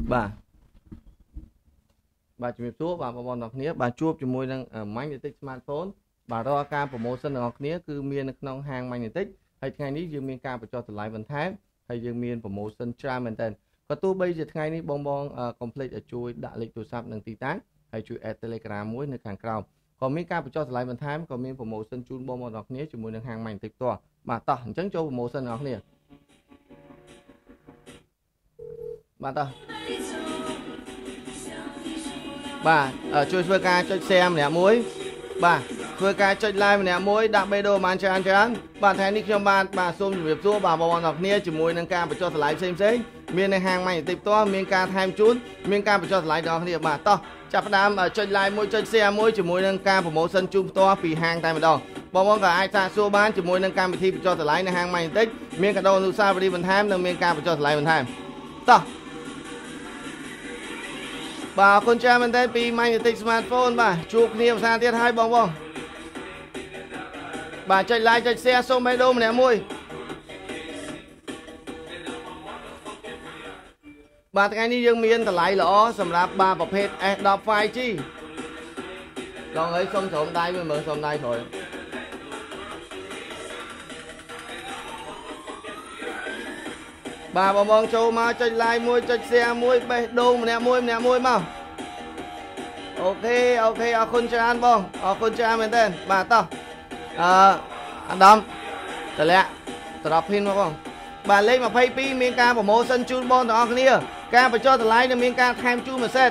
bàជំរាបសួរបាទបងប្អូនទាំងគ្នាបាទជួបជាមួយនឹង Magnetic Smartphone បាទរាល់ការ promotion របស់គ្នាគឺមាននៅក្នុងហាង Magnetic ហើយថ្ងៃនេះយើងមានការបញ្ចុះតម្លៃបន្ថែមហើយយើងមាន promotion ច្រើនមែនទែនក៏ទោះបីជាថ្ងៃនេះបង complete ឲ្យជួយដាក់លេខទូរស័ព្ទនិងទីតាំងហើយជួយ add Telegram មួយនៅខាងក្រោមក៏មានការបញ្ចុះតម្លៃបន្ថែមក៏មាន promotion ជូនបងប្អូនទាំងគ្នាជាមួយនឹងហាង Magnetic ផ្ទាល់បាទតោះអញ្ចឹងចូល promotion របស់គ្នាបាទតោះបាទជួយធ្វើការចុច share ម្នាក់មួយបាទធ្វើការចុច like ម្នាក់មួយដាក់បេដូបានច្រើនបាទថ្ងៃនេះខ្ញុំបាទសូមជម្រាបសួរបាទបងប្អូនទាំងគ្នាជាមួយនឹងការបញ្ចុះតម្លៃផ្សេងមាននៅហាង Magnetic ផ្ទាល់មានការថែមជូនមានការបញ្ចុះតម្លៃដល់គ្នាបាទតោះចាប់ផ្ដើមចុច like មួយចុច share មួយជាមួយនឹងការ promotion ជូនផ្ទាល់ពីហាងតែម្ដងបងប្អូនក៏អាចសាកសួរបានជាមួយនឹងកម្មវិធីបញ្ចុះតម្លៃនៅហាង Magnetic មានកាដូអនុស្សាវរីយ៍បន្ថែមនិងមានការបញ្ចុះតម្លៃបន្ថែមតោះបាទអរគុណច្រើនមែនទែនពី Magnetic Smartphone បាទជួបគ្នាភាសាទៀតហើយបងប្អូនបាទចុច like ចុច share សូមបេដូម្នាក់មួយបាទថ្ងៃនេះយើងមានតម្លៃល្អសម្រាប់បាទប្រភេទ S10 5G ឡងអីសុំស្រោមដៃមួយមើលសុំដៃក្រោយបាទបងចូលមកចុច like មួយចុច share មួយបេះដូងម្នាក់មួយមកអូខេអរគុណច្រើនបងអរគុណច្រើនមែនទែនបាទតោះអាដាមតម្លាក់ត្រប់ហ៊ីនមកបងបាទលេខ22មានការ promotion ជូនបងទាំងអស់គ្នាការបញ្ចុះតម្លៃនិងមានការថែមជូនមួយសេត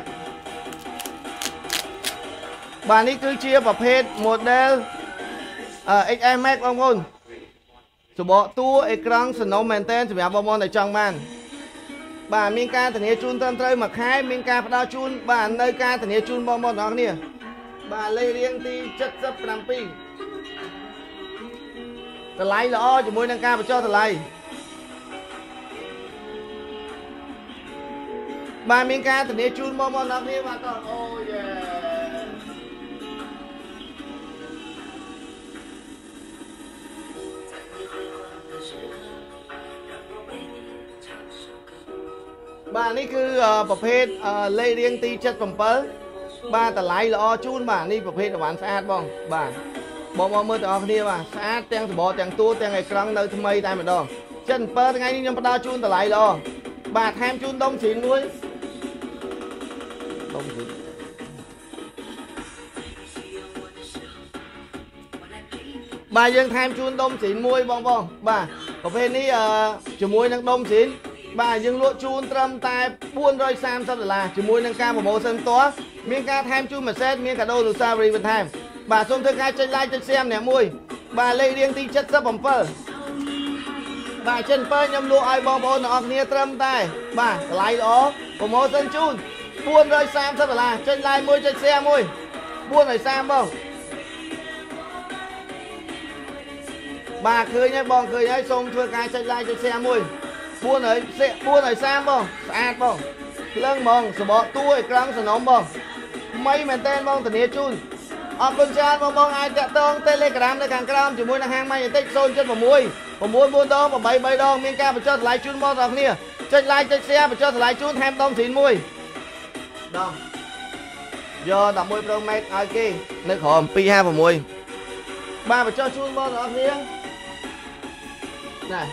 បាទនេះគឺជាប្រភេទ model XS Max បងប្អូនសបកតួអេក្រង់សំណុំមែនទែនសម្រាប់បងប្អូនដែលចង់បានបាទមានការធានាជូនត្រឹមត្រូវមួយខែមានការផ្ដល់ជូនបាទនៅការធានាជូនបងប្អូនទាំងអស់គ្នាបាទលេខរៀងទី77តម្លៃល្អជាមួយនឹងការបញ្ចុះតម្លៃបាទមានការធានាជូនបងប្អូនទាំងអស់គ្នាបាទតោះអូយេបាទនេះគឺប្រភេទលេខរៀងទី77បាទតម្លៃល្អជូនបាទនេះប្រភេទអវ៉ាន់ស្អាតបងបាទបងមើលទាំងអស់គ្នាបាទស្អាតទាំងសបកទាំងតួទាំងអេក្រង់នៅថ្មីតែម្ដង77ថ្ងៃនេះខ្ញុំផ្ដល់ជូនតម្លៃល្អបាទថែមជូនដុំស្រីមួយដុំស្រីបាទយើងថែមជូនដុំស្រីមួយបងបាទប្រភេទនេះជាមួយនឹងដុំស្រីបាទយើងលក់ជូនត្រឹមតែ$430ជាមួយនឹងការ promotion ផ្ទាល់មានការថែមជូនមួយសេតមានកាដូអនុស្សាវរីយ៍បន្ថែមបាទសូមធ្វើការចុច like ចុច share ម្នាក់មួយបាទលេខរៀងទី77បាទចិនបើខ្ញុំលក់ឲ្យបងប្អូនទាំងអស់គ្នាត្រឹមតែបាទតម្លៃល្អ promotion ជូន$430ចុច like មួយចុច share មួយ430បងបាទឃើញហើយបងឃើញហើយសូមធ្វើការចុច like ចុច share មួយ430បងស្អាតបងភ្លើងហ្មងសបកតួអេក្រង់សំណុំបងថ្មីមែនតើបងធានាជូនអរគុណច្រើនបងអាចតាក់ទង Telegram នៅខាងក្រោមជាមួយនឹងហាង Magnetic 076 94ដង83ដងមានការបញ្ចុះតម្លៃជូនបងទាំងគ្នាចុច like ចុច share បញ្ចុះតម្លៃជូនថែមដងស្រីមួយដងយក11 Pro Max ឲ្យគេនៅក្រោម256បាទបញ្ចុះជូនបងទាំងគ្នាណែ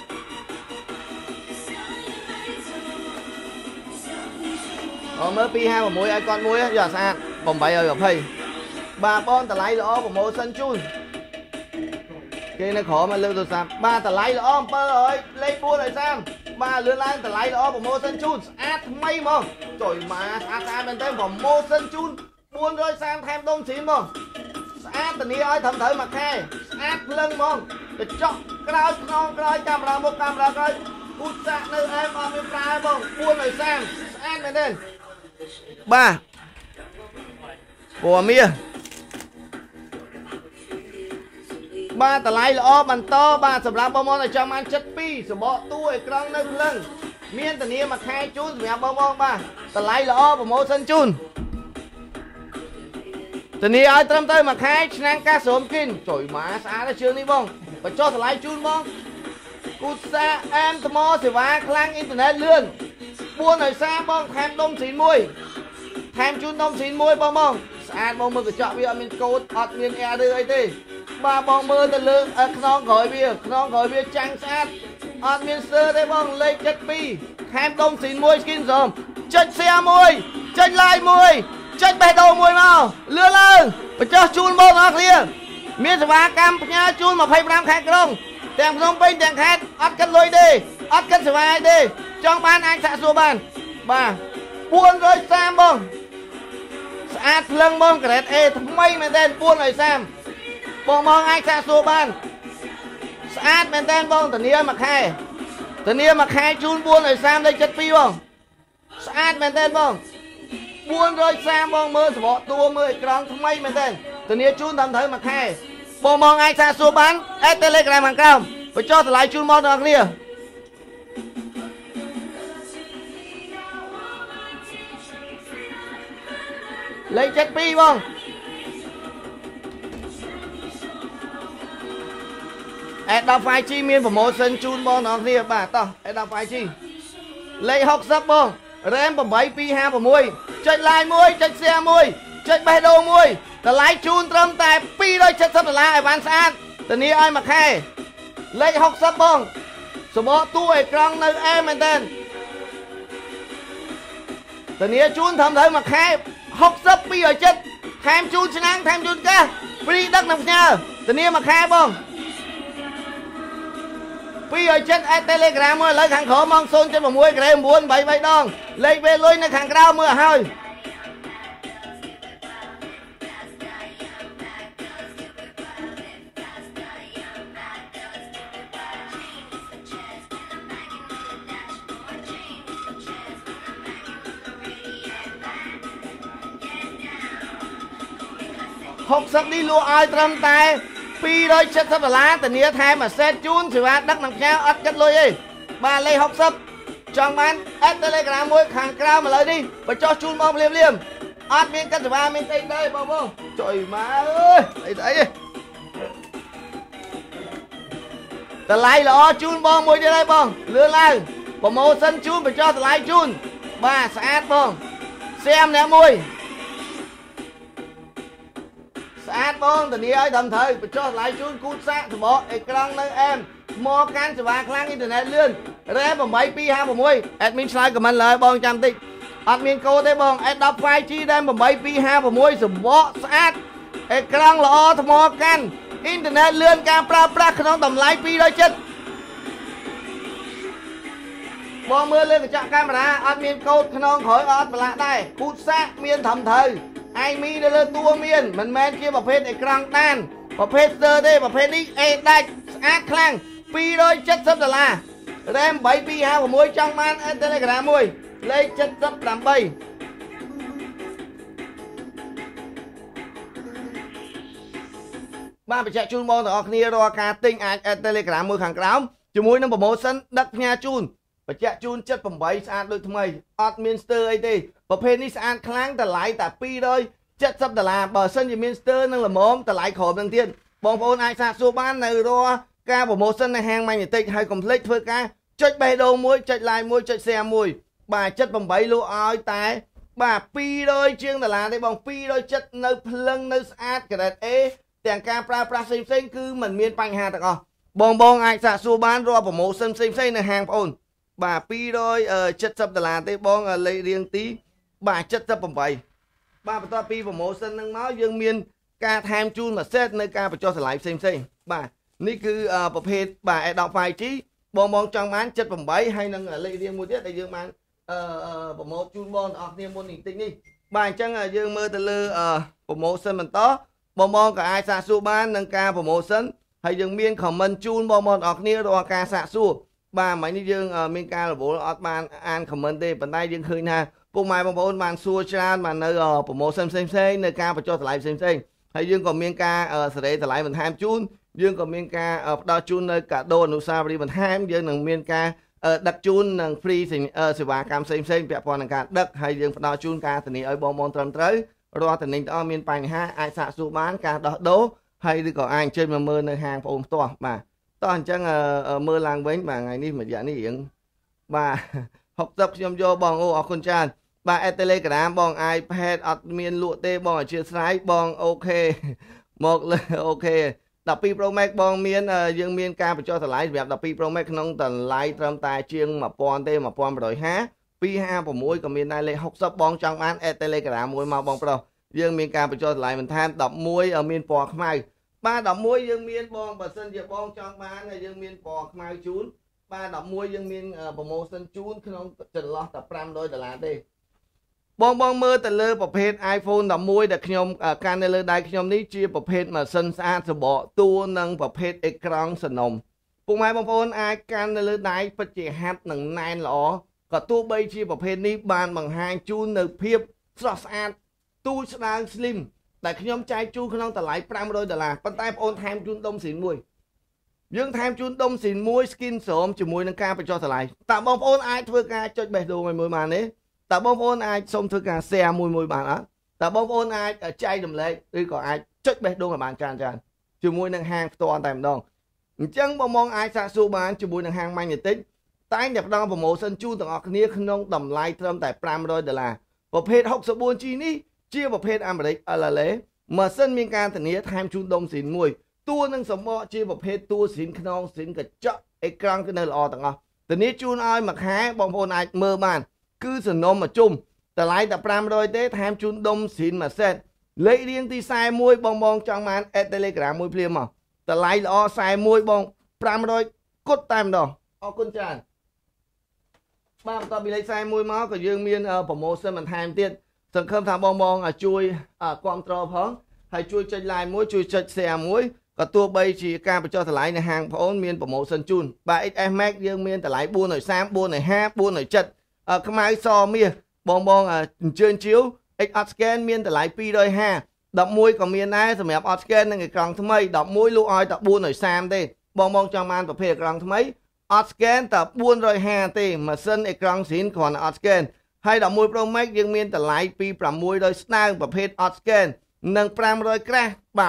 មើល256ឲ្យគាត់មួយយកស្អាត820បាទបងតម្លៃល្អ promotion ជូនគេនៅក្រោមលើទូរស័ព្ទបាទតម្លៃល្អ700លេខ430បាទលឿនឡើងតម្លៃល្អ promotion ជូនស្អាតថ្មីហ្មងចុយមកស្អាតមែនទេ promotion ជូន430ថែមដុំស្រីហ្មងស្អាតធានាឲ្យត្រឹមត្រូវមួយខែស្អាតភ្លឹងហ្មងកញ្ចក់ក្រោយខ្នងក្រោយកាមេរ៉ាមុខកាមេរ៉ាក្រោយពូសាក់នៅអែមអត់មានប្រើបង430ស្អាតមែនទេបាទពណ៌មាសបាទតម្លៃល្អបន្តបាទសម្រាប់បងប្អូនដែលចង់បាន72សបកតួអេក្រង់នៅភ្លឹងមានធានាមួយខែជូនសម្រាប់បងប្អូនបាទតម្លៃល្អ promotion ជូនធានាឲ្យត្រឹមត្រូវមួយខែឆ្នាំងកាសរោមគិនចុយមកស្អាតជើងនេះបងបញ្ចុះតម្លៃជូនបងគូសាអែមថ្មសេវាខ្លាំងអ៊ីនធឺណិតលឿន buôn rồi xa bong thèm đông xín mùi thèm chun đông xín mùi bong bong sàn bong mơ cái chọn bây giờ mình cốt ọt miền e đưa ấy đi ba bong mơ từ lưng non khỏi bia trắng sát ọt miền sơ đây bong lấy chất pi thèm đông xín mùi skin dòm chất xe mùi chất lại mùi chất bè đầu mùi màu lưa lơ và cho chun bong ngọc liền miền sả cam nha chun mà phải làm khai không tèm không pin tèm khai ọt cân lôi đi ọt cân sả đi trong ban anh xạ xua ban ba buôn rồi sam bong sạch lưng bong cái đấy mây men tên buôn rồi sam bong bong anh xạ xua ban sạch men tên bong tận nia mặc hai chun buôn rồi sam đây chất pi bong sạch men tên bong buôn rồi sam bong mơ bỏ tua mơ tròn mây men tên tận nia chun thầm thấy mặc hai bong bong anh xạ xua ban telegram hàng cao phải cho thử lại chun bong được nia lấy chất pi không đọc phải chi miên của một sân chun bong nó kia bà tao đọc phải chi lấy học sắp bong rem bầm bảy pi ha bầm môi chạy lại môi chạy xe môi chạy bè đồ môi ta lái chun trâm tài pi đôi chất sắp là bán san tờ ní ai mặc hai lấy học sắp bong số bó tuổi trong nơi em anh tên tờ ní chun thầm thấy mặc hai học sắp pi ở chất tham chun sáng tham chun ca pi đất nằm nhờ tờ ní mặc hai bong pi ở chất telegram mưa lấy thằng khổ mong xôn trên một mũi cái muốn bảy bảy đòn lấy về lôi nó thằng cao mưa hơi học sắp đi lúa ai trâm tay pi đôi chất sắp lá từ nia thay mà xe chun thì ba đất nằm treo ắt chất lôi đi ba lấy học sắp trong bán telegram mỗi hàng cao mà lấy đi và cho chun bom liêm liêm ắt miếng cân thì ba miếng tay đây bom bom trời má ơi đấy đấy ta lấy là chun bom môi đi đây bom lừa lại bom màu sân chun phải cho ta lấy chun ba sát bom xem nè môi sát bong từ đi ấy thầm thời cho lại chun cút sát thì bỏ ekran nơi em mò can thì ba khang internet lươn rẽ bằng mấy pi hai một mũi admin slide của mình lời bong trăm tích admin cô thế bong đọc file chi đem bằng mấy pi hai một mũi thì bỏ sát ekran là thì mò can internet lươn camera plug nó tầm lái pi đôi chất bong mưa lên cái chọn camera admin cô non khỏi ọt mà lại đây cút sát miên thầm thời ai mi đây lên tua miên mình men chiaประเภท ekran ด้านประเภทเซอร์ได้ประเภทนี้ได้อาร์คลังปีโดยchất sắp đà la RAM 7 pi 2 6 trong man telegram 1លេខ78បានបញ្ជាក់ជូនបងទាំងអស់គ្នារាល់ការទិញអាច telegram មួយខាងក្រោមជាមួយនឹង promotion ដឹកផ្ញើជូនបញ្ជាក់ជូន78ស្អាតដូចថ្មីអត់មានស្ទើអីទេប្រភេទនេះស្អាតខ្លាំងតម្លៃតែ$270បើសិនជាមានស្ទើនឹងល្មមតម្លៃក្រោមនឹងទៀតបងប្អូនអាចសាកសួរបាននៅរាល់ការ promotion នៅហាង Magnetic ហើយកុំភ្លេចធ្វើកាចុចបេះដូងមួយចុច like មួយចុច share មួយបាទ78លក់ឲ្យតែបាទ$200ជាងដុល្លារទេបង270នៅភ្លឹងនៅស្អាត grade A ទាំងការប្រើប្រាស់ផ្សេងៗគឺมันមានបញ្ហាទាំងអស់បងអាចសាកសួរបានរាល់ promotion ផ្សេងៗនៅហាងបងប្អូនបាទ$270ទេបងលេខរៀងទីបាទ78បាទបន្ទាប់ពី promotion ហ្នឹងមកយើងមានការថែមជូនមួយសេតនៅការបញ្ចុះតម្លៃផ្សេងបាទនេះគឺប្រភេទបាទ Adobe 5G បងចង់បាន78ហើយនឹងលេខរៀងមួយទៀតដែលយើងបានប្រម៉ូទជូនបងទាំងអស់គ្នាមុននេះតិចនេះបាទអញ្ចឹងយើងមើលទៅលើ promotion បន្តបងក៏អាចសាកសួរបាននឹងការ promotion ហើយយើងមាន comment ជូនបងទាំងអស់គ្នារាល់ការសាកសួរបាទមិញនេះយើងមានការរវល់អត់បានអាន comment ទេប៉ុន្តែយើងឃើញថាពុកម៉ែបងប្អូនបានសួរច្រើនបាននៅ promotion ផ្សេងនៅការបញ្ចុះតម្លៃផ្សេងហើយយើងក៏មានការសេរីតម្លៃបន្ថែមជូនយើងក៏មានការផ្ដល់ជូននៅកាដូអនុស្សាវរីយ៍បន្ថែមយើងនឹងមានការដឹកជូននិង free សេវាកម្មផ្សេងពាក់ព័ន្ធនឹងការដឹកហើយយើងផ្ដល់ជូនការធានាឲ្យបងត្រឹមត្រូវរាល់តំណែងទាំងអស់មានបញ្ហាអាចសាកសួរបានការដោះដូរហើយឬក៏អាចអញ្ជើញមកមើលនៅហាងបងផ្ទាស់បាទតោះអញ្ចឹងមើលឡើងវិញបាទថ្ងៃនេះមួយរយៈនេះរៀងបាទ 60ខ្ញុំយកបងអូអរគុណច្រើនបាទ Telegram បង iPad អត់មានលក់ទេបងអធិស្ឋានបងអូខេមកលើអូខេ12 Pro Max បងមានយើងមានការបញ្ចុះតម្លៃសម្រាប់12 Pro Max ក្នុងតម្លៃត្រឹមតែជាង 1000 ទេ 1150 256ក៏មានដែរលេខ60បងចង់បាន Telegram មួយមកបងប្រុសយើងមានការបញ្ចុះតម្លៃបន្ថែម11មានពណ៌ខ្មៅបាទ11យើងមានបងបើសិនជាបងចង់បានយើងមានពណ៌ខ្មៅជូនបាទ11យើងមានប្រម៉ូសិនជូនក្នុងចន្លោះតែ$500ទេបងមើលទៅលើប្រភេទ iPhone 11ដែលខ្ញុំកាន់នៅលើដៃខ្ញុំនេះជាប្រភេទម៉ាស៊ីនស្អាតសម្បកតួនិងប្រភេទអេក្រង់សំណុំពុកម៉ែបងប្អូនអាចកាន់នៅលើដៃពិតជាហាត់និងណែនល្អក៏ទោះបីជាប្រភេទនេះបានបង្ហាញជូននៅភាពស្រស់ស្អាតទូស្ដើង slim ដែលខ្ញុំចែកជូនក្នុងតម្លៃ$500ប៉ុន្តែបងប្អូនថែមជូនដុំស៊ីនមួយយើងថែមជូនដុំស៊ីនមួយ skin ស្រោមជាមួយនឹងការបញ្ចុះតម្លៃតើបងប្អូនអាចធ្វើការចុចបេះដូងឲ្យមួយបានទេតើបងប្អូនអាចសុំធ្វើការ share មួយបានអត់តើបងប្អូនអាចចែករំលែកឬក៏អាចចុចបេះដូងឲ្យបានច្រើនជាមួយនឹងហាងផ្ទាល់តែម្ដងអញ្ចឹងបងអាចសាកសួរបានជាមួយនឹងហាង Magnetic តែងតែផ្ដល់ប្រម៉ូសិនជូនទាំងអស់គ្នាក្នុងតម្លៃត្រឹមតែ$500ប្រភេទ 64G នេះជាប្រភេទអាមេរិក LLA ម៉ាស៊ីនមានការធានាថែមជូនដុំស៊ីនមួយតួនឹងសម្បកជាប្រភេទតួស៊ីនខ្នងស៊ីនកញ្ចក់អេក្រង់គឺនៅល្អទាំងអស់ធានាជូនឲ្យមួយខែបងប្អូនអាចមើលបានគឺសំណុំមួយជុំតម្លៃតែ$500ទេថែមជូនដុំស៊ីនមួយសេតលេខរៀងទី41បងចង់បាន Telegram មួយភ្លាមមកតម្លៃល្អ41បង500គត់តែម្ដងអរគុណច្រើនបាទបន្ទាប់ពីលេខ41មកក៏យើងមានប្រម៉ូសិនបន្ថែមទៀតសង្ឃឹមថាបងជួយគ្រប់គ្រងផងហើយជួយចុច like មួយជួយចុច share មួយក៏ទោះបីជាការបញ្ចុះតម្លៃនៅហាងបងប្អូនមានប្រម៉ូសិនជូនបាទ XS Max យើងមានតម្លៃ430 450 470ខ្មៅសមាសបងអញ្ជើញជាវ X Hot Scan មានតម្លៃ250 11ក៏មានដែរសម្រាប់ Hot Scan និងអេក្រង់ថ្មី11លក់ឲ្យតែ430ទេបងចង់បានប្រភេទអេក្រង់ថ្មី Hot Scan តែ450ទេម៉ាស៊ីនអេក្រង់ស៊ីនគ្រាន់តែ Hot Scan ហើយ11 Pro Max យើងមានតម្លៃពី600ស្ដើងប្រភេទ Hot Scan និង500ក្រាស់បាទ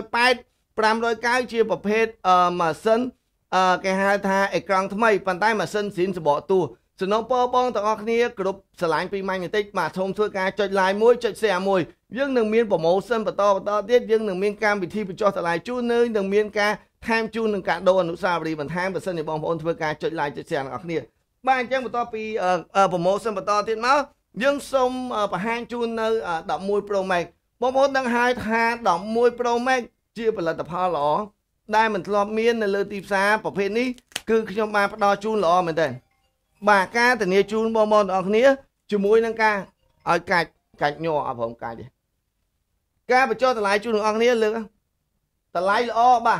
580 590ជាប្រភេទម៉ាស៊ីនគេហៅថាអេក្រង់ថ្មីប៉ុន្តែម៉ាស៊ីនស៊ីនសបកតួសំណូមពរបងទាំងអស់គ្នាគ្រប់ស្រឡាញ់ពី Magnetic បាទសូមធ្វើការចុច like មួយចុច share មួយយើងនឹងមានប្រម៉ូសិនបន្តទៀតយើងនឹងមានកម្មវិធីបញ្ចុះតម្លៃជូននឹងមានការថែមជូននឹងកាដូអនុស្សាវរីយ៍បន្ថែមបើសិនជាបងប្អូនធ្វើការចុច like ចុច share ទាំងអស់គ្នាបាទអញ្ចឹងបន្ទាប់ពីប្រម៉ូសិនបន្តទៀតមកយើងសូមបង្ហាញជូននៅ11 Pro Max បងប្អូនដឹងហើយថា11 Pro Max ជាផលិតផលល្អដែលមិនធ្លាប់មាននៅលើទីផ្សារប្រភេទនេះគឺខ្ញុំបានផ្ដល់ជូនល្អមែនទេបាទការធានាជូនបងប្អូនទាំងអស់គ្នាជាមួយនឹងការឲ្យកាច់ញ័រអត់ព្រមកាច់ទេការបញ្ចុះតម្លៃជូនទាំងអស់គ្នាលើកតម្លៃល្អបាទ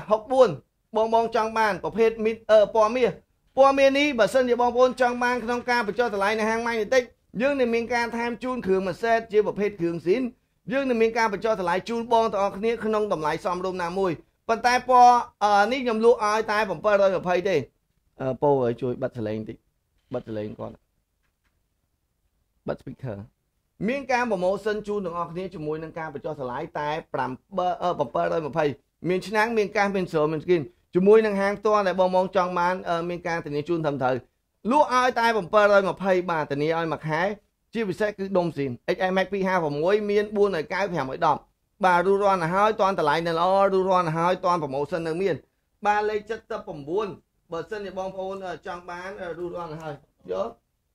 64បងចង់បានប្រភេទពណ៌មាសនេះបើសិនជាបងប្អូនចង់បានក្នុងការបញ្ចុះតម្លៃនៅហាង Magnetic យើងនឹងមានការថែមជូនគ្រឿងមួយសេតជាប្រភេទគ្រឿងស៊ីនយើងនឹងមានការបញ្ចុះតម្លៃជូនបងទាំងអស់គ្នាក្នុងតម្លៃសមរម្យណាមួយប៉ុន្តែពណ៌នេះខ្ញុំលក់ឲ្យតែ720ទេពោឲ្យជួយបិទសលេងតិចបិទសលេងគាត់បិទ speaker មានការប្រម៉ូសិនជូនទាំងអស់គ្នាជាមួយនឹងការបញ្ចុះតម្លៃតែ720មានឆ្នាំងមានកាសមានស្រោមមានស្គីនជាមួយនឹងហាងផ្ទាល់ដែលបងចង់បានមានការធានាជូនត្រឹមត្រូវលក់ឲ្យតែ720បាទធានាឲ្យមួយខែជាពិសេសគឺដុំស៊ីន XS Max 256មាន490 510បាទរូរាន់ទៅហើយតាន់តម្លៃនៅល្អរូរាន់ទៅហើយតាន់ប្រម៉ូសិននៅមានបាទលេខ79បើសិនជាបងប្អូនចង់បានរូរាន់ទៅហើយយក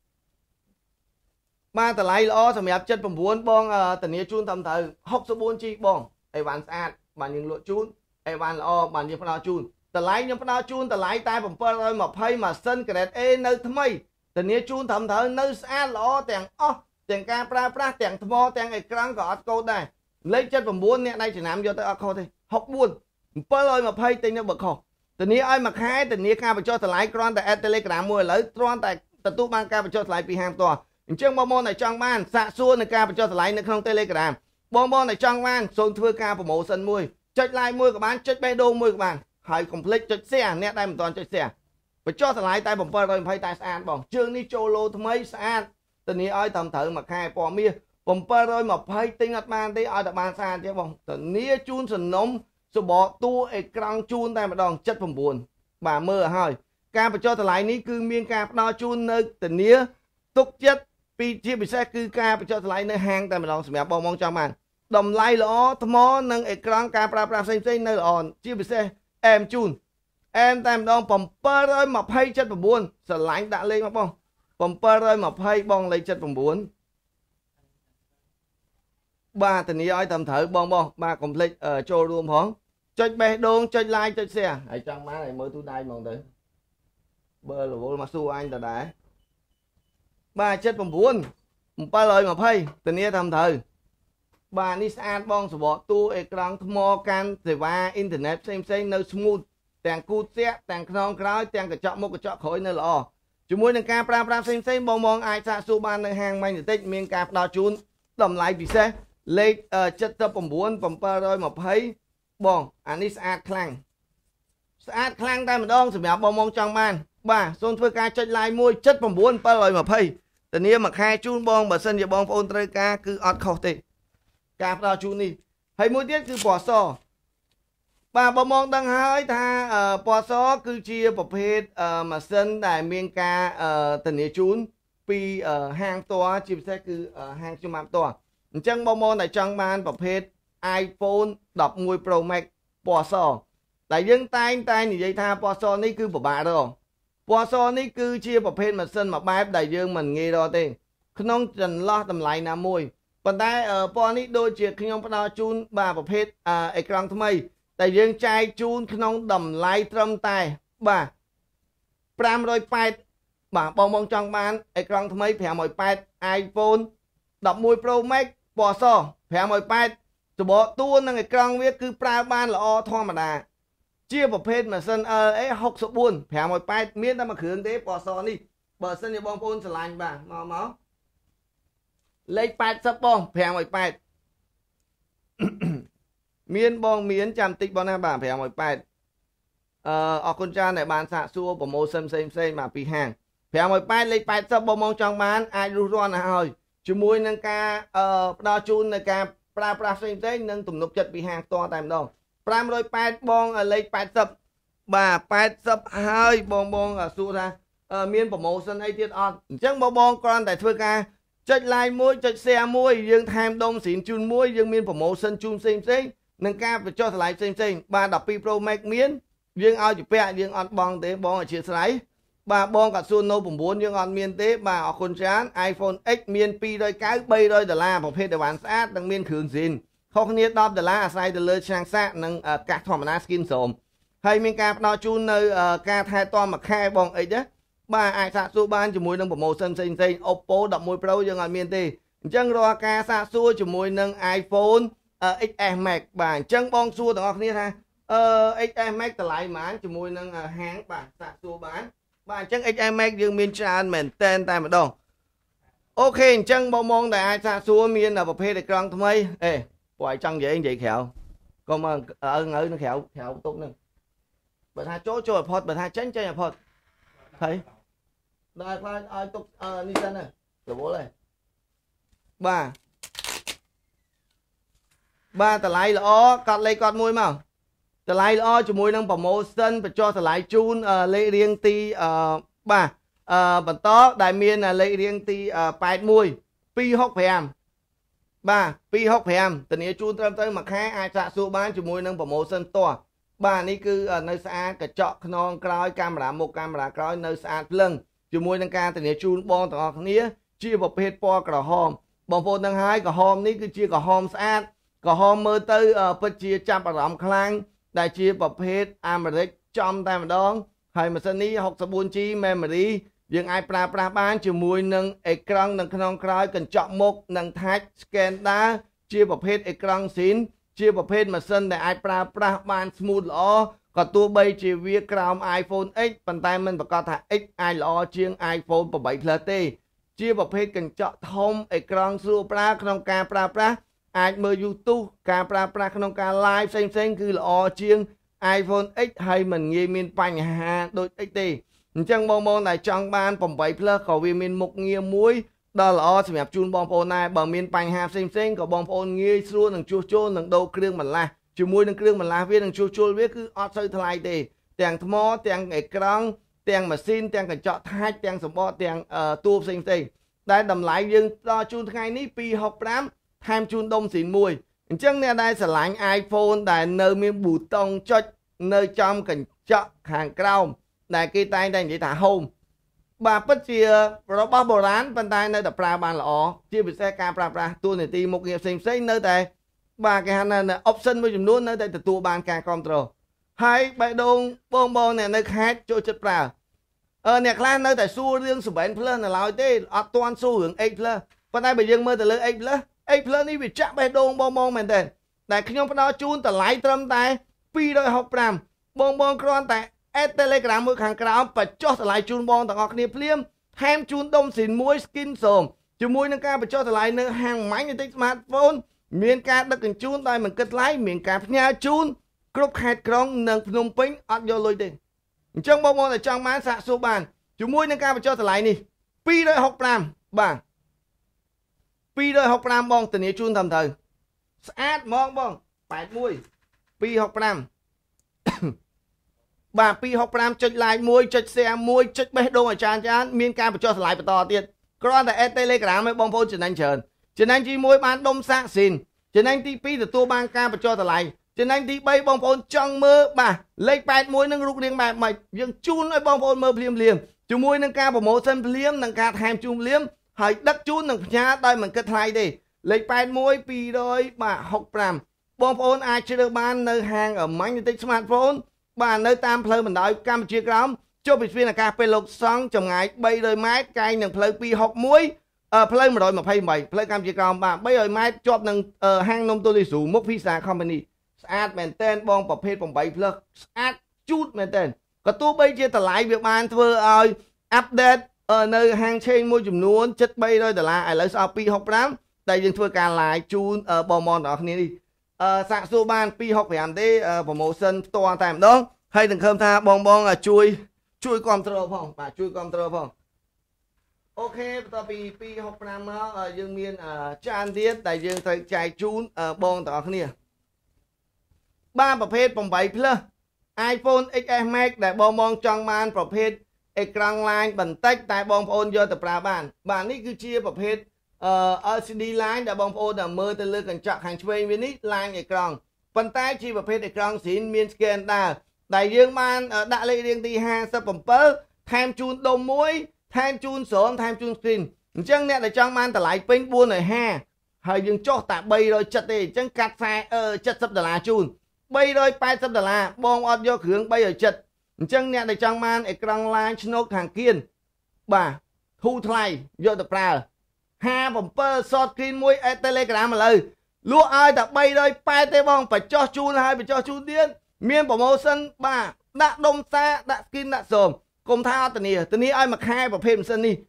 បាទតម្លៃល្អសម្រាប់79បងធានាជូនត្រឹមត្រូវ 64G បងអីវ៉ាន់ស្អាតបាទយើងលក់ជូនអីវ៉ាន់ល្អបាទយើងផ្ដល់ជូនតម្លៃខ្ញុំផ្ដល់ជូនតម្លៃតែ720ម៉ាស៊ីន Grade A នៅថ្មីធានាជូនត្រឹមត្រូវនៅស្អាតល្អទាំងអស់ទាំងការប្រើប្រាស់ទាំងថ្មទាំងអេក្រង់ក៏អត់កូដដែរលេខ79អ្នកដៃចំណាំយកទៅអត់ខុសទេ64 720ទិញនៅបើខុសធានាឲ្យមួយខែធានាការបញ្ចុះតម្លៃគ្រាន់តែ Telegram មួយឥឡូវគ្រាន់តែទទួលបានការបញ្ចុះតម្លៃពីហាងផ្ទាល់អញ្ចឹងបងប្អូនដែលចង់បានសាកសួរនឹងការបញ្ចុះតម្លៃនៅក្នុង Telegram បងប្អូនដែលចង់បានសូមធ្វើការប្រម៉ូសិនមួយចុច like មួយក៏បានចុចបេះដូងមួយក៏បានហើយកុំភ្លេចចុច share អ្នកដែលមិនទាន់ចុច share បញ្ចុះតម្លៃតែ720តែស្អាតបងជើងនេះចូលឡូថ្មីស្អាតធានាឲ្យត្រឹមត្រូវមួយខែពណ៌មាស720ទិញអត់បានទេឲ្យតែបានស្អាតទេបងធានាជូនសំណុំសបកតួអេក្រង់ជូនតែម្ដង79បាទមើលឲ្យហើយការបញ្ចុះតម្លៃនេះគឺមានការផ្ដល់ជូននៅធានា tục chất vì chia bị xe cư ca bị cho lại nơi hang tại mình lòng sầm bong mong trong màn đầm lai lõ thấm mó nâng ekran ca pra xây nơi on chia bị xe em chun em tại mình đong bầm pơ rồi mà hay chất bầm buồn sợ lạnh đã lên mà bong bầm pơ rồi mà hay bong lấy chất bầm buồn ba tình yêu ai tầm thử bong bong ba complete ở chỗ luôn phóng chơi bè đôn chơi like chơi xe ở trong má này mới tôi đây mong tử bơ là vô mà xua anh đã đá ba chất bầm buồn ba lời mà hay tình yêu tầm thử ba ní sát bong sổ bỏ tu ekran thmo can để va internet xem nơi smooth tàng cút xe tàng non khói tàng cái chọn một cái chọn khối nơi lò chú muốn nâng ca pra xem bong bong ai xa su ban nơi hàng manh để tích miếng cạp đo chun tầm lại bị xe lấy chất tập bầm buồn bầm pa rồi mà hay bong anh ní sát khlang tay mà đong sổ bong bong trong man ba xôn phơi ca chơi lại môi chất bầm buồn pa rồi mà hay tình yêu mà khai chun bong bà sân giờ bong phone trai ca cứ ọt khẩu tệ cạp đo chun đi hay mỗi tiết cứ bỏ xò bà bong mong đăng hơi tha bỏ xó cứ chia bọc hết mà sân đại miên ca tình yêu chun pi hang to chìm xe cứ hang chung mạng to chân bong mong này trong ban bọc hết iPhone đọc mùi Pro Max bỏ xò đại dân tay như vậy tha bỏ xò ní cứ bỏ bà rồi bỏ xò ní cứ chia bọc hết mà sân mà bài đại dương mình nghe đó tên không trần lo tầm lại nà mùi còn tay ở bỏ ní đôi chiếc khi ông bắt đầu chun bà bọc hết ekran thâm mây đại dương trai chun không đầm lại trâm tay bà pram rồi bài bà bong bong trong ban ekran thâm mây phèo mọi bài iPhone đọc mùi Pro Max bỏ xò phèo mọi bài từ bỏ tuôn năng ekran viết cứ pra ban là o thoa mà đà chia bọc hết mà sân ấy học số buồn phèo mọi bài miễn ta mà khưởng thế bỏ xò đi bờ sân như bong phôn sờ lạnh bà máu lấy bài sắp bong phèo mọi bài miên bong miến chăm tích bong nam bà phèo mọi bài ở con cha này bàn xạ xua của mô xem mà pi hàng phèo mọi bài lấy bài sắp bong mong trong bán ai ru ron là hồi chú mùi nâng ca đo chun nâng ca pra xem nâng tùm nộp chất pi hàng to tạm đâu pram rồi bài bong lấy bài sắp bà bài sắp hơi bong xua ra miên của mô sân hay tiết on chắc bong con tại thưa ca chạy lại môi chạy xe môi dương tham đông xỉn chun môi dương miên của mô sân chun xem nâng ca phải cho lại xem bà đọc pi Pro Max miên dương ao chỉ pẹ dương on bong tế bong ở chia sấy bà bong cả xuân nô bùng bốn dương on miên tế bà ở con chán iPhone X miên pi đôi cái bay đôi đờ la một hết để bán sát đang miên khưởng gìn không nhiệt đo đờ la sai đờ lơ sang sát nâng các thỏa mãn skin sồm hay miên ca đo chun nơi ca thay to mà khai bong ấy đấy bà ai xạ xua ban cho mùi nâng bộ sân xem Oppo đọc mùi Pro dương on miên tế chân rồi ca xạ xua cho mùi nâng iPhone XS Max bà chân bong xua tầng ngọc ha XS Max tờ lại mán cho mùi nâng háng bà xạ xua bán bà chân XS Max dương miên tràn mền tên tay mà đâu ok chân bong mong tại ai xạ xua miên là bọc hết để con thâm ấy ê quài chân vậy anh chị khéo còn mà ở nó khéo tốt nè bà tha chỗ cho phật bà tha tránh chơi phật thấy đây qua ai tốt đi chân này rồi bố này ba tờ lại là cọt lấy cọt môi mà tờ lại là cho môi nâng promotion và cho tờ lại chun lấy riêng ti ba bản to đại miên là lấy riêng ti bài môi pi hốc phèm ba pi hốc phèm tình yêu chun tới mà khai ai xạ xua bán cho môi nâng promotion to ba ní cứ nơi xa cả chọ non cõi camera một camera cõi nơi xa lưng cho môi nâng ca tình yêu chun bon tờ nghĩa chia một hết po cả hòm bong phôn nâng hai cả hòm ní cứ chia cả hòm xa có hôm mơ tới bất chia chạm bảo rộng khăn đại chia bọc hết Americ trong tay mà đón hay mà sân ní học sắp buôn chi memory nhưng ai pra bán chịu mùi nâng ekran nâng khăn khói cần chọn một nâng thách scan đá chia bọc hết ekran xín chia bọc hết mà sân để ai pra bán smooth lõ còn tua bây chỉ viết crown iPhone X bàn tay mình và có thả X ai lõ chiêng iPhone 7 Plus chia bọc hết cần chọn thông ekran xua pra khăn ca pra ai mơ YouTube ca pra không ca live xem cứ là chiêng iPhone X hay mình nghe miên bánh ha đôi XT chẳng bong bong này trong ban phòng 7 Plus có vì miên mục nghe muối đó là xem nhập chun bong phone này bằng miên bánh ha xem có bong phone nghe xua nằng chua nằng đâu kêu mình là chỉ muối nằng kêu mình là viết nằng chua viết cứ ọt sơi thay tề tiền thmo tiền ekran tiền machine tiền cần chọn hai tiền sổ bo tiền tua xem ដែលតម្លៃយើងដល់ជូនថ្ងៃនេះ265ថែមជូនដុំស៊ីនមួយអញ្ចឹងអ្នកដែលស្រឡាញ់ iPhone ដែលនៅមានប៊ូតុងចុចនៅចំកញ្ចក់ខាងក្រោមដែលគេតែងតែនិយាយថា Home បាទពិតជារបស់បុរាណប៉ុន្តែនៅតែប្រើបានល្អជាពិសេសការប្រើប្រាស់ទូនាទីមុខងារផ្សេងៗនៅតែបាទគេហៅថា option មួយចំនួននៅតែទទួលបានការគ្រប់គ្រងហើយបេះដូងបងអ្នកនៅខេត្តចូលចិត្តប្រើអ្នកខ្លះនៅតែសួររឿង7 Plus នៅឡើយទេអត់ទាន់សួររឿង8 Plus ប៉ុន្តែបើយើងមើលទៅលើ8 Plus នេះវាចាក់បេះដូងបងមែនទេតែខ្ញុំផ្ដល់ជូនតម្លៃត្រឹមតែ265បងគ្រាន់តែ add Telegram មួយខាងក្រោមបញ្ចុះតម្លៃជូនបងទាំងអស់គ្នាភ្លាមថែមជូនដុំស៊ីនមួយ skin សូមជាមួយនឹងការបញ្ចុះតម្លៃនៅហាង Magnetic Smartphone មានការដឹកជញ្ជូនដោយមិនគិតថ្លៃមានការផ្ញើជូនគ្រប់ខេត្តក្រុងនិងភ្នំពេញអត់យកលុយទេអញ្ចឹងបងតែចង់បានសាកសួរបានជាមួយនឹងការបញ្ចុះតម្លៃនេះ265បាទ265បងធានាជូនត្រឹមត្រូវស្អាតហ្មងបង81 265បាទ265ចុច like 1ចុច share 1ចុចបេះដូងអាចារ្យមានការបញ្ចុះតម្លៃបន្តទៀតគ្រាន់តែ add Telegram ឲ្យបងប្អូនចំណេញច្រើនចំណេញទី1បានដុំសាកស៊ីនចំណេញទី2ទទួលបានការបញ្ចុះតម្លៃចំណេញទី3បងប្អូនចង់មើលបាទលេខ81នឹងរូបរាងបែបម៉េចយើងជូនឲ្យបងប្អូនមើលភ្លាមជាមួយនឹងការប្រម៉ូសិនភ្លាមនិងការថែមជូនភ្លាមហើយដឹកជូននឹងផ្ញើដោយមិនគិតថ្លៃទេលេខ81 200បាទ65បងប្អូនអាចជ្រើសបាននៅហាង Magnetic Smartphone បាទនៅតាមផ្លូវបណ្ដោយកម្ពុជាក្រោមចុះពីស្ពានអាកាសពេលលោកសង់ចម្ងាយ300ម៉ែត្រកែងនឹងផ្លូវ261ផ្លូវ128ផ្លូវកម្ពុជាក្រោមបាទ300ម៉ែត្រជាប់នឹងហាងនំទូលីស៊ូមុខ Pizza Company ស្អាតមែនតែនបងប្រភេទ8 Plus ស្អាតជូតមែនតែនក៏ទោះបីជាតម្លៃវាបានធ្វើឲ្យអាប់ដេតនៅហាងឆេងមួយចំនួនជិត$300ឥឡូវស្អប់265តែយើងធ្វើការ live ជូនបងប្អូនទាំងអស់គ្នានេះសាកសួរបាន265ទេប្រម៉ូសិនផ្ទាល់តែម្ដងហើយនឹងឃើញថាបងជួយគ្រប់គ្រងផងបាទជួយគ្រប់គ្រងផងអូខេបន្ទាប់ពី265មកយើងមានចានទៀតដែលយើងត្រូវចែកជូនបងទាំងអស់គ្នាបាទប្រភេទ8 Plus iPhone XS Max ដែលបងចង់បានប្រភេទអេក្រង់ឡាញបន្តិចតែបងប្អូនយកទៅប្រើបានបាទនេះគឺជាប្រភេទLCD line ដែលបងប្អូនមើលទៅលើកញ្ចក់ខាងឆ្វេងវានេះ line អេក្រង់ប៉ុន្តែជាប្រភេទអេក្រង់ស៊ីនមាន scanner ដែលយើងបានដាក់លេខរៀងទី57ថែមជូនដុំមួយថែមជូនស្រោមថែមជូន screen អញ្ចឹងអ្នកដែលចង់បានតម្លៃពេញ450ហើយយើងចុះតែ370ទេអញ្ចឹងកាត់$70ជូន$380បងអត់យកគ្រឿង370អញ្ចឹងអ្នកដែលចង់បានអេក្រង់ឡាញឆ្នោតខាងគៀនបាទធូរថ្លៃយកទៅប្រើ57 short screen មួយ Telegram ឥឡូវលក់ឲ្យតែ380ទេបងបញ្ចុះជូនហើយបញ្ចុះជូនទៀតមានប្រម៉ូសិនបាទដាក់ដុំសាដាក់ skin ដាក់សូមកុំថាអត់ធានាឲ្យមួយខែប្រភេទម៉ាស៊ីននេះ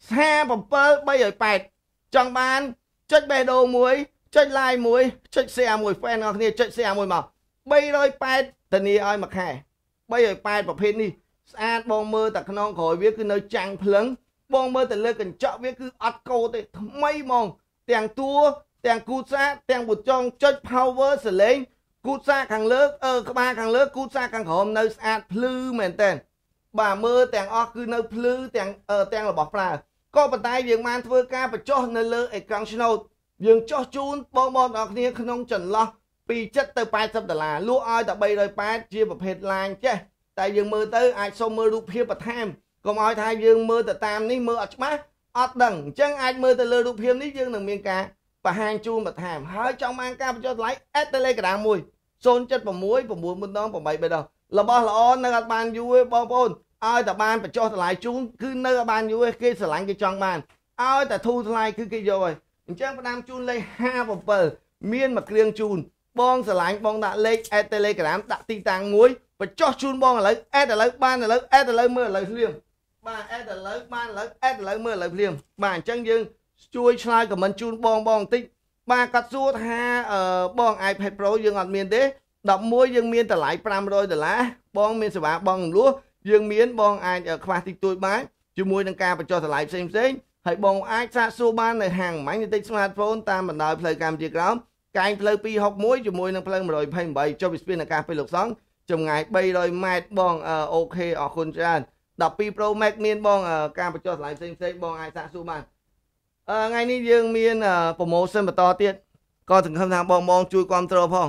57 380ចង់បានចុចបេះដូងមួយចុច like មួយចុច share មួយ fan របស់គ្នាចុច share មួយមក380ធានាឲ្យមួយខែ380ប្រភេទនេះស្អាតបងមើលតែខ្នងក្រោយវាគឺនៅចាំងភ្លឹងបងមើលទៅលើកញ្ចក់វាគឺអត់កោទេថ្មីហ្មងទាំងតួទាំងគូសាទាំងប៊ូតុងចុច power សលេងគូសាខាងលើក្បាលខាងលើគូសាខាងក្រោមនៅស្អាតភ្លឺមែនតើបាទមើលទាំងអស់គឺនៅភ្លឺទាំងរបស់ប្រើក៏ប៉ុន្តែយើងបានធ្វើការបញ្ចុះនៅលើអេក្រង់ឆ្នោតយើងចុះជូនបងប្អូនទាំងអស់គ្នាក្នុងចន្លោះពី$70ទៅ$80លក់ឲ្យតែ380ជាប្រភេទឡាញចេះតែយើងមើលទៅអាចសុំមើលរូបភាពបន្ថែមកុំឲ្យថាយើងមើលទៅតាមនេះមើលអត់ច្បាស់អត់ដឹងអញ្ចឹងអាចមើលទៅលើរូបភាពនេះយើងនឹងមានការបង្ហាញជូនបន្ថែមហើយចង់បានការបញ្ចុះតម្លៃ add Telegram មួយ076 983ដងរបស់ល្អនៅអត់បានយូរទេបងប្អូនឲ្យតែបានបញ្ចុះតម្លៃជូនគឺនៅអត់បានយូរទេគេស្រឡាញ់គេចង់បានឲ្យតែធូរថ្លៃគឺគេយកហើយអញ្ចឹងផ្ដាំជូនលេខ57មានមួយគ្រឿងជូនបងស្រឡាញ់បងដាក់លេខ add Telegram ដាក់ទីតាំងមួយបញ្ចុះជូនបងឥឡូវ add ឥឡូវបានឥឡូវ add ឥឡូវមើលឥឡូវភ្លាមបាទ add ឥឡូវបានឥឡូវ add ឥឡូវមើលឥឡូវភ្លាមបាទអញ្ចឹងយើងជួយឆ្លើយ comment ជូនបងបន្តិចបាទគាត់សួរថាបង iPad Pro យើងអត់មានទេ11យើងមានតម្លៃ$500បងមានសេវាបងលក់យើងមានបងអាចខ្វះតិចតួចបានជាមួយនឹងការបញ្ចុះតម្លៃផ្សេងហើយបងអាចសាកសួរបាននៅហាង Magnetic Smartphone តាមបណ្ដោយផ្លូវកម្ពុជាក្រោមកែងផ្លូវ261ជាមួយនឹងផ្លូវ128ចុះពីស្ពានអាកាសពេលលោកសង្ឃចម្ងាយ300ម៉ែត្របងអូខេអរគុណច្រើន12 Pro Max មានបងការបញ្ចុះតម្លៃផ្សេងបងអាចសាកសួរបាន ngày nay dương miên promotionបន្តទៀតក៏សង្ឃឹមថាបងជួយគ្រប់គ្រងផង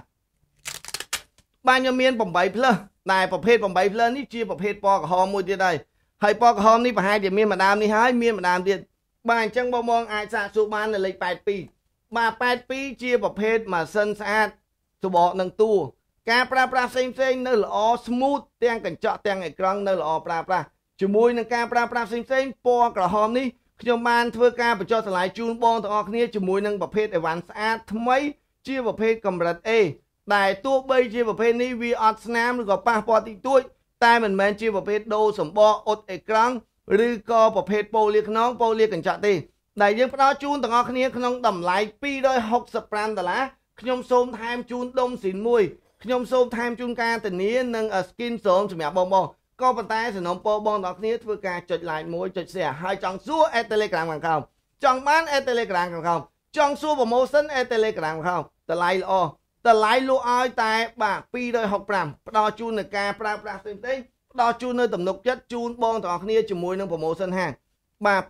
បាទខ្ញុំមាន8 plus ដែលប្រភេទ8 plus នេះជាប្រភេទពណ៌ក្រហមមួយទៀតហើយពណ៌ក្រហមនេះប្រហែលជាមានម្ដងនេះហើយមានម្ដងទៀតបាទអញ្ចឹងបងអាចសាកសួរបាននៅលេខ82បាទ82ជាប្រភេទម៉ាស៊ីនស្អាតសបកនឹងតួការប្រើប្រាស់ផ្សេងនៅល្អ smooth ទាំងកញ្ចក់ទាំងអេក្រង់នៅល្អប្រើប្រាស់ជាមួយនឹងការប្រើប្រាស់ផ្សេងពណ៌ក្រហមនេះខ្ញុំបានធ្វើការបញ្ចុះតម្លៃជូនបងទាំងអស់គ្នាជាមួយនឹងប្រភេទអីវ៉ាន់ស្អាតថ្មីជាប្រភេទកម្រិត A ដែលទោះបីជាប្រភេទនេះវាអត់ស្នាមឬក៏ប៉ះពាល់តិចតួចតែមិនមែនជាប្រភេទដូរសម្បកអ៊ុតអេក្រង់ឬក៏ប្រភេទប៉ូលីខ្នងប៉ូលីកញ្ចក់ទេដែលយើងផ្ដល់ជូនទាំងអស់គ្នាក្នុងតម្លៃ$265ខ្ញុំសូមថែមជូនដុំស៊ីនមួយខ្ញុំសូមថែមជូនការធានានិង skin zone សម្រាប់បងក៏ប៉ុន្តែសំណូមពរបងទាំងអស់គ្នាធ្វើការចុច like មួយចុច share ហើយចង់សួរ at Telegram ខាងក្រោមចង់បាន at Telegram ខាងក្រោមចង់សួរ promotion at Telegram ខាងក្រោមតម្លៃល្អតម្លៃលក់ឲ្យតែបាទ265ផ្ដល់ជូននៅការប្រើប្រាស់ផ្សេងផ្ដល់ជូននៅទំនុកចិត្តជូនបងទាំងអស់គ្នាជាមួយនឹង promotion ហាងបាទ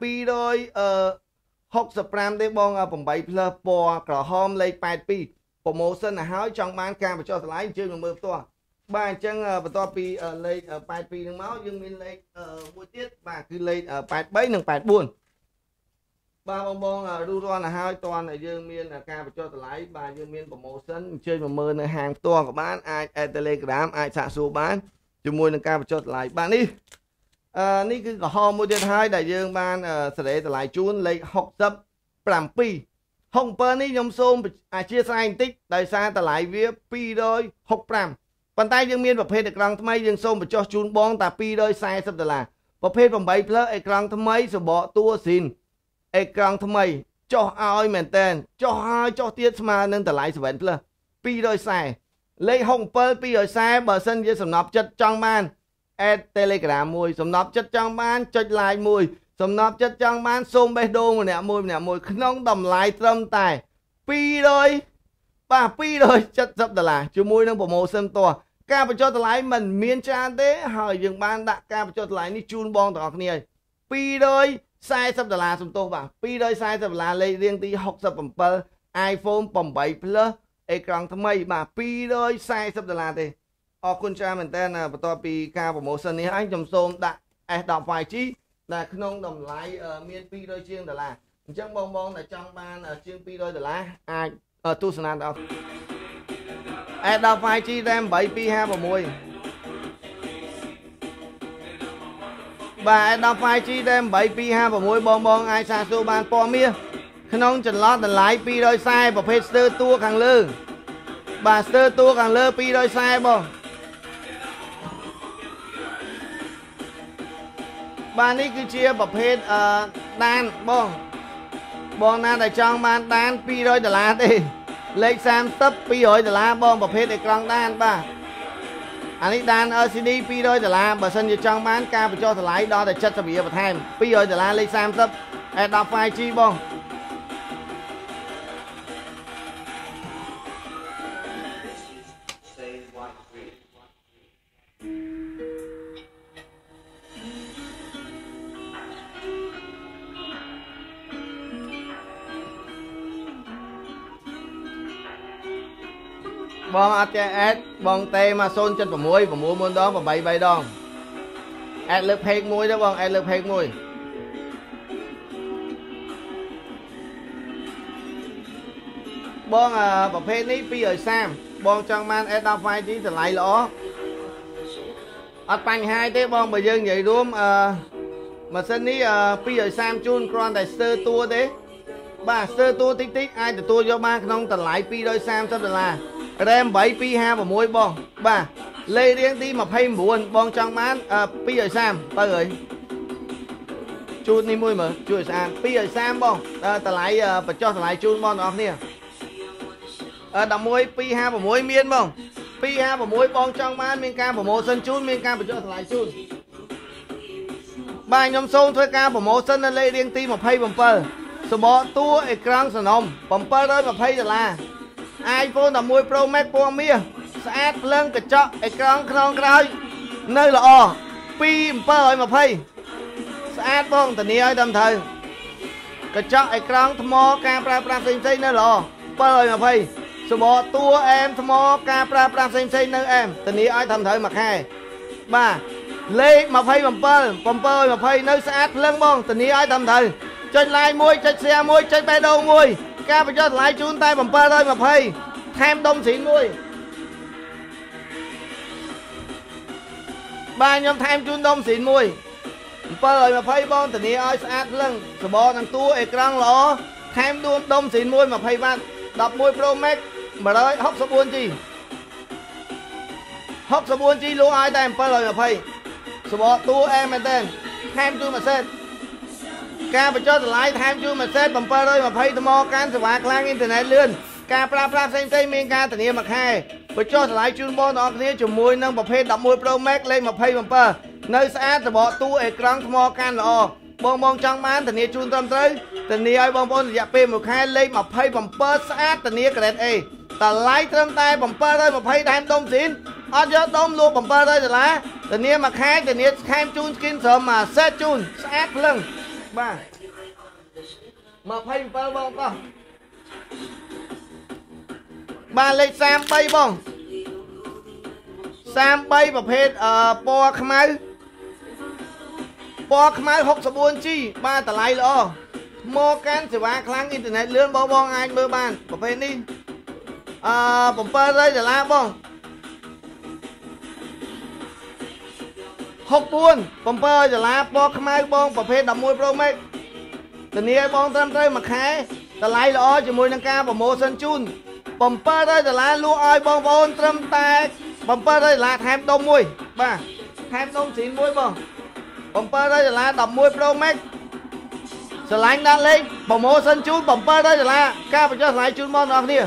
265ទេបង8 plus ពណ៌ក្រហមលេខ82 promotion ទៅហើយចង់បានការបញ្ចុះតម្លៃអញ្ជើញមកមើលផ្ទាល់បាទអញ្ចឹងបន្ទាប់ពីលេខ82នឹងមកយើងមានលេខមួយទៀតបាទគឺលេខ83និង84បាទបងរੂរាន់ទៅហើយតន់យើងមានការបញ្ចុះតម្លៃបាទយើងមាន promotion អញ្ជើញមកមើលនៅហាងផ្ទាល់ក៏បានអាច at Telegram អាចសាកសួរបានជាមួយនឹងការបញ្ចុះតម្លៃបាទនេះនេះគឺក្រហមមួយទៀតហើយដែលយើងបានសេរីតម្លៃជូនលេខ67 67នេះខ្ញុំសូមអធិស្ឋានបន្តិចដោយសារតម្លៃវា265ប៉ុន្តែយើងមានប្រភេទអេក្រង់ថ្មីយើងសូមបញ្ចុះជូនបងតែ$240ប្រភេទ8 plus អេក្រង់ថ្មីសបកតួស៊ីនអេក្រង់ថ្មីចុះឲ្យមែនតែនចុះឲ្យចុះទៀតស្មើនឹងតម្លៃ7 plus 240លេខ67 240បើសិនជាសំណប់ចិត្តចង់បាន at Telegram មួយសំណប់ចិត្តចង់បានចុច like មួយសំណប់ចិត្តចង់បានសូមបេះដូងម្នាក់មួយក្នុងតម្លៃត្រឹមតែ$270ជាមួយនឹង promotion តោះការបញ្ចុះតម្លៃមិនមានច្រើនទេហើយយើងបានដាក់ការបញ្ចុះតម្លៃនេះជូនបងទាំងអស់គ្នា$240សំទោសបាទ$240លេខរៀងទី67 iPhone 8 Plus អេក្រង់ថ្មីបាទ$240ទេអរគុណច្រើនមែនតើបន្ទាប់ពីការ promotion នេះហើយខ្ញុំសូមដាក់ S10 5G ដែលក្នុងតម្លៃមាន$200ជាងដុល្លារអញ្ចឹងបងដែលចង់បានជាង$200អាចទស្សនាដល់ S10 5G RAM 8256បាទ S10 5G RAM 8256បងអាចសាកសួរបានព័ត៌មានក្នុងចន្លោះតម្លៃ240ប្រភេទស្ទើរតួខាងលើបាទស្ទើរតួខាងលើ240បងបាទនេះគឺជាប្រភេទដានបងណាដែលចង់បានដាន$200ទេលេខ30 $200បងប្រភេទអេក្រង់ដានបាទអានេះដាន LCD $200បើសិនជាចង់បានការបញ្ចុះតម្លៃដល់តែ70រៀលបន្ថែម$200លេខ30 S10 5G បងបងអត់ចេះអេតបងទេមក076 6 ដង 8 3 ដងអេតលើកផេកមួយទៅបងអេតលើកផេកមួយបងប្រភេទនេះ230បងចង់បាន S10 5G តម្លៃល្អអត់បញ្ហាទេបងបើយើងនិយាយរួមម៉ាស៊ីននេះ230ជូនគ្រាន់តែស្ទើរតួទេបាទស្ទើរតួតិចអាចទទួលយកបានក្នុងតម្លៃ$230RAM 8256បងបាទលេខរៀងទី29បងចង់បាន230ទៅហើយជូននេះមួយមើលជួយស្អាត230បងតម្លៃបញ្ចុះតម្លៃជូនបងទាំងអស់គ្នា11 256មានបង256បងចង់បានមានការ promotion ជូនមានការបញ្ចុះតម្លៃជូនបាទខ្ញុំសូមធ្វើការ promotion នៅលេខរៀងទី27សបកតួអេក្រង់សំណុំ$720iPhone 11 Pro Max ពណ៌មាសស្អាតភ្លើងកញ្ចក់អេក្រង់ខ្នងក្រោយនៅល្អ2720ស្អាតបងធានាឲ្យតាមត្រូវ cái chọn ai con thmo camera xinh nữa lo bơi mà phay số bộ tua em thmo camera xinh nữa em tình ý ai thầm thời mặc hai ba lê mà phay bầm bơi mà phay nơi sát lưng bong tình ý ai thầm thời chơi lai môi chơi xe môi chơi bay đâu môi ca phải cho lại chun tay bầm bơ thôi mà phay thêm đông xịn môi ba nhóm thêm chun đông xịn môi bơ mà phay bong tình ý ai sát lưng số bộ thằng tua ai con lỏ thêm đuôn đông xịn môi mà phay bạn đập môi Pro Max mà đấy hốc số buôn chi luôn ai tay bơ mà phay số bộ tua em tên thêm chun mà xem ca phải cho lại thêm chưa mà xét bấm bơ ơi mà phay thmo can sửa clang internet lươn ca pra xanh miên ca tình yêu mặc hai phải cho lại chuyên môn đó kia chùm môi nâng bọc phê đập môi Pro Max lên mà phay bấm bơ nơi xã từ bỏ tu ê căng thmo can là bong trong bán tình yêu chuyên tâm tới tình yêu ai bong dạ p một hai lên mà phay bấm bơ xã tình yêu cái ê ta lại trong tay bấm bơ ơi mà phay thêm đông xín ở giờ đông luôn bấm bơ ơi rồi lá tình yêu mặc hai tình yêu thêm chun skin sớm mà xét chun sát lưng ba mà phay bao bông con ba lấy sam bay bông sam bay và phê po khmai hốc sập buôn chi ba tờ lại lo mô can sẽ ba kháng internet lươn bao bông anh bơ bàn và phê đi bông pơ đây là lá bông hốc buôn bông pơ là lá po khmai bông và phê đập môi Pro Max tình yêu bong tâm tới mà khai ta lại lo cho mùi năng ca và mô sân chun bầm pơ đây là lúa oi bong bong tâm tay bầm pơ đây là thêm đông mùi ba thêm đông xịn mùi bầm pơ đây là đập mùi Pro Max sờ lạnh đã lên bầm mô sân chun bầm pơ đây là ca phải cho lại chun mon nào đi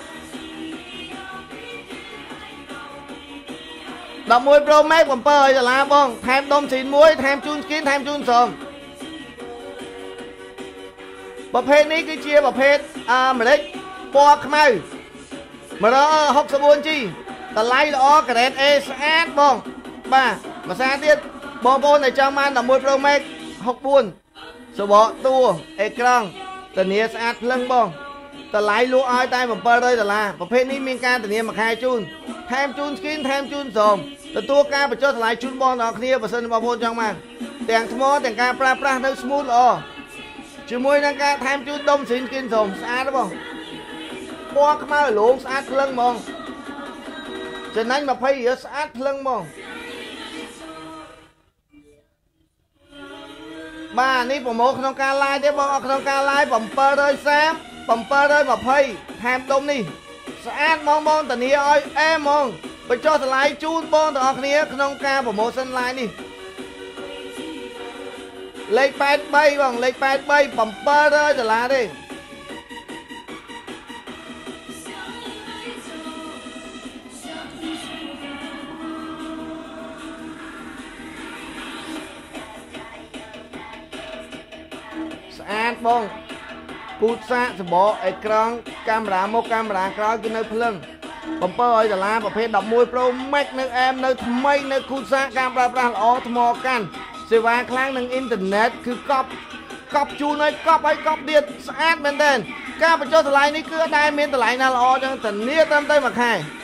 đập mùi Pro Max bầm pơ đây là bong thêm đông xịn mùi thêm chun skin thêm chun sờmประเภทนี้คือเชียร์ประเภทมาเล็กปอขมายมาแล้วหกสบุนจีแต่ไล่ล้อกระเด็นเอสแอดบองบ้ามาซาเตียบอลบอลในจางมันดับมวยโปรแม็กหกบุนสบอตัวเอกรังแต่เนียสแอดเล่งบองแต่ไล่ลูอ้อยตายผมเปิดเลยแต่ละประเภทนี้มีการแต่เนียมาคายจูนแทมจูนสกินแทมจูนสมแต่ตัวการไปเจอแต่ไล่จูนบอลออกเนี่ยเปอร์เซ็นต์บอลบอลจางมันแต่งสมอแต่งการปลาปลาเนื้อสมูทอ๋อช่วยมวยนังการทำจุดดมสินกินสมสะอาดบ้างปอกมาหลงสะอาดเพลิงมองจะนั่งมาพายเยอะสะอาดเพลิงมองบ้านนี้ผมเอาขนมการไล่ได้บ้างเอาขนมการไล่ผมเปิดเลยแซมผมเปิดเลยมาพายทำดมนี่สะอาดมองแต่นี้อ้อยแอมมองไปจ่อสไลด์จูนบ้องแต่ออกนี้ขนมการผมเอาเส้นไลน์นี่เลข8 bay bằngเลข8 bay bấm bơ thôi trở lại đi sạch bông cút xa sẽ bỏ ekran camera một camera coi cái nơi phơi bấm bơ ơi trở lại và phê đọc môi Pro Max nơi em nơi mây nơi cút xa camera ó thò canเสียว่าครั้งหนึ่งอินเทอร์เน็ตคือกอบจูนเลยกอบไอ้กอบเดียดสะอาดเหมือนเดิมก้าวไปเจอสไลด์นี่คือได้เมนสไลด์น่ารักจังแต่เนี่ยเติมเต็มมาใคร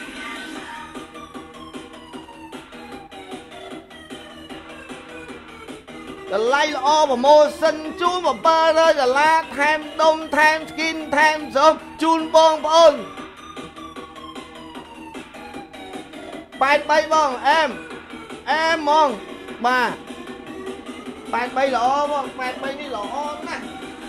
แต่ไล่ล้อแบบโมสันจูนแบบเบอร์เลยแต่ละแทมดมแทมสกินแทมสมจูนบองบอลไปบ้องแอมมองมา8 bay lọ bông 8 bayนี่หล่อนะ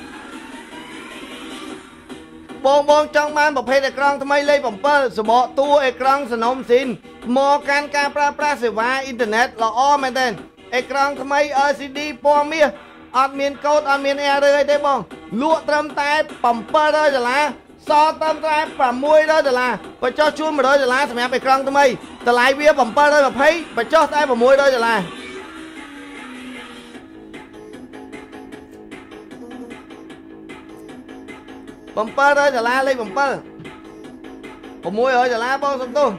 บองจังมันประเภทเอกรังทำไมเลยผมเปิดสมอตัวเอกรังสนมสินมอการปราเสวาอินเทอร์เน็ตหล่อแมนเดนเอกรังทำไมLCD ปอเมียอัดเมียนโกดอัดเมียนแอร์เลยได้บ้องลวดเติมแต่ผมเปิดเลยจะละซอเติมแต่ปมวยเลยจะละไปเจาะชุ่มมาเลยจะละสมัยเอกรังทำไมแต่หลายเวียผมเปิดเลยแบบให้ไปเจาะแต่ปมวยเลยจะละบอมเปอร์เลยจะลาเลยบอมเปอร์ผมมวยเอ้ยจะลาบ้องสักตัว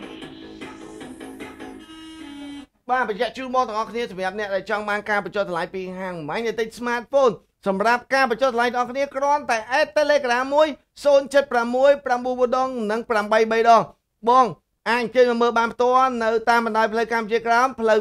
บ้านไปแจกชื่อมอต่างออกเนี่ยสมัยเนี่ยในจังมันการไปจอดหลายปีห่างหมายในติดสมาร์ทโฟนសម្រាប់ការបញ្ចុះតម្លៃបងប្អូនគ្រាន់តែ Telegram មួយ 076 9ដងនិង83ដងបងអាចអញ្ជើញមកមើលបានផ្ទាល់នៅតាមបណ្ដោយផ្លូវកម្ពុជាក្រោមផ្លូវ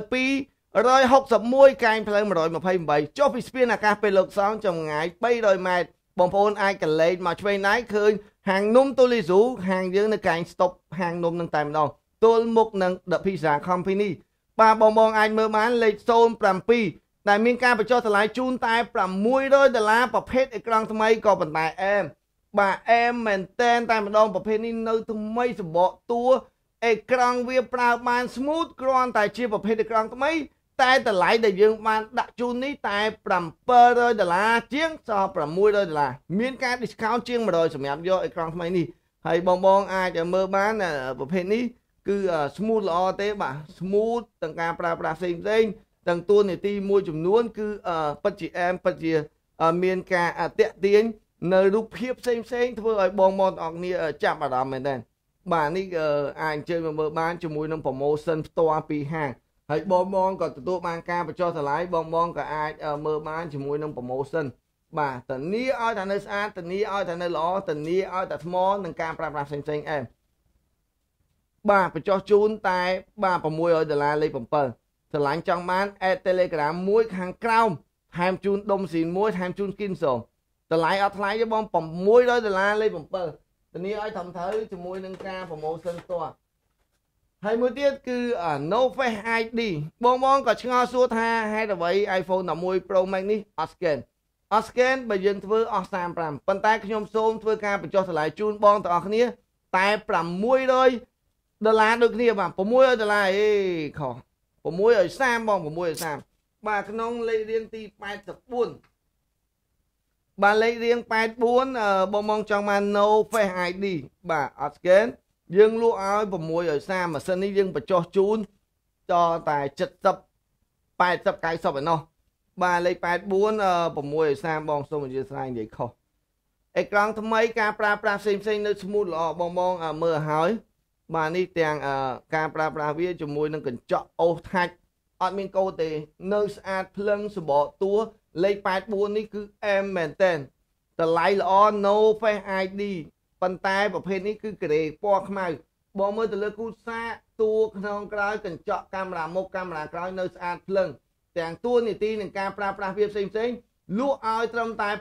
261កែងផ្លូវ128ចុះពីស្ពានអាកាសពេលលោកសងចម្ងាយ300ម៉ែត្របងប្អូនអាចកលេចមកឆ្វេងណៃឃើញហាងនំទូលីស៊ូហាងយើងនៅកែងស្តុបហាងនំនឹងតែម្ដងទល់មុខនឹង The Pizza Company បាទបងអាចមើលបានលេខ07ដែលមានការបញ្ចុះតម្លៃជូនតែ$600ប្រភេទអេក្រង់ថ្មីក៏ប៉ុន្តែអែមបាទអែមមែនតែនតែម្ដងប្រភេទនេះនៅថ្មីសម្បកតួអេក្រង់វាប្រើបាន smooth គ្រាន់តែជាប្រភេទអេក្រង់ថ្មីតែតម្លៃដែលយើងបានដាក់ជូននេះតែ$700ជាងសល់$600មានការ discount ជាង100សម្រាប់យកអេក្រង់ថ្មីនេះហើយបងអាចមើលបានប្រភេទនេះគឺ smooth ល្អទេបាទ smooth ទាំងការប្រើប្រាស់ផ្សេងទាំងតួនាទីមួយចំនួនគឺពិតជាអែមពិតជាមានការតាក់ទាញនៅរូបភាពផ្សេងធ្វើឲ្យបងទាំងអស់គ្នាចាប់អារម្មណ៍មែនទេបាទនេះអាចអញ្ជើញមកមើលបានជាមួយនឹង promotion ផ្ទាល់ពីហាងហើយបងក៏ទទួលបានការបញ្ចុះតម្លៃបងក៏អាចមើលបានជាមួយនឹង promotion បាទធានាឲ្យតែនៅស្អាតធានាឲ្យតែនៅល្អធានាឲ្យតែថ្មនឹងការប្រើប្រាស់ផ្សេងអែមបាទបញ្ចុះជូនតែបាទ$600លេខ7ស្រឡាញ់ចង់បាន add Telegram មួយខាងក្រោមថែមជូនដុំស៊ីនមួយថែមជូន skin សូមតម្លៃអត់ថ្លៃទេបង$600លេខ7ធានាឲ្យត្រឹមត្រូវជាមួយនឹងការ promotion ផ្ទាល់ហើយមួយទៀតគឺ No Face ID បងក៏ឆ្ងល់សួរថាហេតុអ្វី iPhone 11 Pro Max នេះអត់ scan បើយើងធ្វើអស់35ប៉ុន្តែខ្ញុំសូមធ្វើការបញ្ចុះតម្លៃជូនបងទាំងអស់គ្នាតែ$600ដូចគ្នាបាទ$600អេខុស630បង630បាទក្នុងលេខរៀងទី84បាទលេខរៀង84បងចង់បាន No Face ID បាទអត់ scan យើងលក់ឲ្យ630ម៉ាស៊ីននេះយើងបញ្ចុះជូនដល់តែ70 80 90ឯណោះបាទលេខ84 630បងសូមអធិស្ឋាននិយាយខុសអេក្រង់ថ្មីការប្រើប្រាស់ផ្សេងនៅ smooth ល្អបងមើលហើយបាទនេះទាំងការប្រើប្រាស់វាជាមួយនឹងកញ្ចក់អូសថាច់អត់មានកូរទេនៅស្អាតភ្លឹងសម្បកតួលេខ84នេះគឺអែមមែនតែនតម្លៃល្អ No Face ID ប៉ុន្តែប្រភេទនេះគឺក្រេពណ៌ខ្មៅបងមើលទៅលើគូសាតួក្នុងក្រោយកញ្ចក់កាមេរ៉ាមុខកាមេរ៉ាក្រោយនៅស្អាតភ្លឹងទាំងតួនាទីនឹងការប្រើប្រាស់វាផ្សេងលក់ឲ្យត្រឹមតែ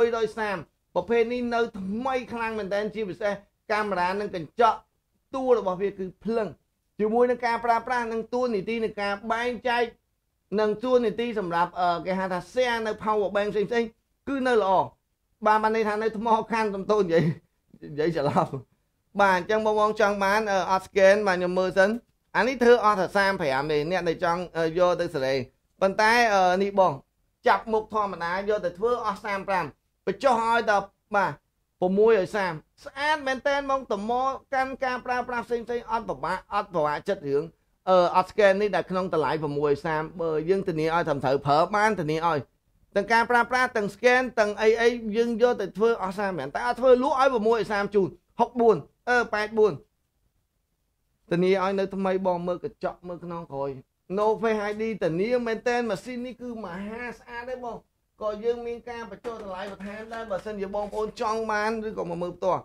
630ប្រភេទនេះនៅថ្មីខ្លាំងមែនតែនជាពិសេសកាមេរ៉ានិងកញ្ចក់តួរបស់វាគឺភ្លឹងជាមួយនឹងការប្រើប្រាស់នឹងតួនាទីនឹងការបែងចែកនឹងតួនាទីសម្រាប់គេហៅថា share នៅ power bank ផ្សេងគឺនៅល្អបានន័យថានៅថ្មខាន់សំតូននិយាយច្រឡំបាទអញ្ចឹងបងចង់បានអត់ scan បាទខ្ញុំមើលសិនអានេះធ្វើអត់តែ35ទេអ្នកដែលចង់យកទៅសេរីប៉ុន្តែនេះបងចាប់មុខធម្មតាយកទៅធ្វើអស់35បញ្ចុះឲ្យដល់បាទ630ស្អាតមែនតើមកតមកាន់ការប្រើប្រាស់ផ្សេងអត់ពិបាកចិត្តរឿងអត់ scan នេះដែលក្នុងតម្លៃ630បើយើងធានាឲ្យត្រឹមត្រូវប្រើបានធានាឲ្យទាំងការប្រើប្រាស់ទាំង scan ទាំងអីយើងយកទៅធ្វើអស់30តែអត់ធ្វើលក់ឲ្យ630ជូន64 84ធានាឲ្យនៅថ្មីបងមើលកញ្ចក់មើលក្នុងក្រោយ No Face ID ធានាមែនតើម៉ាស៊ីននេះគឺមហាស្អាតទេបងក៏យើងមានការបញ្ចុះតម្លៃបន្ថែមដែរបើសិនជាបងប្អូនចង់បានឬក៏មកមើលផ្ទាល់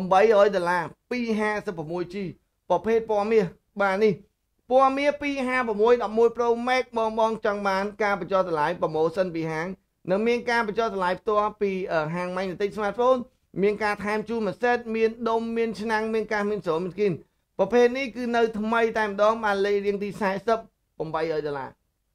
$800 256G ប្រភេទពណ៌មាសបាទនេះពណ៌មាស256 11 Pro Max បងចង់បានការបញ្ចុះតម្លៃ promotion ពីហាងនិងមានការបញ្ចុះតម្លៃផ្ទាល់ពីហាង Magnetic Smartphone មានការថែមជូនមួយសេតមានដុំមានឆ្នាំងមានកាសមានស្រោមមានស្គីនប្រភេទនេះគឺនៅថ្មីតែម្ដងបានលេខរៀងទី$40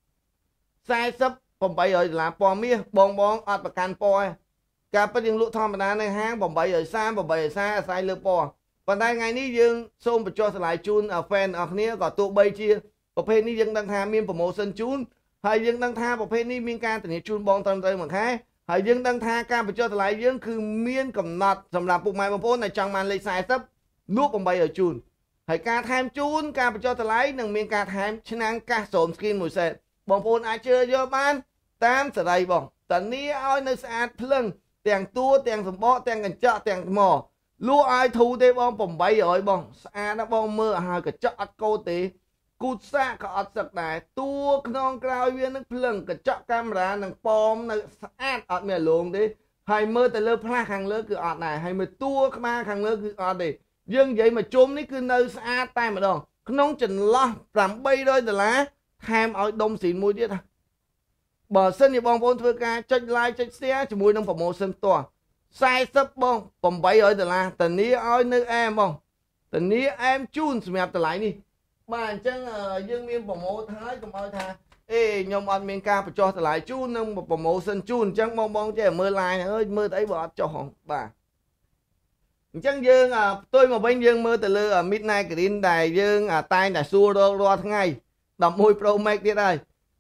$800 $800ពណ៌មាសបងអត់ប្រកាន់ពណ៌ការពិតយើងលក់ធម្មតានៅហាង830អាស្រ័យលើពណ៌ប៉ុន្តែថ្ងៃនេះយើងសូមបញ្ចុះតម្លៃជូន fan អស់គ្នាក៏ទោះបីជាប្រភេទនេះយើងដឹងថាមាន promotion ជូនហើយយើងដឹងថាប្រភេទនេះមានការធានាជូនបងត្រឹមត្រូវមួយខែហើយយើងដឹងថាការបញ្ចុះតម្លៃយើងគឺមានកំណត់សម្រាប់ពុកម៉ែបងប្អូនដែលចង់បានលេខ40លក់800ជូនហើយការថែមជូនការបញ្ចុះតម្លៃនិងមានការថែមឆ្នាំងកាសស្រោមស្គីនមួយសេតបងប្អូនអាចជឿយកបានតាមសេរីបងតានីឲ្យនៅស្អាតភ្លឹងទាំងតួទាំងសម្បកទាំងកញ្ចក់ទាំងថ្មលក់ឲ្យធូរទេបង800បងស្អាតណាស់បងមើលហើយកញ្ចក់អត់កូរទេគូតសាក៏អត់សឹកដែរតួក្នុងក្រោយវានឹងភ្លឹងកញ្ចក់កាមេរ៉ានឹងប៉មនៅស្អាតអត់មានរលោងទេហើយមើលទៅលើផ្លាស់ខាងលើគឺអត់ដែរហើយមើលតួក្បាលខាងលើគឺអត់ទេយើងនិយាយមកជុំនេះគឺនៅស្អាតតែម្ដងក្នុងចន្លោះ$800ថែមឲ្យដុំស៊ីនមួយទៀតបើសិនជាបងប្អូនធ្វើការចុច like ចុច share ជាមួយនឹង promotion ផ្ទាល់40បង$800ធានាឲ្យនៅអែមបងធានាអែមជូនសម្រាប់តម្លៃនេះបាទអញ្ចឹងយើងមានប្រម៉ូទហើយកុំឲ្យថាខ្ញុំអត់មានការបញ្ចុះតម្លៃជូននឹង promotion ជូនអញ្ចឹងបងចេះមើល line អើយមើលទៅអីបើអត់ចុះហងបាទអញ្ចឹងយើងផ្ទុយមកវិញយើងមើលទៅលើ Midnight Green ដែលយើងតែងតែសួររករាល់ថ្ងៃ11 Pro Max ទៀតហើយ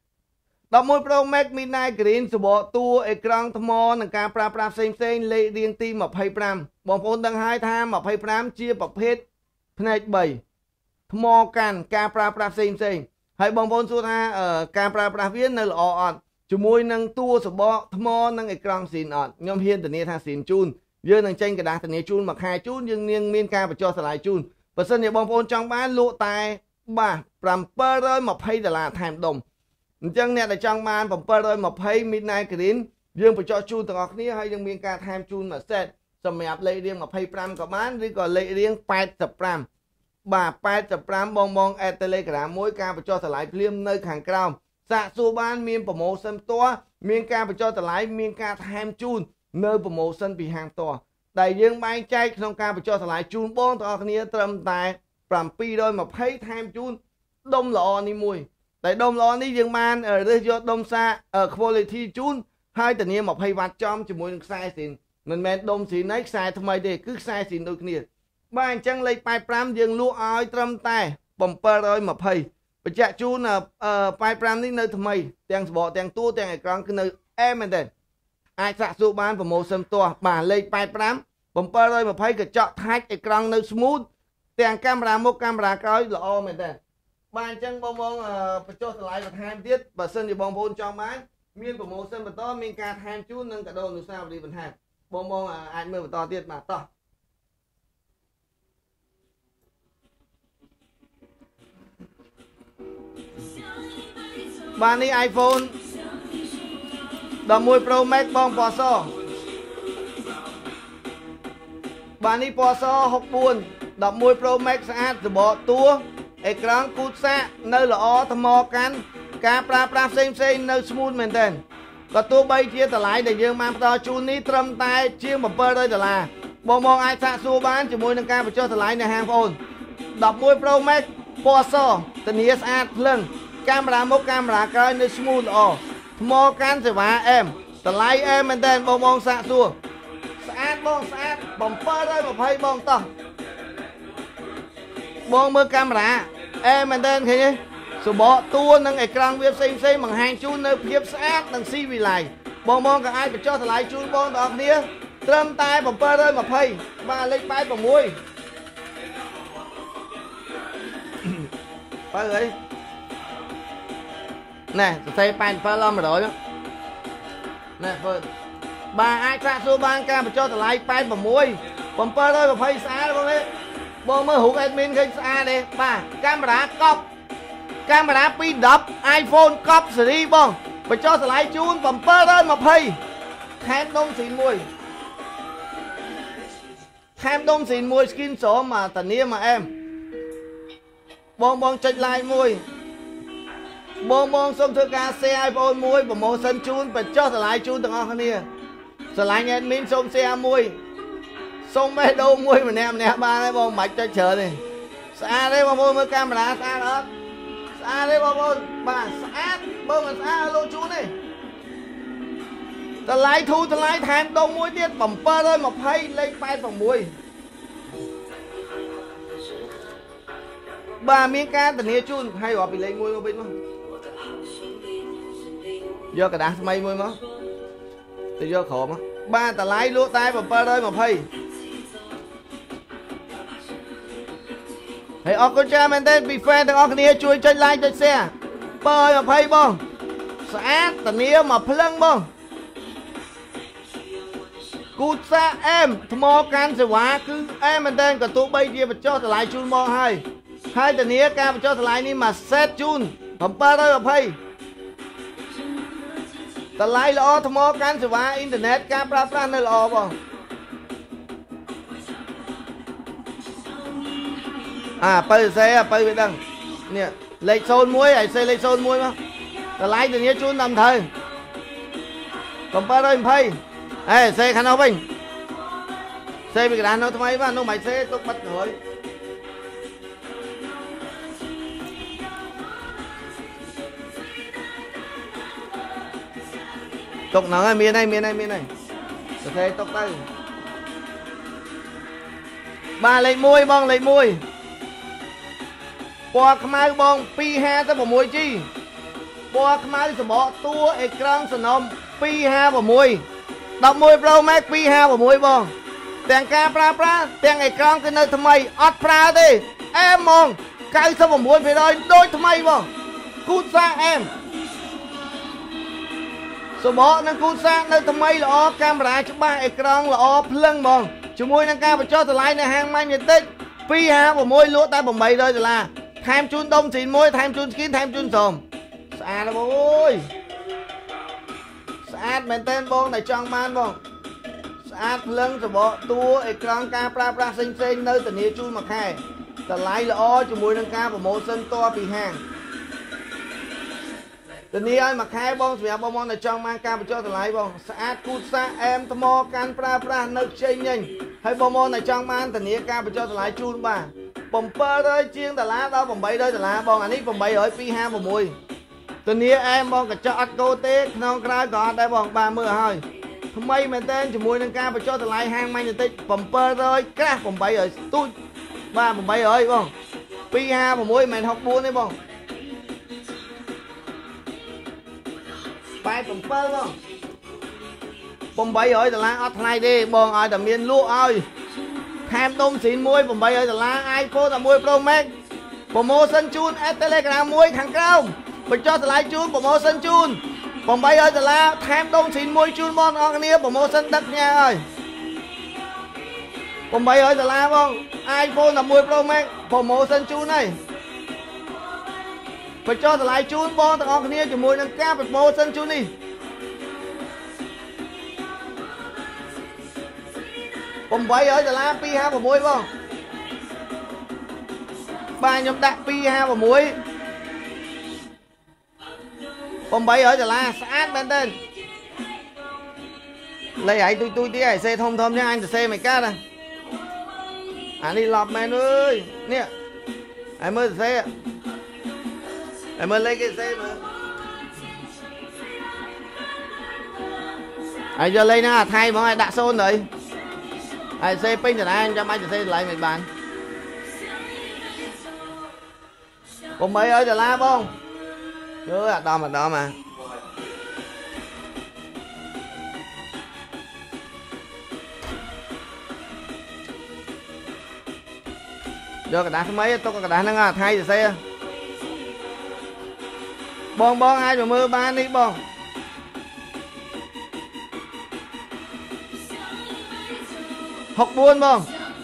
11 Pro Max Midnight Green សបកតួអេក្រង់ថ្មនិងការប្រើប្រាស់ផ្សេងលេខរៀងទី25បងប្អូនដឹងហើយថា25ជាប្រភេទផ្នែក3ថ្មកាន់ការប្រើប្រាស់ផ្សេងហើយបងប្អូនសួរថាការប្រើប្រាស់វានៅល្អអត់ជាមួយនឹងតួសបកថ្មនិងអេក្រង់ស៊ីនអត់ខ្ញុំហ៊ានធានាថាស៊ីនជូនយើងនឹងចេញกระดาษធានាជូនមួយខែជូនយើងមានការបញ្ចុះតម្លៃជូនបើសិនជាបងប្អូនចង់បានលក់តែបាទ$720ថែមដុំអញ្ចឹងអ្នកដែលចង់បាន720 Midnight Green យើងបញ្ចុះជូនទាំងអស់គ្នាហើយយើងមានការថែមជូនមួយសេតសម្រាប់លេខរៀង25ក៏បានឬក៏លេខរៀង85បាទ85បង add Telegram មួយការបញ្ចុះតម្លៃភ្លាមនៅខាងក្រោមសាកសួរបានមាន promotion ផ្ទាល់មានការបញ្ចុះតម្លៃមានការថែមជូននៅ promotion ពីហាងផ្ទាល់ដែលយើងបែងចែកក្នុងការបញ្ចុះតម្លៃជូនបងទាំងអស់គ្នាត្រឹមតែ720ថែមជូនដុំល្អនេះមួយតែដុំល្អនេះយើងបានរើសយកដុំសា quality ជូនហើយធានា20វ៉ាត់ចំជាមួយនឹងខ្សែស៊ីនមិនមែនដុំស៊ីនឯខ្សែថ្មីទេគឺខ្សែស៊ីនដូចគ្នាបាទអញ្ចឹងលេខ85យើងលក់ឲ្យត្រឹមតែ720បញ្ជាក់ជូន85នេះនៅថ្មីទាំងសបកទាំងតួទាំងអេក្រង់គឺនៅអែមមែនទេអាចសាកសួរបាន promotion ផ្ទាល់បាទលេខ85 720កញ្ចក់ថាច់អេក្រង់នៅ smooth ទាំងកាមេរ៉ាមុខកាមេរ៉ាក្រោយល្អមែនទេបាទអញ្ចឹងបងបញ្ចុះតម្លៃបន្ថែមទៀតបើសិនជាបងប្អូនចង់បានមាន promotion បន្តមានការថែមជូននិងកាដូអនុស្សាវរីយ៍បន្ថែមបងអាចមើលបន្តទៀតបាទតោះបាទនេះ iPhone 11 Pro Max បងពណ៌សបាទនេះពណ៌ស64 11 Pro Max ស្អាតសបកតួអេក្រង់គូតសាកនៅល្អថ្មកាន់ការប្រើប្រាស់ផ្សេងនៅ smooth មែនទែនក៏ទោះបីជាតម្លៃដែលយើងបានផ្ដល់ជូននេះត្រឹមតែជាង$700បងអាចសាកសួរបានជាមួយនឹងការបញ្ចុះតម្លៃនៅហាងបងប្អូន11 Pro Max ពណ៌សធានាស្អាតភ្លឹងកាមេរ៉ាមុខកាមេរ៉ាក្រោយនៅ smooth ល្អថ្មកាន់សេវាអែមតម្លៃអែមមែនទែនបងសាកសួរស្អាតបងស្អាត720បងតោះបងមើលកាមេរ៉ាអែមមែនទែនឃើញទេសបកតួនិងអេក្រង់វាផ្សេងបង្ហាញជូននៅភាពស្អាតនិងស៊ីវិល័យបងក៏អាចបញ្ចុះតម្លៃជូនបងទាំងអស់គ្នាត្រឹមតែ720បាទលេខ86បើអីណែសរសេរ87អម100ណែបើបាទអាចសាកសួរបានការបញ្ចុះតម្លៃ86 720ស្អាតបងមើលរូប admin ឃើញស្អាតទេបាទកាមេរ៉ាកប់កាមេរ៉ា210 iPhone កប់ស៊េរីបងបញ្ចុះតម្លៃជូន720ថែមដុំស៊ីនមួយskin ស្រោមតានីមកអែមបងចុច like មួយបងសូមធ្វើការ share ឲ្យបងមួយ promotion ជូនបញ្ចុះតម្លៃជូនទាំងអស់គ្នាស្រឡាញ់ admin សូម share មួយសូមបេះដូងមួយម្នាក់បានហើយបងមិនបាច់ចុចច្រើនទេស្អាតទេបងប្អូនមើលកាមេរ៉ាស្អាតអត់ស្អាតទេបងប្អូនបាទស្អាតបើមិនស្អាតឲ្យលោកជូនទេតម្លៃធូរតម្លៃថែមដុំមួយទៀត720លេខ86បាទមានការធានាជូនហើយរាប់ពីលេខ1មកវិញមកយកกระดาษថ្មីមួយមកទៅយកក្រោមមកបាទតម្លៃលក់តែ720ហើយអរគុណច្រើនមែនទែនពី fan ទាំងអស់គ្នាជួយចុច like ចុច share 720បងស្អាតធានាមកភ្លឹងបងគូតសាអែមថ្មកាន់សេវាគឺអែមមែនទែនក៏ទោះបីជាបញ្ចុះតម្លៃជូនមកហើយ hai tờ nia caបញ្ចុះតម្លៃនេះមកសេតជូន720តម្លៃល្អថ្មកាន់សេវាអ៊ីនធឺណិតការប្រើប្រាស់នៅល្អបងបើសេបើវាដឹងនេះលេខ01ហើយសេលេខ01មកតម្លៃធានាជូនតាមត្រូវ720អេសេខាងនោះវិញសេពីកណ្ដាលនោះថ្មីបាទនោះមិនសេទុកបាត់ក្រោយទុកហ្នឹងហើយមានហើយសរសេរទុកទៅបាទលេខ1បងលេខ1ពណ៌ខ្មៅបង 256G ពណ៌ខ្មៅសបកតួអេក្រង់សនំ256 11 Pro Max 256បងទាំងការប្រើប្រាស់ទាំងអេក្រង់គឺនៅថ្មីអត់ប្រើទេអែមហ្មង 99% ដូចថ្មីបងគូសាអែមសបកនឹងគូសានៅថ្មីល្អកាមេរ៉ាច្បាស់អេក្រង់ល្អភ្លឹងហ្មងជាមួយនឹងការបញ្ចុះតម្លៃនៅហាងម៉ាញ់មេតិច256លក់តែ$800ថែមជូនដុំស៊ីនមួយថែមជូនស្គីនថែមជូនសមស្អាតបងអើយស្អាតមែនតើបងតែចង់បានបងស្អាតភ្លឹងសបកតួអេក្រង់ការប្រើប្រាស់ផ្សេងនៅធានាជូនមួយខែតម្លៃល្អជាមួយនឹងការប្រម៉ូសិនតពីហាងធានាឲ្យមួយខែបងសម្រាប់បងតែចង់បានការបញ្ចុះតម្លៃបងស្អាតគូសាអែមថ្មកាន់ប្រើប្រាស់នៅខ្ចីញញហើយបងតែចង់បានធានាការបញ្ចុះតម្លៃជូនបាន$700ជាងដល់$800បងអានេះ800 256ធានាអែមបងកញ្ចក់អត់កោទេក្នុងក្រៅក៏អត់ដែរបងបានមើលហើយថ្មីមែនតើជាមួយនឹងការបញ្ចុះតម្លៃហាងម៉ាញ់បន្តិច$700ក្រាស់800ទូចបាទ800បង256មិន64ទេបង87បង$800អត់ថ្លៃទេបងឲ្យតែមានលក់ឲ្យថែមដុំស៊ីនមួយ$800 iPhone 11 Pro Max ប្រម៉ូសិនជូន Telegram មួយខាងក្រោមបញ្ចុះតម្លៃជូនប្រម៉ូសិនជូន$800ថែមដុំស៊ីនមួយជូនបងប្អូនគ្នាប្រម៉ូសិនដឹកផ្ញើឲ្យ$800បង iPhone 11 Pro Max ប្រម៉ូសិនជូនហើយបញ្ចុះតម្លៃជូនបងទាំងអស់គ្នាជាមួយនឹងការប្រម៉ូសិនជូននេះ$800 256បងបាទខ្ញុំដាក់256$800ស្អាតមែនទេលេខឯងទុយទៀតឯងសេធំចឹងអញទៅសេមិនកាត់អានេះឡប់មែនអើយនេះឯងមើលសេឯងមើលលេខគេសេមើលឯងយកលេខហ្នឹងអាថៃហ្មងឯងដាក់0ទៅឯងសេពេញតារាចាំបាច់ទៅសេតម្លៃមិនបាន$800បងអើអាដាមយកกระดาษថ្មីទុកกระดาษហ្នឹងអាថៃទៅសេបងអាចមកមើលបាននេះបង64បង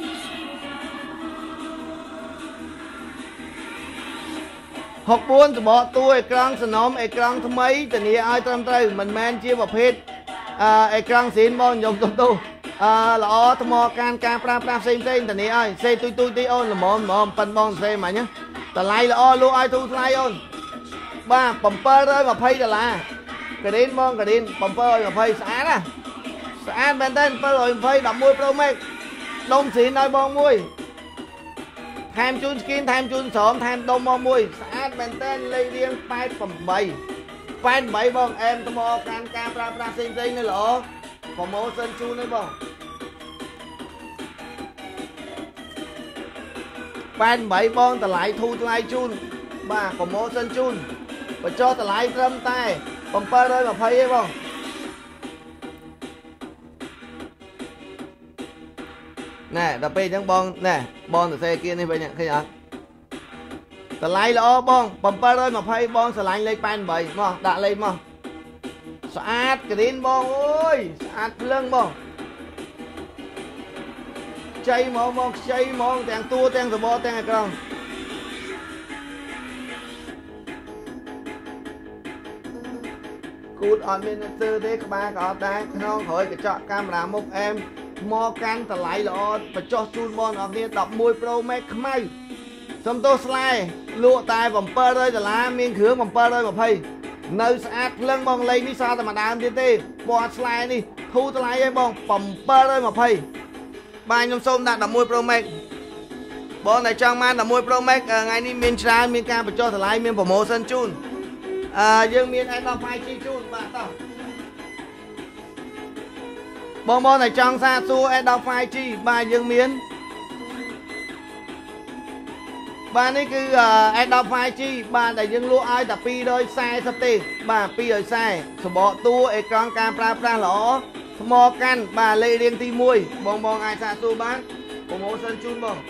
64សបកតួអេក្រង់សនំអេក្រង់ថ្មីធានាឲ្យត្រឹមត្រូវមិនមែនជាប្រភេទអេក្រង់ស៊ីនបងខ្ញុំទុះល្អថ្មការប្រើប្រាស់ផ្សេងធានាឲ្យសេទុយទីអូនល្មមប៉ិនបងសេមិញតម្លៃល្អលក់ឲ្យទូថ្លៃអូនបាទ$720ការីនបងការីន720ស្អាតណាស្អាតមែនតើ720 11 Pro Max ដុំស៊ីនឲ្យបងមួយថែមជូនស្គីនថែមជូនស្រោមថែមដុំមកមួយស្អាតមែនតើលេខរៀង88បងអែមថ្មការប្រើប្រាស់ផ្សេងនៅល្អប្រម៉ូសិនជូនឲ្យបង88បងតម្លៃធូរថ្លៃជូនបាទប្រម៉ូសិនជូនបញ្ចុះតម្លៃត្រឹមតែ$720ទេបងណែដល់ពេលអញ្ចឹងបងណែបងសរសេរគៀននេះវិញឃើញអត់តម្លៃល្អបង$720បងឆ្លាញ់លេខ88មកដាក់លេខមកស្អាតក្រៀនបងអើយស្អាតភ្លឹងបងខ្ចីមកខ្ចីមកទាំងតួទាំងសបកទាំងអេក្រង់ cút on miền tư thế các ba có đá non khỏi cái chọn camera một em mò can tờ lại là và cho chun bon ở kia đọc môi pro max may xong tôi slide lụa tai vòng pơ đây là miếng khứa vòng pơ đây mà phây nơi sát lưng bong lấy đi sao mà đam tê tê bo slide đi thu tờ lại em bong vòng pơ đây mà phây ba nhom xôm đã đọc môi pro max bọn này trong man là môi pro max ngay đi miền tra miền cam và cho tờ lại miền promotion chun dương miền anh đọc phải chi chun bạn tao bong này trong xa xu anh đọc phải chi ba dương miền ba này cứ anh đọc phải chi ba đại dương lúa ai tập pi đôi sai sắp tê ba pi rồi sai số bộ tu ai con cam pra lỏ mò can ba lê riêng ti mui bong ai xa xu bán promotion chun bong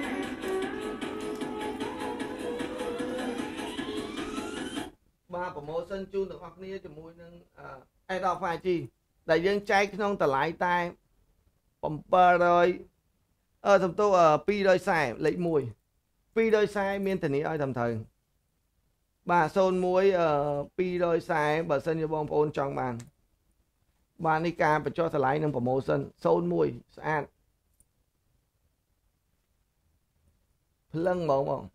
ba promotion chun được học nia cho mui nâng ai đọc phải chi đại dương chạy không tờ lại tay bumper rồi thầm tôi pi đôi sai lấy mùi pi đôi sai miên tình ý ai thầm thời bà xôn muối pi đôi sai bà sân như bông ôn trong bàn bà đi cam phải cho tờ lại nâng promotion xôn mùi sạn lưng bông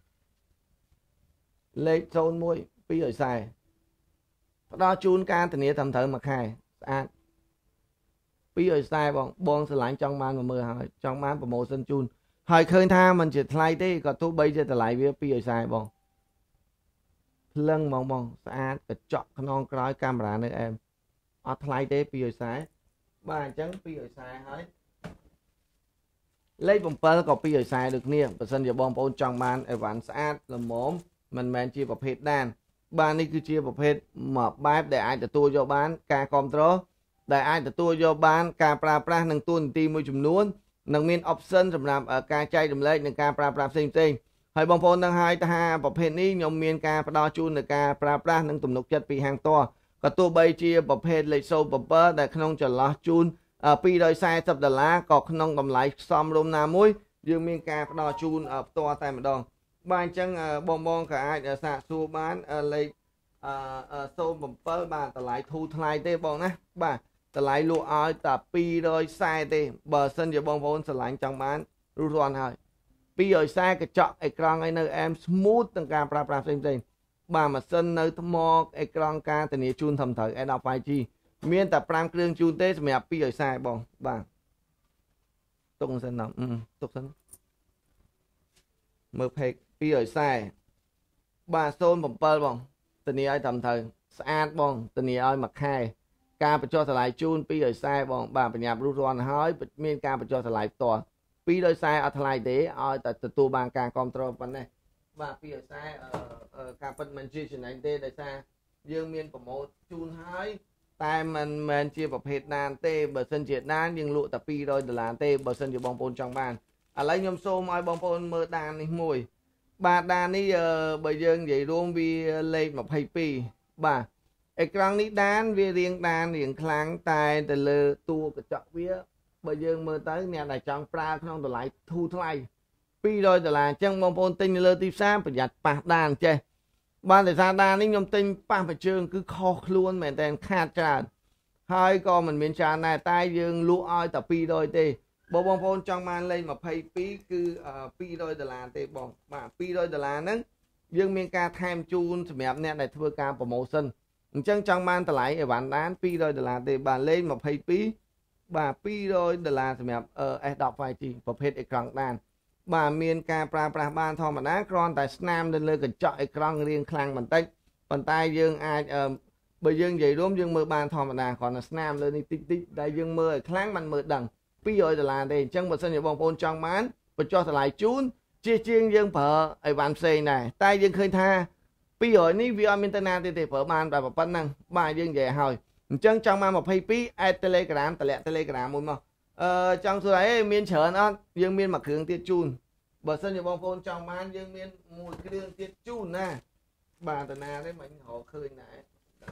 lấy xôn muối pi đôi sai đó chun can tình ý thầm thời mà khai sạn pi đôi sai bông tờ lại trong bàn mà mưa hỏi trong bàn promotion chun hỏi khơi tha mình chỉ thay thế còn tôi bây giờ lại với pi ở sai bông lưng bông xa cái chọn non cõi camera nữa em ở thay thế pi ở sai ba trắng pi ở sai hết lấy bông pơ có pi ở sai được nè và sân giờ bông ôn trong bàn ở ván xa là mồm mình chia vào hết đàn ba này cứ chia vào hết mở bát để ai tôi cho bán ca control để ai tôi cho bán ca pra nâng tuôn ti môi chùm nuôn nâng miên option sầm làm ở ca chay đùm lên nâng ca pra xinh hay bong phone nâng hai ta ha bọc hết ní nhom miên ca đo chun nâng ca pra nâng tụm nục chất bị hàng to có tôi bay chia bọc hết lấy sâu bọc bơ để không cho lo chun pi đôi sai sập đà lá có không cầm lại xóm lôm na muối dương miên ca đo chun ở to tay mà đòn ba chân bong cả ai ở xạ xua bán lấy sâu bọc bơ bà ta lại thu thay tê bong nè bà tờ lại lụa ai tập pi đôi sai tê bờ sân giờ bong vốn sẽ lạnh trong bán ru rồi pi rồi sai cái chọn ecran ấy nơi em smooth tăng ca pra xinh bà mà sân nơi thâm mò ecran ca từ nãy chun thầm thời em đọc phải chi miên tập pram kêu chun tê mẹ pi rồi sai bong bà tung sân nào tục sân mực phê pi rồi sai bà xôn bong pơ bong từ nãy ai thầm thời sát bong từ nãy ai mặc hai ca phải cho lại chun pi rồi sai bong bà phải nhập ru rồi hỏi miên ca phải cho lại to pi đôi sai ở thay thế ở tại tu bàn ca control vấn này và pi đôi sai ở ca phân mình chia chuyển anh tê đôi sai dương miên của một chun hai tai mình chia vào hết nàn tê bờ sân triệt nàn nhưng lụa tập pi đôi là tê bờ sân chỉ bong pôn trong bàn lấy nhom xô mọi bong pôn mơ đàn đi mùi ba đàn đi bây giờ vậy luôn vì lên một hay pi bà ecran ní đàn vì riêng đàn riêng kháng tai từ lơ tu cái chọn vía bây giờ mơ tới nè là trong pra không được lại thu thay pi rồi là trong bong pôn tinh lơ tiếp sang phải giặt bạc đàn chơi ban để ra đàn ní nhom tinh ba phải trường cứ kho luôn mẹ tên khát tràn hai con mình miền trà này tai dương lũ oi tập pi rồi tê bộ bong pôn trong man lên mà pay pi cứ pi rồi là tê bong mà pi rồi là nấng dương miền ca tham chun mẹ nè này thưa ca promotion chân trong man ta lại bạn đán pi rồi là tê bà lên mà pay pi bà pi rồi là mẹ đọc phải chi và hết ecran đàn bà miền ca pra ban thò mà đá con tại snam lên lên cái chọi ecran riêng khang bàn tay dương ai bây giờ vậy đúng dương mơ ban thò mà đá còn là snam lên đi tích đại dương mơ kháng mình mơ đằng pi rồi là đây chân một sân nhà bóng pôn trong bán và cho lại chún chia chiên dương phở ở bàn xe này tay dương khơi tha pi rồi ní video internet thì phở ban và phân năng bà dương về hỏi chân trong mà một hay pi telegram telegram muốn mà trong số đấy miên chở nó dương miên mặc hướng tiết chun bờ sân nhà bóng phôn trong man dương miên mùi cái đường tiết chun nè bà tờ na đấy mình họ khơi này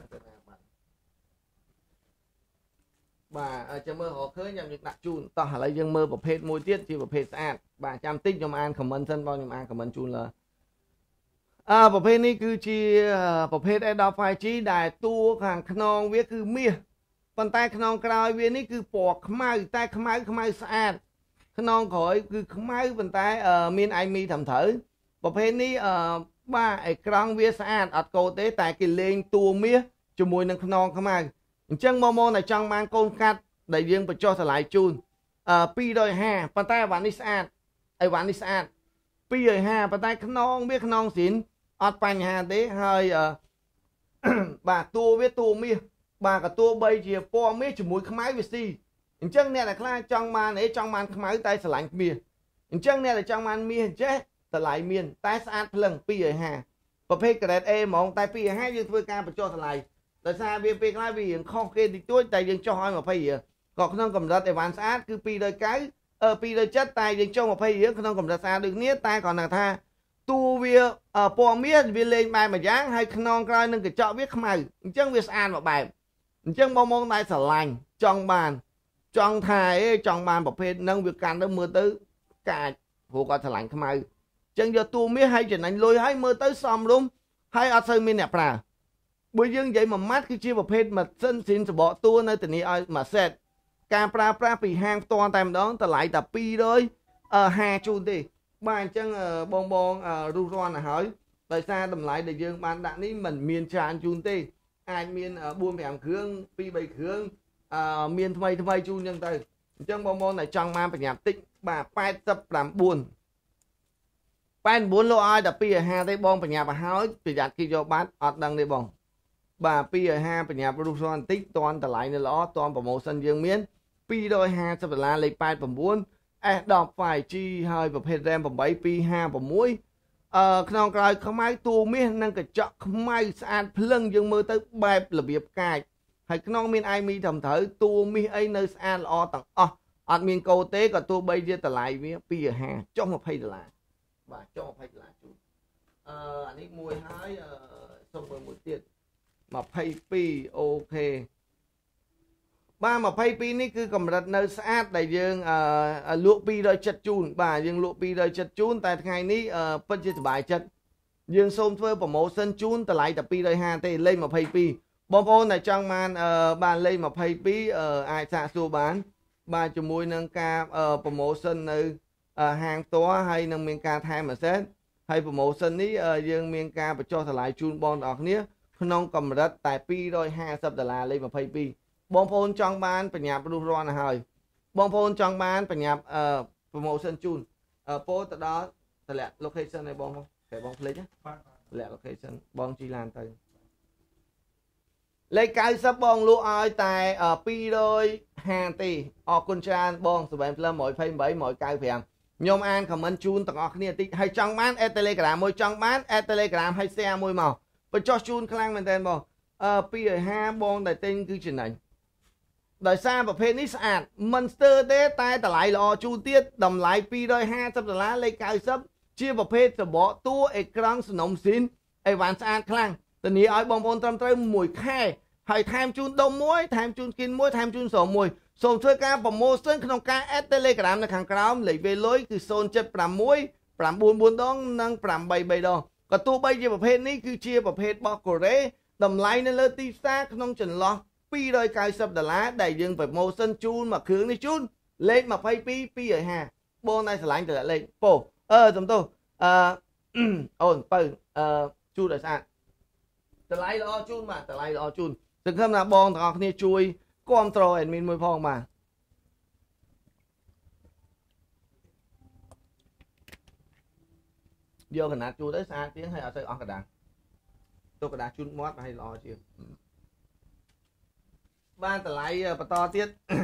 bà cho mơ họ khơi nhằm những đặt chun tao lấy dương mơ một phết môi tiết chỉ một phết sạn bà chăm tích cho an comment sân bao nhiêu an comment chun là ประเภทนี้คือจีประเภท Adopt 5G ได้ตัวข้างขนองเวียคือเมียปันใต้ขนองกลายเวียนี่คือปอกขมายใต้ขมายสะอาดขนองขอยคือขมายปันใต้มีนไอมีทำเถอประเภทนี้ว่าไอ้กลางเวียสะอาดอัดโกเตแต่กิเลงตัวเมียจมวยนังขนองขมายจังโมในจังมันโกนกัดได้ยังไปจ่อสลายจูนปีโดย5ปันใต้วันนี้สะอาดไอ้วันนี้สะอาดปีโดย5ปันใต้ขนองเวียขนองศิลอัดปัญหาเด้ให้บาตัวเวียตัวเมียบากับตัวใบเจียปอเมียจมูกขมายวิซีจังเนี่ยแหละคลาจังมันไอ้จังมันขมายใต้สลายเมียจังเนี่ยแหละจังมันเมียเจ๊สลายเมียนใต้สะอาดพลังปีโดย5ประเภทกระเด็ดมองใต้ปี5ยังធ្វើការបញ្ចុះថ្លៃแต่ซาเบียពេលខ្លះវាខុសគេតិចតួចតែយើងចុះឲ្យ20រៀលក៏ក្នុងកម្រិតអីវ៉ាន់ស្អាតគឺ2ដោយ9 2ដោយ7តែយើងចុះ20រៀលក្នុងកម្រិតស្អាតដូចគ្នាតែគ្រាន់តែថាទូវាពណ៌មាសវាលេងបែបមួយយ៉ាងហើយខ្នងក្រោយនឹងកញ្ចក់វាខ្មៅអញ្ចឹងវាស្អាតមួយបែបអញ្ចឹងបងតែស្រឡាញ់ចង់បានចង់ថាចង់បានប្រភេទហ្នឹងវាកាន់ទៅមើលទៅកាចព្រោះគាត់ស្រឡាញ់ខ្មៅអញ្ចឹងយកទូមាសឲ្យចំណេញលុយឲ្យមើលទៅសមរម្យហើយអត់សូវមានអ្នកប្រើបើយើងនិយាយមួយម៉ាត់គឺជាប្រភេទម៉ាស៊ីនស៊ីនសបកតួនៅធានាឲ្យមួយសេតការប្រើប្រាស់ពីហាងផ្ទាល់តែម្ដងតម្លៃតែ250ជូនទេបាទអញ្ចឹងបងរុះរាន់ទៅហើយដោយសារតម្លៃដែលយើងបានដាក់នេះមិនមានច្រើនជូនទេអាចមាន4-5គ្រឿង2-3គ្រឿងមានថ្មីជូនអញ្ចឹងទៅអញ្ចឹងបងតែចង់បានប្រញាប់តិចបាទ89លោកឲ្យតែ250ទេបងប្រញាប់ឲ្យហើយប្រយ័ត្នគេយកបាត់អត់ដឹងទេបងបាទ250ប្រញាប់រុះរាន់បន្តិចតន់តម្លៃនៅល្អតន់ប្រូម៉ូសិនយើងមាន$250លេខ89S10 5G ហើយប្រភេទ RAM 8256ក្នុងក្រោយខ្មៅតួមាសនិងកញ្ចក់ខ្មៅស្អាតភ្លឹងយើងមើលទៅបែបរបៀបកាចហើយក្នុងមាន IMEI ត្រឹមត្រូវតួមាសអីនៅស្អាតល្អទាំងអស់អត់មានកូទេក៏ទោះបីជាតម្លៃវា250ចុះ$20បាទចុះ$20ជូនអានេះមួយហើយសុំមើលមួយទៀត22អូខេបាទ22នេះគឺកម្រិតនៅស្អាតដែលយើងលក់270ជូនបាទយើងលក់270ជូនតែថ្ងៃនេះពិតជាសប្បាយចិត្តយើងសូមធ្វើប្រូម៉ូសិនជូនតម្លៃតែ250ទេលេខ22បងប្អូនដែលចង់បានលេខ22អាចសាកសួរបានបាទជាមួយនឹងការប្រូម៉ូសិននៅហាងផ្ទាល់ហើយនឹងមានការថែមម៉ាសេតហើយប្រូម៉ូសិននេះយើងមានការបញ្ចុះតម្លៃជូនបងប្អូនគ្នាក្នុងកម្រិតតែ$250លេខ22បងប្អូនចង់បានបញ្ញាប់រុះរាន់ទៅហើយបងប្អូនចង់បានបញ្ញាប់promotion ជូនពោលទៅដល់តម្លាក់ location ឲ្យបងតែបងភ្លេចណាតម្លាក់ location បងជីឡានទៅលេខ90បងលក់ឲ្យតែ250ទេអរគុណច្រើនបងសវែនផ្លឹម128 195ខ្ញុំអាន comment ជូនទាំងអស់គ្នាតិចហើយចង់បាន add Telegram មួយចង់បាន add Telegram ឲ្យ share មួយមកបញ្ចុះជូនខ្លាំងមែនតើបង250បងតែទិញគឺចំណេញដោយសារប្រភេទនេះស្អាតមិនស្ទើរទេតែតម្លៃល្អជូនទៀតតម្លៃ$250លេខ90ជាប្រភេទសបកតួអេក្រង់សនំស៊ីនអីវ៉ាន់ស្អាតខ្លាំងធានាឲ្យបងប្អូនត្រឹមត្រូវ1ខែហើយថែមជូនដុំមួយថែមជូនគិនមួយថែមជូនស្រោមមួយសូមធ្វើការប្រម៉ូសិនក្នុងការ add Telegram នៅខាងក្រោមលេខវេលុយគឺ076 94 ដងនិង833ដងក៏ទោះបីជាប្រភេទនេះគឺជាប្រភេទរបស់កូរ៉េតម្លៃនៅលើទីផ្សារក្នុងចន្លោះ$290ដែលយើងប្រម៉ូសិនជូនមួយគ្រឿងនេះជូនលេខ22 250បងតែឆ្លាញ់ទៅលេខពោសំទោសអូនបើជូនឲ្យស្អាតតម្លៃល្អជូនបាទតម្លៃល្អជូនសង្ឃឹមថាបងទាំងអស់គ្នាជួយគាំទ្រអេដមីនមួយផងបាទយកកណាត់ជូនទៅស្អាតជាងហើយអត់ទៅអស់កដាស់ទុកកដាស់ជូនមាត់ឲ្យល្អជាងបានតម្លៃបន្តទៀត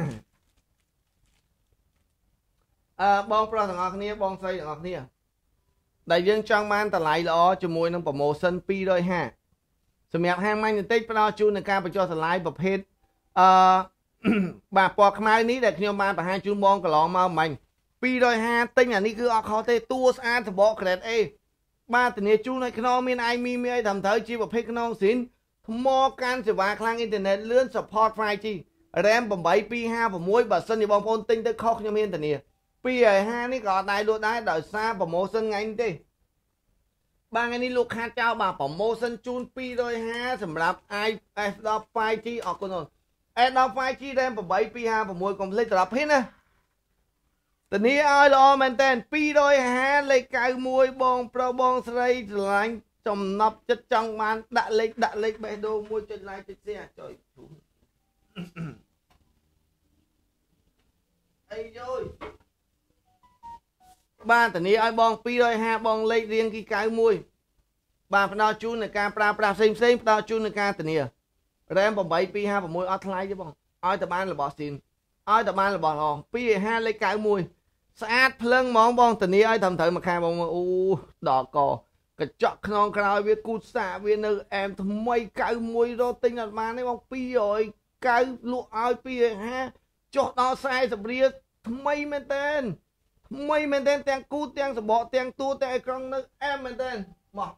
បងប្រុសទាំងអស់គ្នាបងស្រីទាំងអស់គ្នាដែលយើងចង់បានតម្លៃល្អជាមួយនឹង promotion 250សម្រាប់ហាងម៉ាញ់បន្តិចផ្ដល់ជូននឹងការបញ្ចុះតម្លៃប្រភេទបាទពណ៌ខ្មៅនេះដែលខ្ញុំបានបង្ហាញជូនបងកន្លងមកមិញ250ទិញអានេះគឺអត់ខុសទេតួស្អាតសបក grade A បាទធានាជូនឲ្យខ្នងមាន IMEI មានអីត្រឹមត្រូវជាប្រភេទខ្នងស៊ីនថ្មកាន់សេវាខ្លាំងអ៊ីនធឺណិតលឿន support 5G RAM 8256បើសិនជាបងប្អូនទិញទៅខុសខ្ញុំមានធានា250នេះក៏អត់ដែរលក់ដែរដោយសារ promotion ថ្ងៃនេះទេ ba ngày níลูกค้าเจ้าบ่าโปรโมชั่นจูน250สำหรับ iPhone 5G ออกคนน iPhone 5G แรม8 256 complete สำหรับพี่นะตอนนี้เอาล้อแมนเต้น250เลข91บองโปรบองสไลด์หลังจมนับจัดจังมันดะเล็กไปดูมวยจุดไลน์จุดเสียจ่อยไอ้โยba tận này ai bong pi đôi ha bong lấy riêng cái mui ba phần nào chun là ca pra xem tao chun là ca tận này rồi em bong bảy pi ha bong mui offline chứ bong ai tập ban là bỏ xin ai tập ban là bỏ hòn pi ha lấy cái mui sát lưng món bong tận này ai thầm thử mà khai bong u đỏ cò cái chọc non cào với cút xạ với nơi em thầm mấy cái mui rồi tinh là mà này bong pi rồi cái lụa ai pi ha cho nó sai sập riết thầm mấy men tên mấy men tên tiếng cút tiếng sập bọ tiếng tua tiếng con nước em men tên mà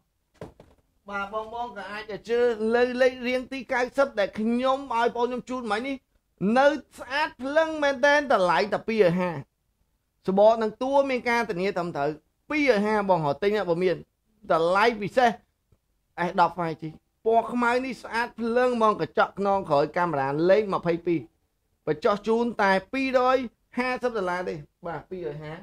bà bong cả ai chưa lấy riêng tí cái sắp để nhóm ai bao nhiêu chút mấy ní nơi sát lưng men tên ta lại tập pi ha sập bọ năng tua men ca tự nhiên tầm thử pi ha bong họ tinh ở bờ miền ta lại vì sao ai đọc phải chi bọ không ai ní sát lưng mong cả chọc non khỏi camera lên mà pay pi và cho chun tài pi đôi ha sắp là đi bà pi rồi ha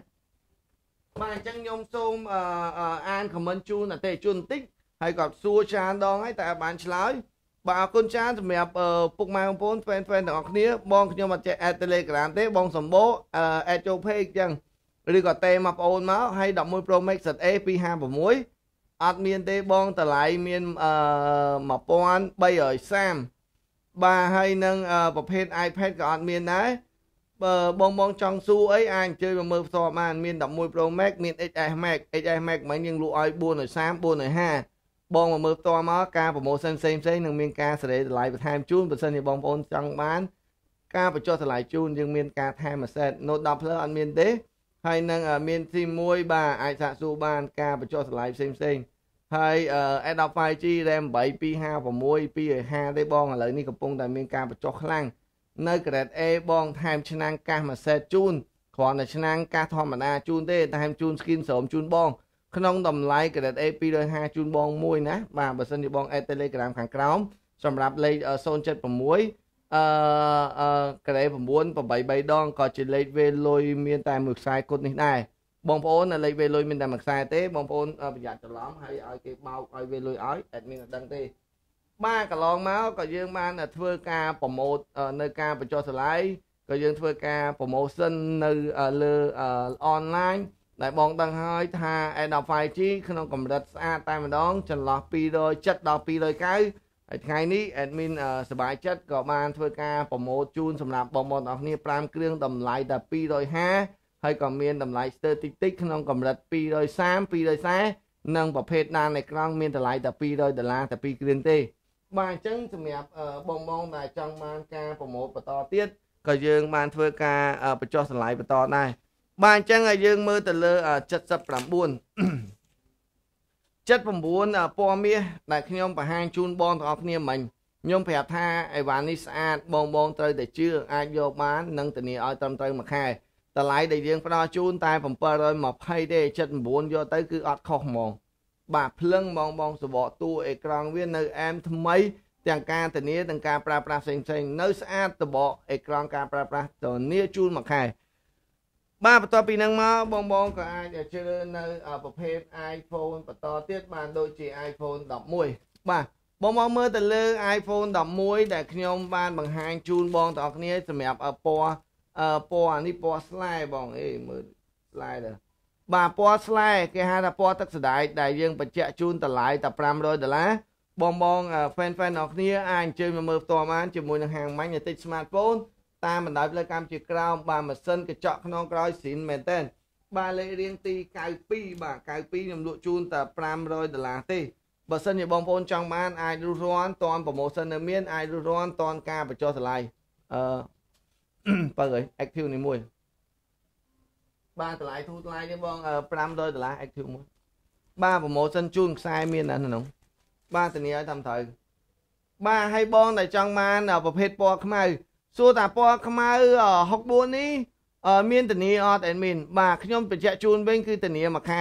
bà chẳng nhông xôm an comment chun là tê chun tích hay gặp xua chan đong ấy tại bạn lái bà con chan thì mẹ phục mai phone fan đọc nia bong nhưng mà chạy telegram thế bong sầm bố cho pay chẳng đi có tê mập ôn máu hay đọc môi pro max ap 2 và muối admin tê bong tờ lại miền mập pon bay ở sam bà hay nângประเภท iPad กับ admin นะបងចង់សួរអីអាចអញ្ជើញមកមើលផ្ទាល់បានមាន11 Pro Max មាន XS Max មិនយើងលក់ឲ្យ430 450បងមកមើលផ្ទាល់មកការប្រម៉ូសិនផ្សេងនឹងមានការសេរីតម្លៃបន្ថែមជូនបើសិនជាបងប្អូនចង់បានការបញ្ចុះតម្លៃជូនយើងមានការថែមមួយសេត Note 10 Plus អត់មានទេហើយនឹងមាន SIM មួយបាទអាចសាកសួរបានការបញ្ចុះតម្លៃផ្សេងហើយ S10 5G RAM 8 256 250ទេបងឥឡូវនេះកំពុងតែមានការបញ្ចុះខ្លាំងនៅ Grade A បងថែមឆ្នាំងកាសមួយសេតជូនគ្រាន់តែឆ្នាំងកាសធម្មតាជូនទេតែថែមជូន skin ស្រោមជូនបងក្នុងតម្លៃ Grade A 250ជូនបងមួយណាបាទបើសិនជាបង add Telegram ខាងក្រោមសម្រាប់លេខ076Grade 983ដងក៏ជាលេខវេលុយមានតែមួយខ្សែគត់នេះដែរបងប្អូនលេខវេលុយមានតែមួយខ្សែទេបងប្អូនប្រយ័ត្នច្រឡំហើយឲ្យគេបោកឲ្យវេលុយឲ្យអត់មានអត់ដឹងទេបាទកន្លងមកក៏យើងបានធ្វើការប្រម៉ូទនៅការបញ្ចុះតម្លៃក៏យើងធ្វើការប្រម៉ូសិននៅលើអនឡាញដែលបងដឹងហើយថា S10 5G ក្នុងកម្រិតស្អាតតែម្ដងចន្លោះ270ដល់290ហើយថ្ងៃនេះ admin សប្បាយចិត្តក៏បានធ្វើការប្រម៉ូទជូនសម្រាប់បងប្អូនទាំងអស់គ្នា5គ្រឿងតម្លៃតែ250ហើយក៏មានតម្លៃស្ទើរតិចក្នុងកម្រិត230 240និងប្រភេទណានអេក្រង់មានតម្លៃតែ$200តែ2គ្រឿងទេបាទអញ្ចឹងសម្រាប់បងដែលចង់បានការប្រម៉ូទបន្តទៀតក៏យើងបានធ្វើការបញ្ចុះតម្លៃបន្តដែរបាទអញ្ចឹងឲ្យយើងមើលទៅលើ79 ពណ៌មាសដែលខ្ញុំបង្ហាញជូនបងទាំងអស់គ្នាមិញខ្ញុំប្រាប់ថាអីវ៉ាន់នេះស្អាតបងត្រូវតែជឿអាចយកបាននិងធានាឲ្យត្រឹមត្រូវមួយខែតម្លៃដែលយើងផ្ដល់ជូនតែ720ទេ79យកទៅគឺអត់ខុសហ្មងបាទភ្លឹងបងសបកតួអេក្រង់វានៅអែមថ្មីទាំងការធានាទាំងការប្រើប្រាស់ផ្សេងនៅស្អាតសបកអេក្រង់ការប្រើប្រាស់ធានាជូនមួយខែបាទបន្ទាប់ពីហ្នឹងមកបងក៏អាចជឿនៅប្រភេទ iPhone បន្តទៀតបានដូចជា iPhone 11បាទបងមើលទៅលើ iPhone 11ដែលខ្ញុំបានបង្ហាញជូនបងទាំងអស់គ្នាសម្រាប់ពណ៌នេះពណ៌ស្លែបងអេមើលស្លែដែរបាទពណ៌ស្លែគេហៅថាពណ៌ទឹកសណ្តែកដែលយើងបញ្ជាក់ជូនតម្លៃតែ$500បងfan អរគ្នាអាចអញ្ជើញមកមើលផ្ទាល់បានជាមួយនឹងហាងម៉ាញ់តិច smartphone តាមបណ្ដោយផ្លូវកម្មជាក្រោមបាទម៉ាស៊ីនកញ្ចក់ក្នុងក្រោយស៊ីនមែនតើបាទលេខរៀងទី92បាទ92ខ្ញុំលក់ជូនតែ$500ទេបើសិនជាបងប្អូនចង់បានអាចរស់រាន់តនប្រម៉ូសិននៅមានអាចរស់រាន់តនការបញ្ចុះតម្លៃបើអី active នេះមួយបាទតម្លៃធូរថ្លៃនេះបង$500 active មួយបាទប្រម៉ូសិនជូនខ្សែមាននៅក្នុងបាទធានាឲ្យតាមត្រូវបាទឲ្យបងដែលចង់បានប្រភេទពណ៌ខ្មៅសួរតាពណ៌ខ្មៅ64នេះមានធានាអត់adminបាទខ្ញុំបញ្ជាក់ជូនវិញគឺធានាមួយខែ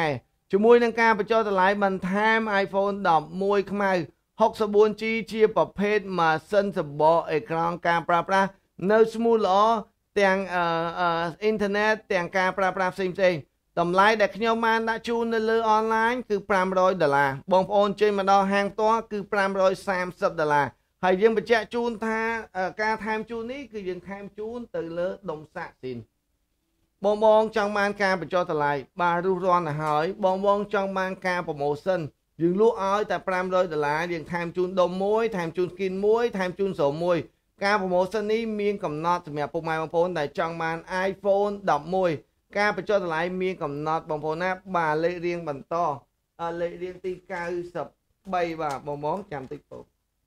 ជាមួយនឹងការបញ្ចុះតម្លៃបន្ថែម iPhone 11 ខ្មៅ 64G ជាប្រភេទម៉ាស៊ីនសម្បកអេក្រង់ការប្រើប្រាស់នៅ smooth ល្អទាំងអ៊ីនធឺណិតទាំងការប្រើប្រាស់ផ្សេងៗតម្លៃដែលខ្ញុំបានដាក់ជូននៅលើអនឡាញគឺ$500បងប្អូនចេញមកដល់ហាងផ្ទាល់គឺ$530ហើយយើងបញ្ជាក់ជូនថាការថែមជូននេះគឺយើងថែមជូនទៅលើដុំសាក់ស៊ីនបងចង់បានការបញ្ចុះតម្លៃបាទរុះរាន់ទៅហើយបងចង់បានការប្រម៉ូសិនយើងលក់ឲ្យតែ$500យើងថែមជូនដុំមួយថែមជូនស្គីនមួយថែមជូនស្រោមមួយការប្រម៉ូសិននេះមានកំណត់សម្រាប់ពុកម៉ែបងប្អូនដែលចង់បាន iPhone 11ការបញ្ចុះតម្លៃមានកំណត់បងប្អូនណាបាទលេខរៀងបន្តលេខរៀងទី93បាទបងចាំតិចទៅ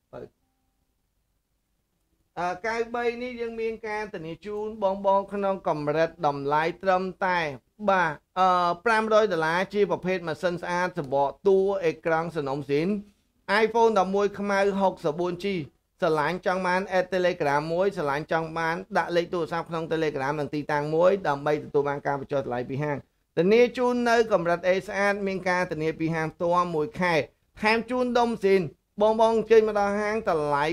93នេះយើងមានការធានាជូនបងក្នុងកម្រិតតម្លៃត្រឹមតែបាទ$500ជាប្រភេទម៉ាស៊ីនស្អាតសម្បកតួអេក្រង់សនំស៊ីន iPhone 11ខ្មៅ 64G ស្រឡាញ់ចង់បាន add Telegram មួយស្រឡាញ់ចង់បានដាក់លេខទូរស័ព្ទក្នុង Telegram និងទីតាំងមួយដើម្បីទទួលបានការបញ្ចុះតម្លៃពីហាងធានាជូននៅកម្រិត A ស្អាតមានការធានាពីហាងផ្ទាល់1ខែថែមជូនដុំស៊ីនបងអញ្ជើញមកដល់ហាងតម្លៃ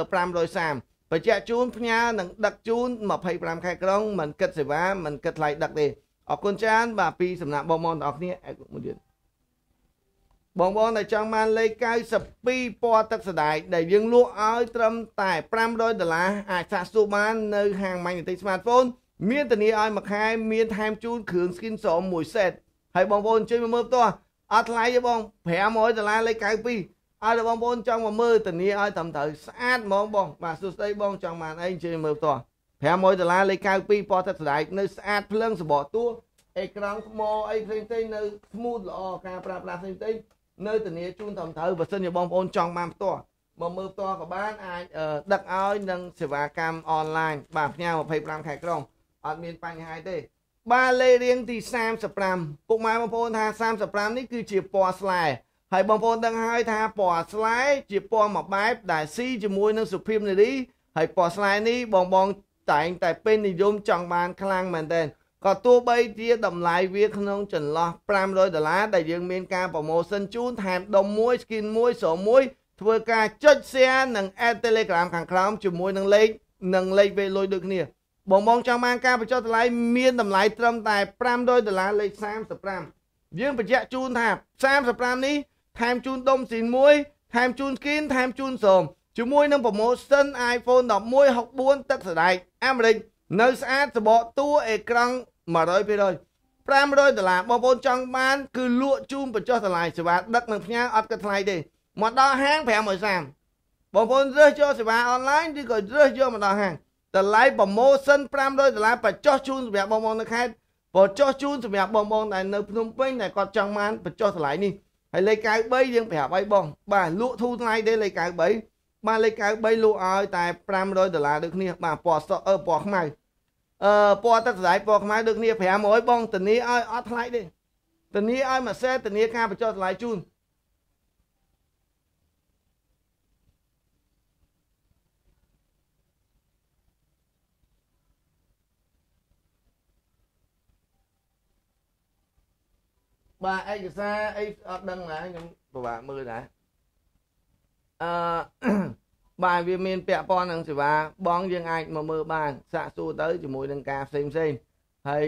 $530បញ្ជាក់ជូនផ្ញើនិងដឹកជូន25ខែក្រុងមិនគិតសេវាមិនគិតថ្លៃដឹកទេអរគុណច្រើនបាទពីសំណាក់បងទាំងអស់គ្នាមួយទៀតបងដែលចង់បានលេខ92ពណ៌ទឹកសដែកដែលយើងលក់ឲ្យត្រឹមតែ$500អាចសាកសួរបាននៅហាងម៉ាញ់នីតិ Smartphone មានធានាឲ្យមួយខែមានថែមជូនគ្រឿង skin ស្រោមមួយសេតហើយបងប្អូនជួយមកមើលផ្ទាល់អត់ថ្លៃទេបង$500លេខ92ឲ្យតែបងប្អូនចង់មកមើលធានាឲ្យត្រឹមត្រូវស្អាតហ្មងបងបាទសួស្ដីបងចង់បានអីជួយមើលផ្ទាល់$500លេខ92ពណ៌ទឹកសដែកនៅស្អាតភ្លើងសបកតួអេក្រង់ថ្មអីផ្សេងនៅ smooth ល្អការប្រើប្រាស់ផ្សេងនៅធានាជូនត្រឹមត្រូវបើសិនជាបងប្អូនចង់បានផ្ទាល់មកមើលផ្ទាល់ក៏បានអាចដឹកឲ្យនឹងសេវាកម្មអនឡាញបាទផ្ញើ25ខែក្រុងអត់មានបញ្ហាទេបាទលេខរៀងទី35ពុកម៉ែបងប្អូនថា35នេះគឺជាពណ៌ស្លែហើយបងប្អូនដឹងហើយថាពណ៌ស្លែជាពណ៌មួយបែបដែលស៊ីជាមួយនឹងសុភាពនារីហើយពណ៌ស្លែនេះបងតែងតែពេញនិយមចង់បានខ្លាំងមែនទែនក៏ទោះបីជាតម្លៃវាក្នុងចន្លោះ$500ដែលយើងមានការប្រម៉ូសិនជូនថែមដុំមួយ skin មួយស្រោមមួយធ្វើការចុច share និង add Telegram ខាងក្រោមជាមួយនឹងលេខវេលុយដូចគ្នាបងចង់បានការបញ្ចុះតម្លៃមានតម្លៃត្រឹមតែ$500លេខ35យើងបញ្ជាក់ជូនថា35នេះថែមជូនដុំស៊ីនមួយថែមជូន skin ថែមជូនស្រោមជាមួយនឹងប្រម៉ូសិន iPhone 11 64ទឹកសដែកអាមេរិកនៅស្អាតសបកតួអេក្រង់100%$500បងប្អូនចង់បានគឺលក់ជូនបញ្ចុះតម្លៃសេវាដឹកនិងផ្ញើអត់គិតថ្លៃទេមកដល់ហាង$530បងប្អូនរើសយកសេវាអនឡាញឬក៏រើសយកមកដល់ហាងតម្លៃប្រម៉ូសិន$500បញ្ចុះជូនសម្រាប់បងប្អូននៅខេត្តបញ្ចុះជូនសម្រាប់បងប្អូនដែលនៅភ្នំពេញដែលគាត់ចង់បានបញ្ចុះតម្លៃនេះហើយលេខ93យើងប្រាប់ឲ្យបងបាទលក់ធូរថ្លៃទេលេខ93បាទលេខ93លក់ឲ្យតែ$500ដូចគ្នាបាទពណ៌ពណ៌ខ្មៅពណ៌ទឹកសដែកពណ៌ខ្មៅដូចគ្នា500បងធានាឲ្យអត់ថ្លៃទេធានាឲ្យមួយសេតធានាការបញ្ចុះតម្លៃជូនបាទឯកសារអីអត់ដឹងណាខ្ញុំពិបាកមើលដែរបាទវាមានពាក់ព័ន្ធនឹងសេវាបងយើងអាចមកមើលបានសាកសួរទៅជាមួយនឹងការផ្សេងហើយ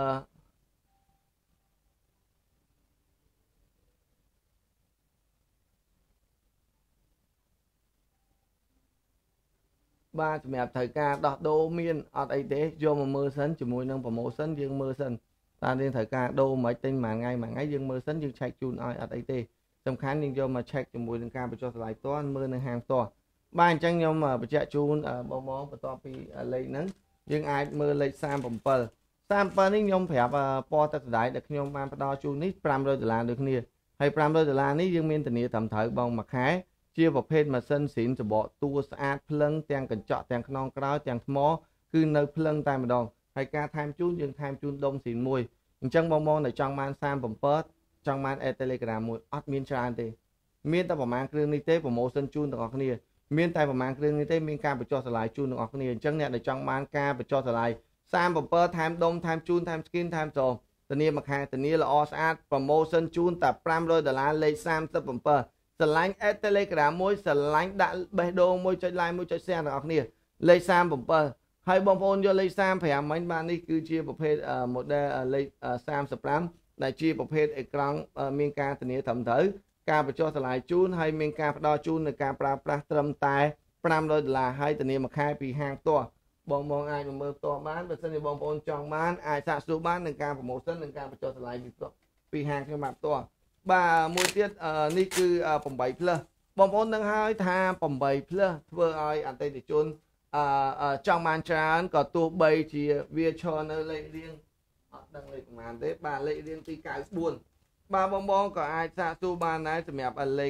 បាទសម្រាប់ត្រូវការដោះដូរមានអត់អីទេយកមកមើលសិនជាមួយនឹងប្រម៉ូសិនយើងមើលសិនតាយើងត្រូវការដូរមិនទិញមួយថ្ងៃយើងមើលសិនយើងឆែកជូនឲ្យអត់អីទេសំខាន់យើងយកមកឆែកជាមួយនឹងការបញ្ចុះតម្លៃផ្ទាល់មើលនៅហាងផ្ទាល់បាទអញ្ចឹងខ្ញុំបញ្ជាក់ជូនបងបន្ទាប់ពីលេខហ្នឹងយើងអាចមើលលេខ37នេះខ្ញុំប្រាប់ពណ៌ទឹកសដែកដែលខ្ញុំបានផ្ដល់ជូននេះ$500ដូចគ្នាហើយ$500នេះយើងមានធានាត្រឹមត្រូវបងមួយខែជាប្រភេទម៉ាស៊ីនស៊ីនសបកតួស្អាតភ្លឹងទាំងកញ្ចក់ទាំងខ្នងក្រោយទាំងថ្មគឺនៅភ្លឹងតែម្ដងហើយការថែមជូនយើងថែមជូនដុំស៊ីនមួយអញ្ចឹងបងដែលចង់បាន37ចង់បាន Telegram មួយអត់មានច្រើនទេមានតែប្រមាណគ្រឿងនេះទេប្រម៉ូសិនជូនទាំងអស់គ្នាមានតែប្រមាណគ្រឿងនេះទេមានការបញ្ចុះតម្លៃជូនទាំងអស់គ្នាអញ្ចឹងអ្នកដែលចង់បានការបញ្ចុះតម្លៃ37ថែមដុំថែមជូនថែម skin ថែមស្រោមធានាមួយខែធានាល្អស្អាត promotion ជូនតែ$500លេខ37ស្រឡាញ់ Telegram មួយស្រឡាញ់ដាក់បេះដូងមួយចុច like មួយចុច share ទាំងអស់គ្នាលេខ37ហើយបងប្អូនយកលេខ35មិញបាទនេះគឺជាប្រភេទ model លេខ35ដែលជាប្រភេទអេក្រង់មានការធានាត្រឹមត្រូវការបញ្ចុះតម្លៃជូនហើយមានការផ្ដល់ជូននៅការប្រើប្រាស់ត្រឹមតែ$500ហើយធានាមួយខែពីហាងផ្ទាល់បងអាចមកមើលផ្ទាល់បានបើសិនជាបងប្អូនចង់បានអាចសាកសួរបាននឹងការ promotion និងការបញ្ចុះតម្លៃពីហាងខ្ញុំបានផ្ទាល់បាទមួយទៀតនេះគឺ8 plus បងប្អូននឹងហើយថា8 plus ធ្វើឲ្យអតិថិជនចង់បានច្រើនក៏ទោះបីជាវាឈរនៅលេខរៀងអត់ដឹងលេខប្រហែលទេបាទលេខរៀងទី94បាទបងក៏អាចសាកសួរបានដែរសម្រាប់លេខ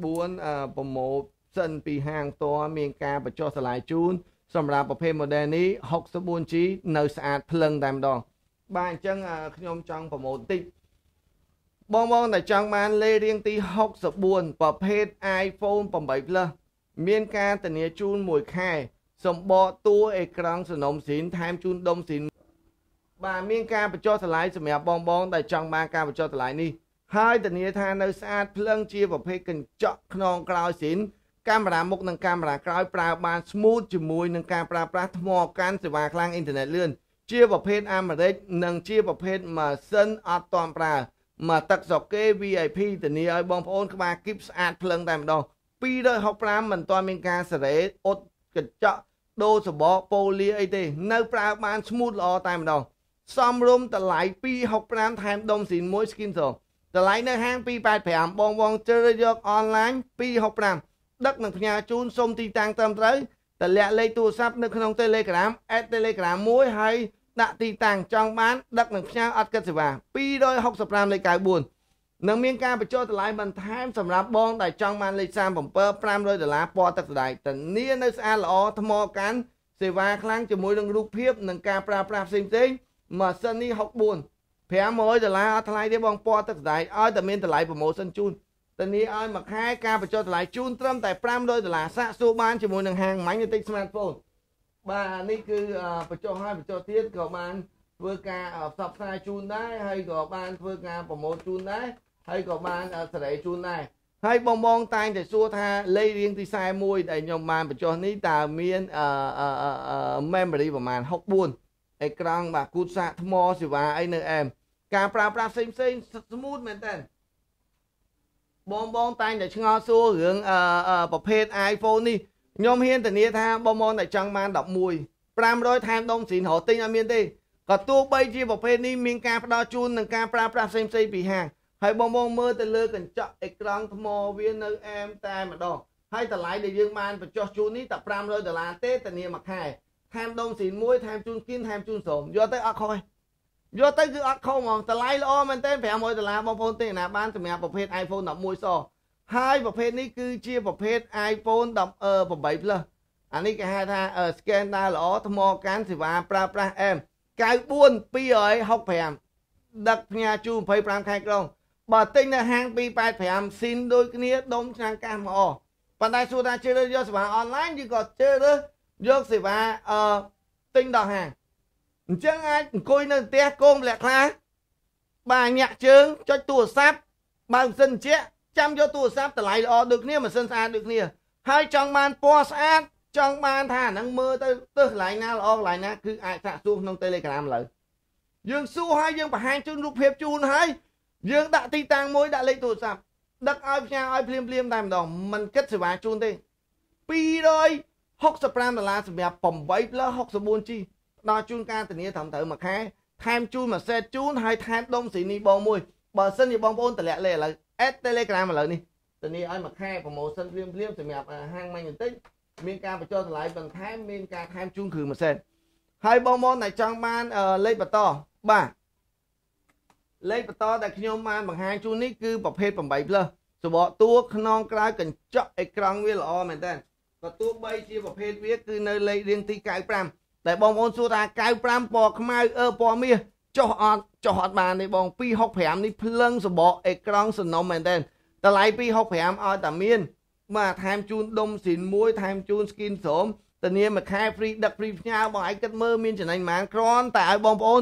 94ប្រម៉ូសិនពីហាងផ្ទាល់មានការបញ្ចុះតម្លៃជូនសម្រាប់ប្រភេទ model នេះ 64G នៅស្អាតភ្លឹងតែម្ដងបាទអញ្ចឹងខ្ញុំចង់ប្រម៉ូទតិចបងតែចង់បានលេខរៀងទី64ប្រភេទ iPhone 8 Plus មានការធានាជូន1ខែសម្បកតួអេក្រង់សំណុំស៊ីនថែមជូនដុំស៊ីនបាទមានការបញ្ចុះតម្លៃសម្រាប់បងដែលចង់បានការបញ្ចុះតម្លៃនេះហើយធានាថានៅស្អាតភ្លឹងជាប្រភេទកញ្ចក់ខ្នងក្រោយស៊ីនកាមេរ៉ាមុខនិងកាមេរ៉ាក្រោយប្រើបាន smooth ជាមួយនឹងការប្រើប្រាស់ថ្មកាន់សេវាខ្លាំងអ៊ីនធឺណិតលឿនជាប្រភេទអាមេរិកនិងជាប្រភេទម៉ាស៊ីនអត់ទាន់ប្រើមកទឹកស្រុកគេ VIP ធានាឲ្យបងប្អូនក្បាលគីបស្អាតភ្លឹងតែម្ដង265មិនទាន់មានការសេរីអ៊ុតកញ្ចក់ដូរសបកប៉ូលីអីទេនៅប្រើបាន smooth ល្អតែម្ដងសំរុំតម្លៃ265ថែមដុំស៊ីនមួយ skin zone តម្លៃនៅហាង285បងជ្រើសរើសយកអនឡាញ265ដឹកនឹងផ្ញើជូនសុំទីតាំងត្រឹមត្រូវតម្លាក់លេខទូរស័ព្ទនៅក្នុង Telegram @Telegram មួយហើយដាក់ទីតាំងចង់បានដឹកនឹងផ្ញើអត់គិតសេវា265លេខ94នឹងមានការបញ្ចុះតម្លៃបន្ថែមសម្រាប់បងដែលចង់បានលេខ37$500ពណ៌ទឹកស្ដាយធានានៅស្អាតល្អថ្មកាន់សេវាខ្លាំងជាមួយនឹងរូបភាពនិងការប្រើប្រាស់ផ្សេងម៉ាស៊ីននេះ64$500អត់ថ្លៃទេបងពណ៌ទឹកស្ដាយឲ្យតែមានតម្លៃ promotion ជូនធានាឲ្យមួយខែការបញ្ចុះតម្លៃជូនត្រឹមតែ$500សាកសួរបានជាមួយនឹងហាងម៉ាញ់ទិច smartphone បាទនេះគឺបញ្ចុះហើយបញ្ចុះទៀតក៏បានធ្វើការផ្សព្វផ្សាយជូនដែរហើយក៏បានធ្វើការប្រម៉ូទជូនដែរហើយក៏បានសេរីជូនដែរហើយបងតែងតែសួរថាលេខរៀងទី41ដែលខ្ញុំបានបញ្ចុះនេះតើមាន memory ប្រមាណ64អេក្រង់បាទគូតសាកថ្មសេវាអីនៅអែមការប្រើប្រាស់ផ្សេងsmooth មែនតើបងតែងតែឆ្ងល់សួររឿងប្រភេទ iPhone នេះខ្ញុំហ៊ានធានាថាបងតែចង់បាន11 500ថែមដុំស៊ីនរហូតទិញអត់មានទេក៏ទោះបីជាប្រភេទនេះមានការផ្ដល់ជូននិងការប្រើប្រាស់ផ្សេងពីហាងហើយបងមើលទៅលើកញ្ចក់អេក្រង់ថ្មវានៅអែមតែម្ដងហើយតម្លៃដែលយើងបានបញ្ចុះជូននេះតែ$500ទេធានាមួយខែថែមដុំស៊ីនមួយថែមជូនគៀនថែមជូនស្រោមយកទៅអត់ខុសទេយកទៅគឺអត់ខុសហ្មងតម្លៃល្អមែនទែន$500បងប្អូនទិញណាបានសម្រាប់ប្រភេទ iPhone 11សហើយប្រភេទនេះគឺជាប្រភេទ iPhone 8 Plus អានេះគេហៅថា scan ដែរល្អថ្មកាន់សេវាប្រើប្រាស់អែម94 265ដឹកផ្ញើជូន25ខែក្រុងបើទិញនៅហាង285ស៊ីនដូចគ្នាដុំឆ្នាំងកាសមកប៉ុន្តែសួរថាជឿរើសយកសេវាអនឡាញឬក៏ជឿរើសយកសេវាទិញដល់ហាងអញ្ចឹងអាចអង្គុយនៅផ្ទះកូនម្លាក់ខ្លះបាទញាក់ជើងចុចទូរស័ព្ទបើម៉ាស៊ីនជែកចាំយកទូរស័ព្ទតម្លៃល្អដូចគ្នាម៉ាស៊ីនស្អាតដូចគ្នាហើយចង់បានពណ៌ស្អាតចង់បានថាហ្នឹងមើលទៅកន្លែងណាល្អកន្លែងណាគឺអាចសាកសួរក្នុង Telegram ឥឡូវយើងសួរហើយយើងបង្ហាញជូនរូបភាពជូនហើយយើងដាក់ទីតាំងមួយដាក់លេខទូរស័ព្ទដឹកឲ្យផ្ញើឲ្យភ្លាមតែម្ដងមិនគិតសេវាជូនទេ$265សម្រាប់8 Plus 64G ដល់ជូនការធានាត្រឹមត្រូវមួយខែថែមជូនមួយសេតជូនហើយថែមដុំស៊ីនីបងមួយបើសិនជាបងប្អូនតម្លាក់លេខឥឡូវTelegram ឥឡូវនេះធានាឲ្យមួយខែ promotion ភ្លាមសម្រាប់ហាងម៉ាញ់បន្តិចមានការបញ្ចុះតម្លៃបន្ថែមមានការថែមជូនគ្រឿងមួយសេតហើយបងប្អូនដែលចង់បានលេខបន្តបាទលេខបន្តដែលខ្ញុំបានបង្ហាញជូននេះគឺប្រភេទ8 Plus សបកតួខ្នងក្រៅកញ្ចក់អេក្រង់វាល្អមែនតើក៏ទោះបីជាប្រភេទវាគឺនៅលេខរៀងទី95តែបងប្អូនសួរថា95ពណ៌ខ្មៅពណ៌មាសចុះអត់បានទេបង265នេះភ្លឹងសបកអេក្រង់សំណុំមែនតើតម្លៃ265ឲ្យតែមានបាទថែមជូនដុំស៊ីនមួយថែមជូន skin ស្រោមធានាមួយខែ free ដឹក free ផ្ញើបងឯងគិតមើលមានចំណេញប៉ុន្មានគ្រាន់តែឲ្យបងប្អូន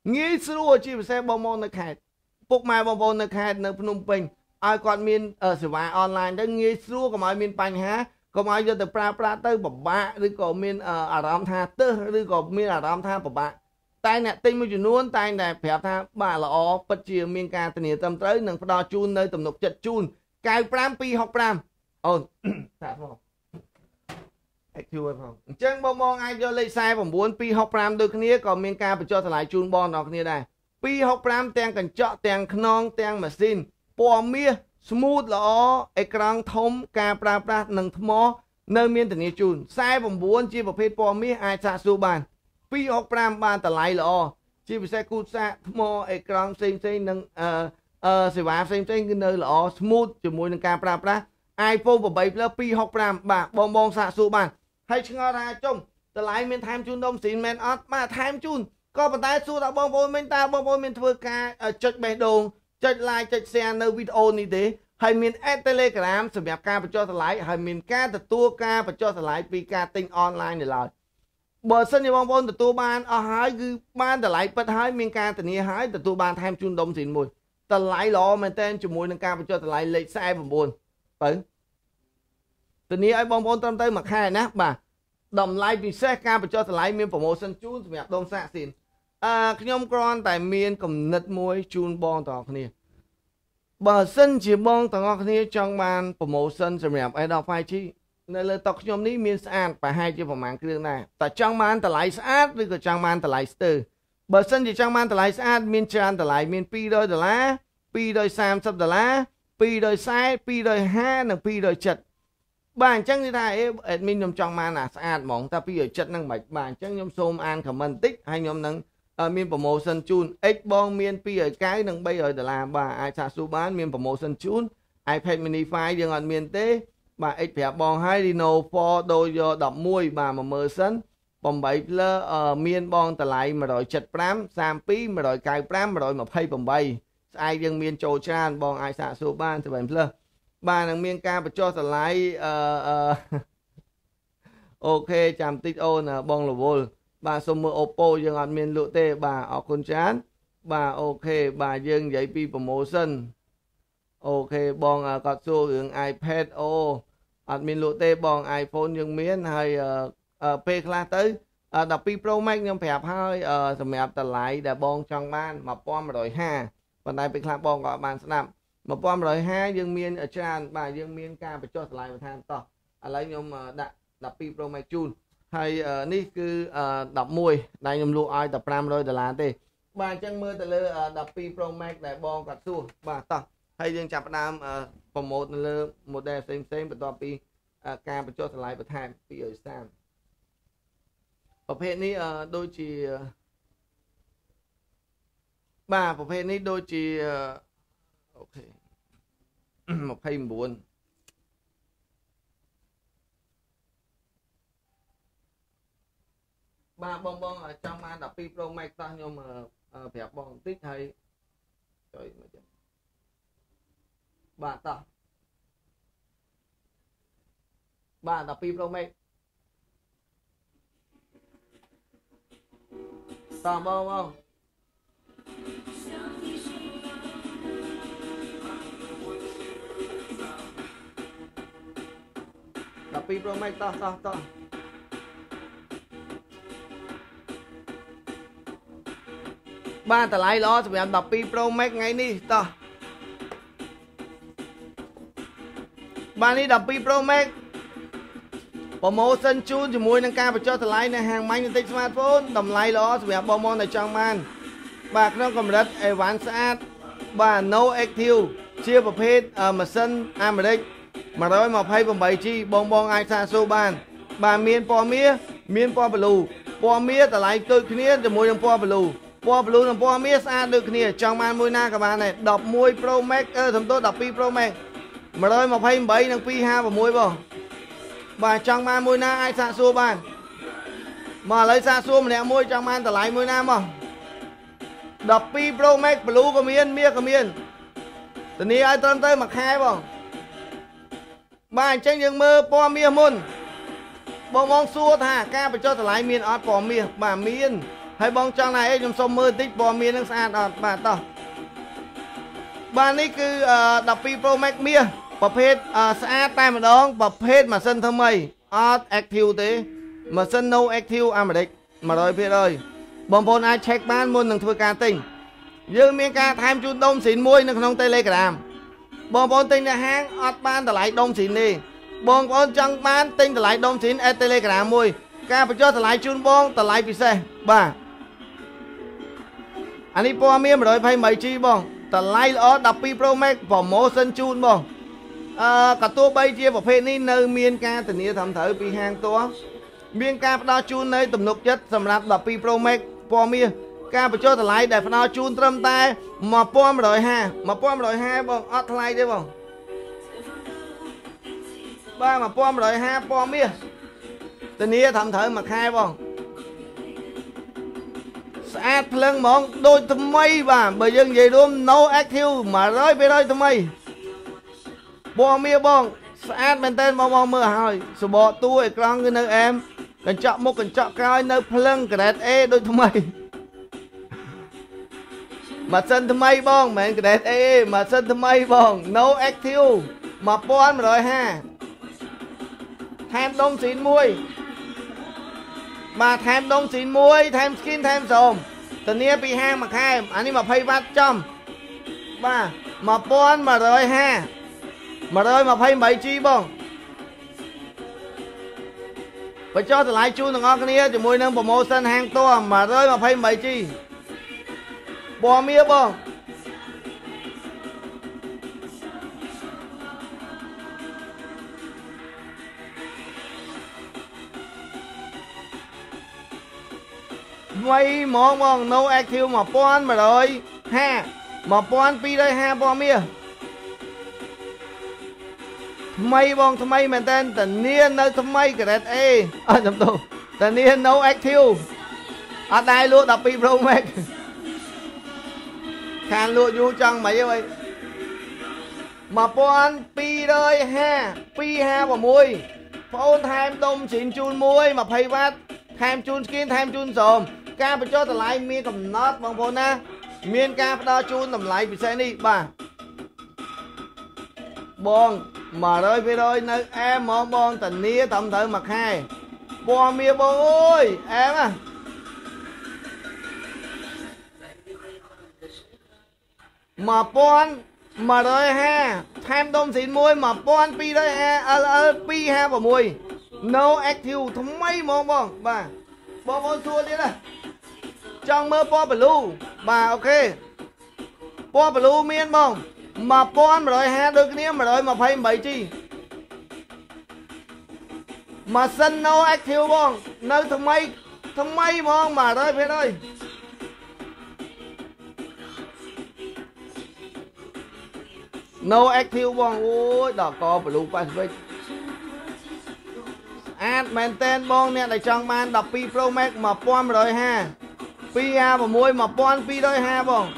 ងាយស្រួលជាពិសេសបងប្អូននៅខេត្តពុកម៉ែបងប្អូននៅខេត្តនៅភ្នំពេញឲ្យគាត់មានសេវាអនឡាញទៅងាយស្រួលកុំឲ្យមានបញ្ហាកុំឲ្យយកទៅប្រើប្រាស់ទៅពិបាកឬក៏មានអារម្មណ៍ថាទឹះឬក៏មានអារម្មណ៍ថាពិបាកតែអ្នកទិញមួយចំនួនតែងតែប្រាប់ថាបាទល្អពិតជាមានការធានាត្រឹមត្រូវនិងផ្ដល់ជូននៅទំនុកចិត្តជូន95 265អូនតាក់មកActive ផងអញ្ចឹងបងអាចយកលេខ49 265ដូចគ្នាក៏មានការបញ្ចុះតម្លៃជូនបងដល់គ្នាដែរ265ទាំងកញ្ចក់ទាំងខ្នងទាំងម៉ាស៊ីនពណ៌មាស smooth ល្អអេក្រង់ធំការប្រើប្រាស់នឹងថ្មនៅមានធានាជូន49ជាប្រភេទពណ៌មាសអាចសាកសួរបាន265បានតម្លៃល្អជាពិសេសគូសាកថ្មអេក្រង់ផ្សេងនឹងសេវាផ្សេងគឺនៅល្អ smooth ជាមួយនឹងការប្រើប្រាស់ iPhone 8 Plus 265បាទបងសាកសួរបានហើយឆ្ងល់ថាចុំតម្លៃមានថែមជូនដុំស៊ីនមែនអត់បាទថែមជូនក៏ប៉ុន្តែសួរថាបងប្អូនមិនតើបងប្អូនមានធ្វើកាចុចបេះដូងចុច like ចុច share នៅវីដេអូនេះទេហើយមាន Telegram សម្រាប់ការបញ្ចុះតម្លៃហើយមានការទទួលការបញ្ចុះតម្លៃពីការទិញអនឡាញនៅឡើយបើសិនជាបងប្អូនទទួលបានអស់ហើយគឺបានតម្លៃពិតហើយមានការធានាហើយទទួលបានថែមជូនដុំស៊ីនមួយតម្លៃល្អមែនទែនជាមួយនឹងការបញ្ចុះតម្លៃលេខ49ទៅធានាឲ្យបងប្អូនត្រឹមត្រូវមួយខែណាបាទតម្លៃពិសេសការបញ្ចុះតម្លៃមានប្រូម៉ូសិនជូនសម្រាប់ដុំសាកស៊ីនខ្ញុំគ្រាន់តែមានគំនិតមួយជូនបងទាំងអស់គ្នាបើសិនជាបងទាំងអស់គ្នាចង់បានប្រូម៉ូសិនសម្រាប់ Adobe 5G នៅលើតុខ្ញុំនេះមានស្អាតប្រហែលជាប្រមាណគ្រឿងដែរតែចង់បានតម្លៃស្អាតឬក៏ចង់បានតម្លៃស្ទើរបើសិនជាចង់បានតម្លៃស្អាតមានច្រើនតម្លៃមាន$200 $230 240 250និង270បាទអញ្ចឹងនិយាយថាadminខ្ញុំចង់បានអាស្អាតហ្មងតែ270ហ្នឹងមិនបាទអញ្ចឹងខ្ញុំសូមអាន comment បន្តិចហើយខ្ញុំនឹងមាន promotion ជូន X បងមាន290និង$300បាទអាចសាកសួរបានមាន promotion ជូន iPad mini 5យើងអត់មានទេបាទ X ប្រាប់បងហើយ Reno 4ដូចយក11បាទ10000សិន8 Plus មានបងតម្លៃ175 32 195 128ស្អែកយើងមានចូលច្រើនបងអាចសាកសួរបាន7 Plus បាទនឹងមានការបញ្ចុះតម្លៃអូខេចាំតិចអូនបងរវល់បាទសូមមើល Oppo យើងអត់មានលក់ទេបាទអរគុណច្រើនបាទអូខេបាទយើងនិយាយពី promotion អូខេបងគាត់សួររឿង iPad អូអត់មានលក់ទេបង iPhone យើងមានហើយពេលខ្លះទៅ12 Pro Max ខ្ញុំប្រាប់ហើយសម្រាប់តម្លៃដែលបងចង់បាន1150ប៉ុន្តែពេលខ្លះបងក៏អត់បានស្ដាប់1150យើងមានច្រើនបាទយើងមានការបញ្ចុះតម្លៃបន្ថែមតោះឥឡូវខ្ញុំដាក់12 Pro Max ជូនហើយនេះគឺ11ដែលខ្ញុំលក់ឲ្យតែ$500ទេបាទអញ្ចឹងមើលទៅលើ12 Pro Max ដែលបងគាត់សួរបាទតោះហើយយើងចាប់ផ្ដើមប្រម៉ូទនៅលើ model ផ្សេងបន្ទាប់ពីការបញ្ចុះតម្លៃបន្ថែម230ប្រភេទនេះដូចជាបាទប្រភេទនេះដូចជាអូខេ29បាទបងចង់បាន12 Pro Max តោះខ្ញុំប្រាប់បងបន្តិចហើយចុយមកចឹងបាទតោះបាទ12 Pro Max តោះបង12 Pro Max តោះបាទតម្លៃល្អសម្រាប់12 Pro Max ថ្ងៃនេះតោះបាទនេះ12 Pro Max ប្រម៉ូសិនជូនជាមួយនឹងការបញ្ចុះតម្លៃនៅហាង Magnetic Smartphone តម្លៃល្អសម្រាប់បងដែលចង់បានបាទក្នុងកម្រិតអេវ៉ាន់ស្អាតបាទ No Active ជាប្រភេទម៉ាស៊ីនអាមេរិក 128G បងអាចសាកសួរបានបាទមានពណ៌មាសមានពណ៌ blue ពណ៌មាសតម្លៃដូចគ្នាជាមួយនឹងពណ៌ blue និងពណ៌មាសស្អាតដូចគ្នាចង់បានមួយណាក៏បានដែរ11 Pro Max សំទោស12 Pro Max 128និង256បងបាទចង់បានមួយណាអាចសាកសួរបានមកឥឡូវសាកសួរម្នាក់មួយចង់បានតម្លៃមួយណាមក12 Pro Max blue ក៏មានមាសក៏មានធានាឲ្យត្រឹមត្រូវមួយខែបងបាទអញ្ចឹងយើងមើលពណ៌មាសមុនបងសួរថាការបញ្ចុះតម្លៃមានអត់ពណ៌មាសបាទមាន hay bong trong này chúng xôm mưa tích bò miên nó xa đọt bà to bà ní cứ đọc pi Pro Max mía bà phết xa tay mà đó bà phết mà sân thơm mây active thế mà sân no active mà đích mà rồi phết ơi bong phôn ai check bán môn đừng thôi ca tinh dương miên ca tham chú đông xịn muôi nó không Telegram bong phôn tinh là hang ọt bán ta lại đông xịn đi bong phôn chẳng bán tinh ta lại đông xịn Telegram muôi ca phải cho ta lại chun bong ta lại vì xe bà anh đi po miên mà rồi phải mấy chi bong ta lại ở đập pi Pro Max vào mô sân chun bong cả tua bay chia vào phê ní nơi miên ca tình yêu thầm thở pi hang tua miên ca đo chun nơi tầm nục chất sầm rạp đập pi Pro Max po miên ca phải cho ta lại để đo chun trâm tay mà po mà rồi ha mà po mà rồi ha bong ọt lại đấy bong ba mà po mà rồi ha po miên tình yêu thầm thở mà khai bong sát lưng món đôi tụm mây bà bởi dân gì đúng no active mà rơi về đôi tụm mây bò mía bong sát bên tên bong mưa hỏi số bộ tôi con cái nơi em cần chọn một cần chọn coi nơi lưng cái đẹp e đôi tụm mây mà sân tụm mây bong mẹ cái đẹp e mà sân tụm mây bong no active mà pon rồi ha tham đông xịn muôi mà tham đông xịn muôi tham skin tham sồm tình yêu bị hang mà khai anh ấy mà phay vắt trong ba mà pon mà rồi ha mà rồi mà phay mấy chi bông phải cho tôi lại chu thằng ngon cái này cho mùi nâng promotion hàng to mà rồi mà phay mấy chi bò mía bông mày món bong no active mà pon mà rồi ha mà pon pi đây ha bò mía mày bong tham mày mình tên tình niên nơi tham mày cái đẹp e chấm tu tình niên no active ở đây luôn đọc pi Pro Max khan luôn vô chân mày ơi mà pon pi đây ha pi ha vào môi phone tham đông xịn chun môi mà phay vắt tham chun skin tham chun sồm ca phải cho ta lại miên cầm nót bằng phone na miên ca phải đo chun tầm lại vì xe đi bà bong mà rồi về rồi nơi em mong bong tình nia tầm thở mặt hai bò mía bong ơi em à mà pon mà rồi ha tham đông xịn môi mà pon pi đây ha pi ha vào môi no active thống mấy mong bong bà bong bong thua đi đây trong mơ po blue bà ok po blue miên bong mà pon mà rồi ha đôi cái mà rồi mà phay mấy chi mà sân no active bong nơi thống mấy mong mà rồi phải ơi no active bong ôi đỏ co blue pacific ad maintain bong nè lại trong man đọc pi Pro Max mà pon rồi ha pi ha và môi mà pon pi đôi ha bong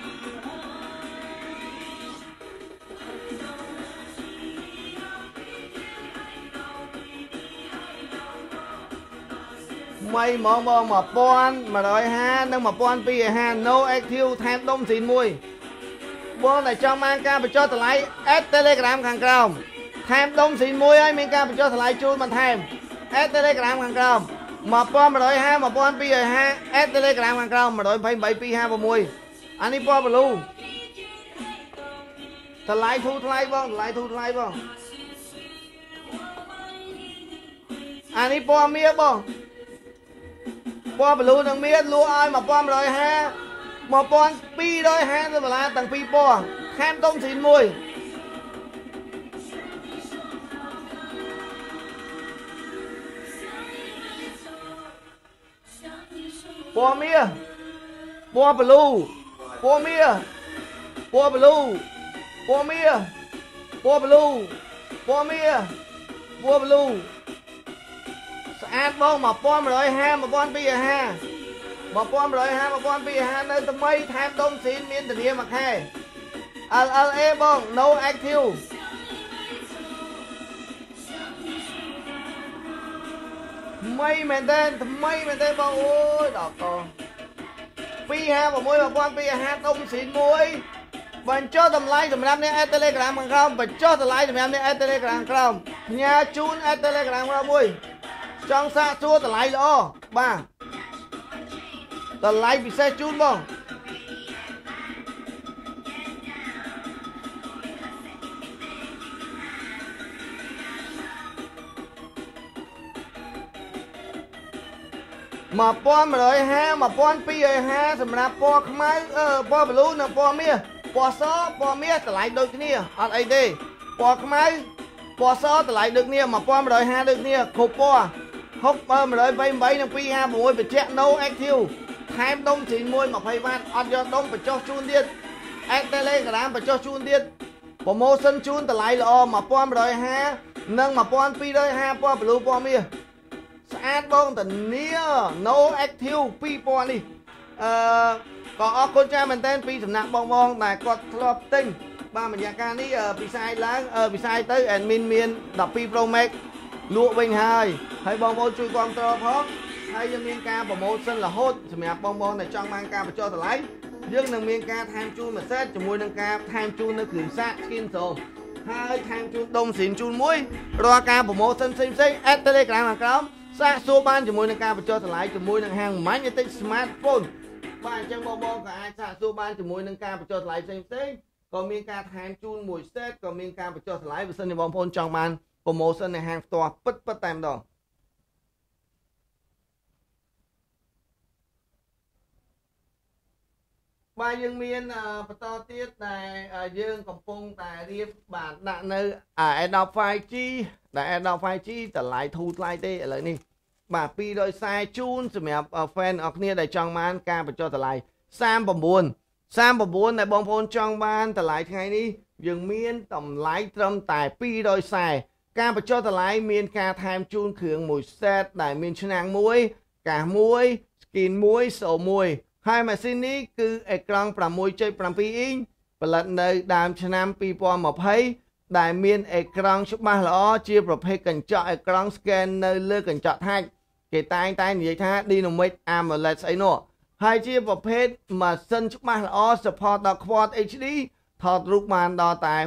mày mong bong mà pon mà rồi ha nâng mà pon pi ha no active tham đông xịn môi bong này trong man ca phải cho ta lại add Telegram hàng còng tham đông xịn môi ấy mình ca phải cho ta lại chun mà tham add Telegram hàng còng mà pon mà rồi ha mà pon pi rồi ha add Telegram hàng còng mà rồi phải 7 pi ha vào môi anh đi po blue ta lại thu lại bong anh đi po mía bong po blue thằng mía lúa ai mà pon rồi ha mà pon pi đôi ha rồi mà là tầng pi po tham đông xịn môi po mía po blue po mía po blue po mía po blue po mía po blue sát bông mà pon rồi ha mà pon pi ha mà pon rồi ha mà pon pi ha nơi tầm mây tham đông xịn miên tình yêu mặc hai LLA bông no active mây mày tên bông ôi đỏ con 256 1250ដុំស៊ីនមួយបញ្ចុះតម្លៃសម្រាប់អ្នក Telegram ខាងក្រោមបញ្ចុះតម្លៃសម្រាប់អ្នក Telegram ក្រោមផ្ញើជូន Telegram ក្រោមមួយចង់សាកសួរតម្លៃល្អបាទតម្លៃពិសេសជូនបង1150 1250សម្រាប់ពណ៌ខ្មៅពណ៌ blue និងពណ៌មាសពណ៌សពណ៌មាសតម្លៃដូចគ្នាអត់អីទេពណ៌ខ្មៅពណ៌សតម្លៃដូចគ្នា1150ដូចគ្នាគ្រប់ពណ៌128និង256បញ្ជាក់ no active ថែមដុំជី1 20វ៉ាត់អត់យកដុំបញ្ចុះជូនទៀត Telegram បញ្ចុះជូនទៀតប្រូម៉ូសិនជូនតម្លៃល្អ1150និង1250ពណ៌ blue ពណ៌មាសស្អាតបងតានី no active 2ពណ៌នេះក៏អរគុណចាស់មែនតើពីសំណាក់បងដែលគាត់ធ្លាប់ទិញបាទបរិយាកាសនេះពិសាយឡើងពិសាយទៅ admin មាន12 Pro Max លក់វិញហើយបងប្អូនជួយគាំទ្រផងហើយយើងមានការប្រម៉ូសិនរហូតសម្រាប់បងដែលចង់បានការបញ្ចុះតម្លៃយើងនឹងមានការថែមជូនមួយសេតជាមួយនឹងការថែមជូននៅគ្រឿងសាក skin zone ហើយថែមជូនដុំស៊ីនជូនមួយរាល់ការប្រម៉ូសិនផ្សេងៗ Telegram ខាងក្រោមសាកសួរបានជាមួយនឹងការបញ្ចុះតម្លៃជាមួយនឹងហាង Magnetic Smartphone បាទអញ្ចឹងបងក៏អាចសាកសួរបានជាមួយនឹងការបញ្ចុះតម្លៃផ្សេងក៏មានការថែមជូនមួយសេតក៏មានការបញ្ចុះតម្លៃបើសិនជាបងប្អូនចង់បានប្រម៉ូសិននៅហាងផ្ទាល់ពិតតែម្ដងបាទយើងមានបន្តទៀតដែលយើងកំពុងតែរៀបបាទដាក់នៅ Adobe 5G ដែល Adobe 5G តម្លៃធូរថ្លៃទេឥឡូវនេះបាទ240ជូនសម្រាប់ fan អរគ្នាដែលចង់បានការបញ្ចុះតម្លៃ39ដែលបងប្អូនចង់បានតម្លៃថ្ងៃនេះយើងមានតម្លៃត្រឹមតែ240ការបញ្ចុះតម្លៃមានការថែមជូនគ្រឿងមួយសេតដែលមានឆ្នាំងមួយកាសមួយ skin មួយសូមួយហើយម៉ាស៊ីននេះគឺអេក្រង់ 6.7 អ៊ីងផលិតនៅដើមឆ្នាំ2020ដែលមានអេក្រង់ច្បាស់ល្អជាប្រភេទកញ្ចក់អេក្រង់ scan នៅលើកញ្ចក់ថាច់គេតែងតែនិយាយថា Dynamic AMOLED ស្អីនោះហើយជាប្រភេទម៉ាស៊ីនច្បាស់ល្អ support ដល់ Quad HD ថតរូបបានដល់តែ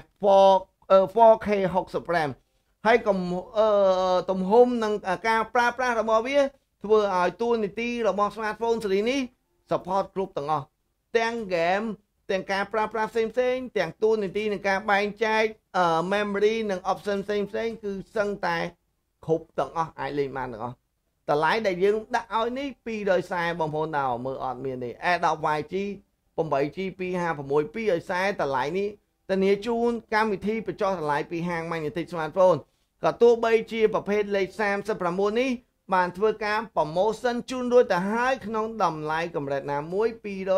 4K 60 frame ហើយទំហំនិងការប្រើប្រាស់របស់វាធ្វើឲ្យតួនាទីរបស់ smartphone ស៊េរីនេះsupport គ្រប់ទាំងអស់ទាំង game ទាំងការប្រើប្រាស់ផ្សេងទាំងតួនាទីនឹងការបែងចែក memory និង option ផ្សេងគឺសឹងតែគ្រប់ទាំងអស់អាចលេងបានទាំងអស់តម្លៃដែលយើងដាក់ឲ្យនេះ240បងប្អូនដល់មើលអត់មានទេ Adobe 5G 8G 256 240តម្លៃនេះធានាជូនកម្មវិធីបញ្ចុះតម្លៃពីហាង Magnetic Smartphone ក៏ទោះបីជាប្រភេទលេខ39នេះបានធ្វើការប្រម៉ូសិនជូនរួចទៅហើយក្នុងតម្លៃកម្រិតណាមួយ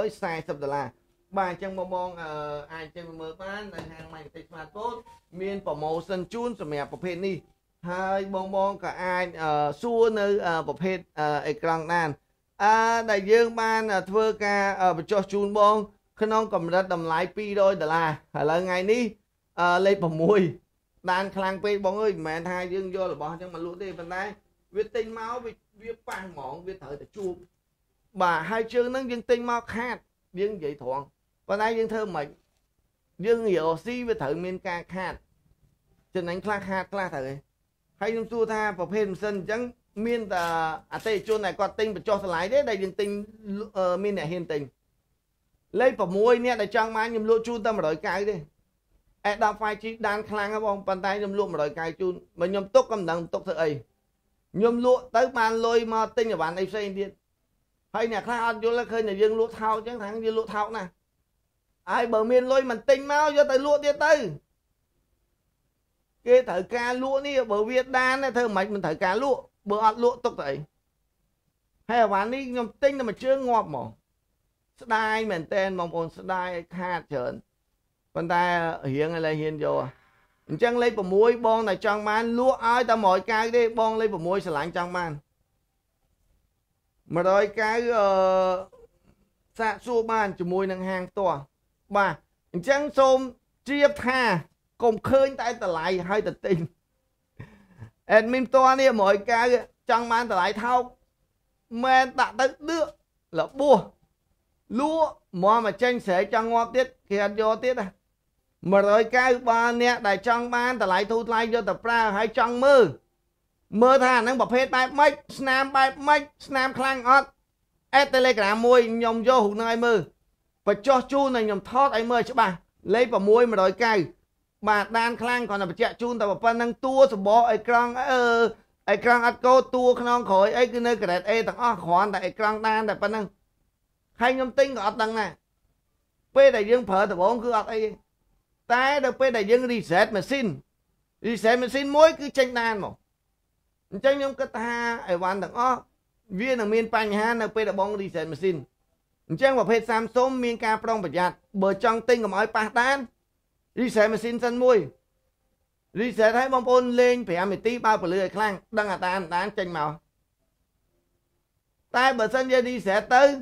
$240បាទអញ្ចឹងបងអាចចេញមើលបាននៅហាង Magnetic Smartphone មានប្រម៉ូសិនជូនសម្រាប់ប្រភេទនេះហើយបងក៏អាចសួរនៅប្រភេទអេក្រង់ដានដែលយើងបានធ្វើការបញ្ចុះជូនបងក្នុងកម្រិតតម្លៃ$200ឥឡូវថ្ងៃនេះលេខ6ដានខ្លាំងពេកបងអើយមិនមែនថាយើងយករបស់អញ្ចឹងមកលក់ទេប៉ុន្តែវាទិញមកវាប៉ះហ្មងវាត្រូវតែជួបបាទហើយជើងហ្នឹងយើងទិញមកខាតយើងនិយាយត្រង់ប៉ុន្តែយើងធ្វើមិនយើងនិយាយស៊ីវាត្រូវមានការខាតចំណេញខ្លះខាតខ្លះត្រូវឯងហើយខ្ញុំសួរថាប្រភេទម៉ាស៊ីនអញ្ចឹងមានតែអតិថិជនដែលគាត់ទិញបញ្ចុះតម្លៃទេដែលយើងទិញមានអ្នកហ៊ានទិញលេខ6អ្នកដែលចង់បានខ្ញុំលក់ជូនតែ190ទេAdobe 5G ដានខ្លាំងហ្នឹងបងប៉ុន្តែខ្ញុំលក់190ជូនបើខ្ញុំទុកក៏មិនដឹងទុកធ្វើអីខ្ញុំលក់ទៅបានលុយមកទិញអីវ៉ាន់អីផ្សេងទៀតហើយអ្នកខ្លះអត់យល់ឃើញតែយើងលក់ថោកអញ្ចឹងថាយើងលក់ថោកណាស់ហើយបើមានលុយមិនទិញមកយកទៅលក់ទៀតទៅគេត្រូវការលក់នេះបើវាដានធ្វើមិនត្រូវការលក់បើអត់លក់ទុកទៅអីហើយអីវ៉ាន់នេះខ្ញុំទិញតែមួយជើងងាប់ហ្មងស្ដាយមែនតើបងប្អូនស្ដាយឲ្យខាតច្រើនប៉ុន្តែរៀងឥឡូវហ៊ានយកអញ្ចឹងលេខ6បងតែចង់បានលក់ឲ្យតែ190ទេបងលេខ6ស្រឡាញ់ចង់បាន190សាកសួរបានជាមួយនឹងហាងផ្ទាល់បាទអញ្ចឹងសូមជ្រាបថាកុំឃើញតែតម្លៃឲ្យទៅទិញadmin ផ្ទាល់នេះ190ចង់បានតម្លៃថោកមែនដាក់ទៅដឿករបួស lúa mà tranh sẽ cho ngọt tiết kia vô tiết à mà rồi cái ba nè đại trong ban ta lại thu lại vô tập ra hay trong mơ thà năng bọc hết bài mấy snap khlang ọt telegram môi nhom vô hụt nơi mơ và cho chu này nhom thoát ai mơ chứ bà lấy vào môi mà rồi cái bà đan khlang còn là bà chạy chun tao bà năng tua sổ bó ai crang ắt cô tua không khỏi ấy cứ nơi cái đấy tao khoan tại crang đan tại bà năng hay nhom tinh ọt đằng này bê đại dương phở tao bốn cứ ọt ấy tay được bê đại dương reset machine môi cứ tranh đan mà tranh nhom cái ta ai hoàn thằng viên thằng miền Pành ha nó bê đại bóng reset machine chẳng vào phê Samsung miền ca prong bạch giặt bờ trong tinh của mọi pa tan reset machine sân môi reset thấy bông ôn lên phải ăn tí bao lười khang đang là ta tranh màu tay bờ sân giờ reset tới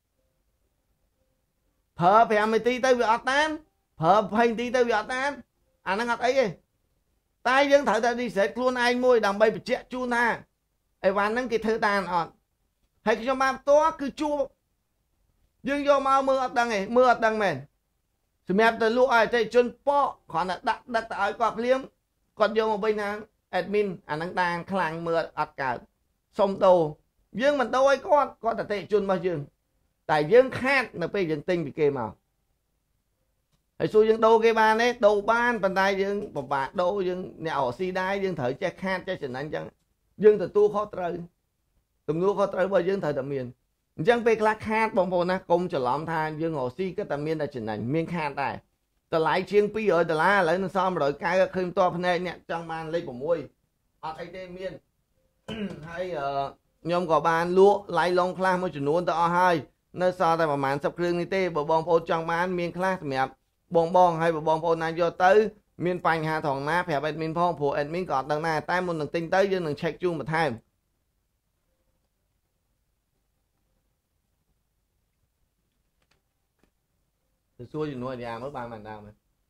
phở phải ăn tí tới việc tan phở phải tí tới việc tan nó ngặt ấy tay dân thở ta reset luôn ai môi đằng bay bị chạy chun ha ai van nâng cái thơ tan hay cho mà to cứ chua dương vô mau mưa đằng này mưa đằng mền mẹ từ lúc ai chạy chân po còn là đặt tại quạt liếm còn vô một bên hàng admin năng đang khlang mưa cả sông tàu dương mình đâu ấy con là chạy chân bao dương tại dương khác là bây dương tinh bị kê màu hay xui dương đâu cái ban đấy đâu ban bàn tay dương một bạc đâu dương nẹo xi đai dương thở che khát che chừng anh chẳng dương từ tu khó trời tụm nu khó trời bao dương thời tầm miền chẳng bị lạc khát bông bông na công cho lắm tha dương ngồi xi cái tầm miền là chừng này miền khát tại ta lại chiên pi ở ta lá lấy nó xong rồi cái khơi to phần này nè trong man lấy của môi ai tên miền hay nhom có ban lúa lấy long khla mới chuyển nuôn ta hai nơi sao tại mà màn sập kêu như thế bộ bông phô trong man miền khla mẹ bông hay bộ bông phô này vô tới miền Pành hà thòng ná phải bên miền phong phủ miền cọt đằng này tay một đằng tinh tới dương đằng check chung một hai từ xưa gì nuôi nhà mới ba màn nào mà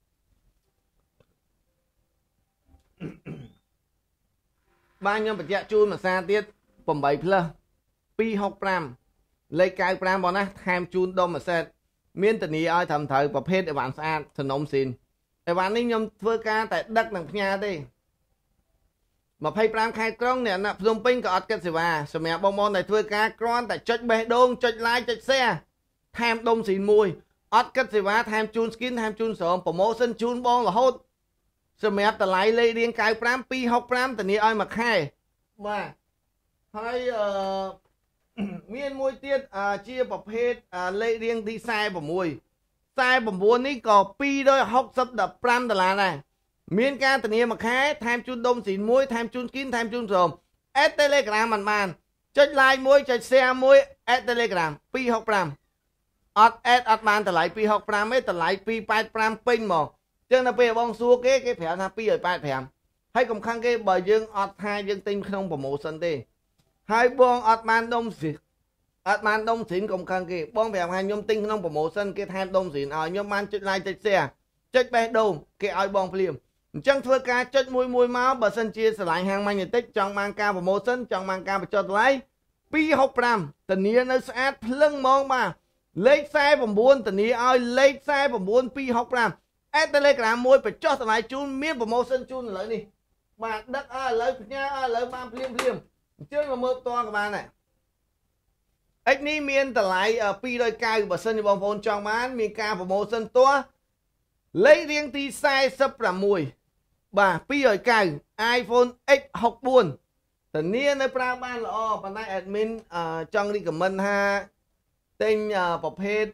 ba nhóm bạch dạ chui mà xa tiết bầm bầy plơ pi học pram lấy cái pram bọn á tham chun đông mà xe miên tình ý ai thầm thời và phết để bạn xa thần ông xin để bạn đi nhóm thưa ca tại đất nằng nhà đi mà phay pram khai krong nè nè dùng pin có cái gì mà sao mẹ bông bông này thưa ca con tại chốt bê đôn chốt lái chốt xe tham đông xin mùi ớt kết gì mà tham chun skin tham chun sớm promotion chun bông là hốt sao mẹ ta lại lấy điên cái pram pi học pram tình ý ai mà khai mà hay miên môi tiết chia bọc hết lấy riêng đi sai vào mùi sai bầm buồn ní có pi đôi học sắp đập pram là này miên ca tình yêu mà khai tham chun đông xịn môi tham chun skin tham chun sớm telegram màn chơi like môi chơi xe môi telegram pi học pram ọt bàn ta lại pi học pram ấy ta lại pi pai pram pin mà chứ nó pi bong xua cái phèo na pi ở pai phèo hay cùng khăn cái bờ dương ọt hai dương tinh không vào mộ sân đi hai bong ọt man đông xịn cùng khăn cái bong phèo hai nhôm tinh không vào mộ sân cái tham đông xịn nhôm man chơi like chơi xe chơi bé đâu cái ai bong phim chẳng thưa ca chơi mùi máu bờ sân chia sẻ lại hàng mang nhiệt tích trong mang ca vào mộ sân trong mang ca vào cho lấy pi học pram tình yêu nó sẽ lưng mong mà lấy xe vào buôn tình ý ơi lấy xe vào buôn pi học làm telegram môi phải cho thằng này chun miếng vào motion chun lại đi mà đất lấy nha lấy ba liêm chứ mà mơ to các bạn này ếch ní miên ta lại pi đôi cao và sân bóng phone trong mán miên ca vào motion to lấy riêng tí sai sắp là mùi bà pi đôi cao iPhone X học buồn tình ý nơi pra ban là bàn tay admin trong đi comment ha tên bọc hết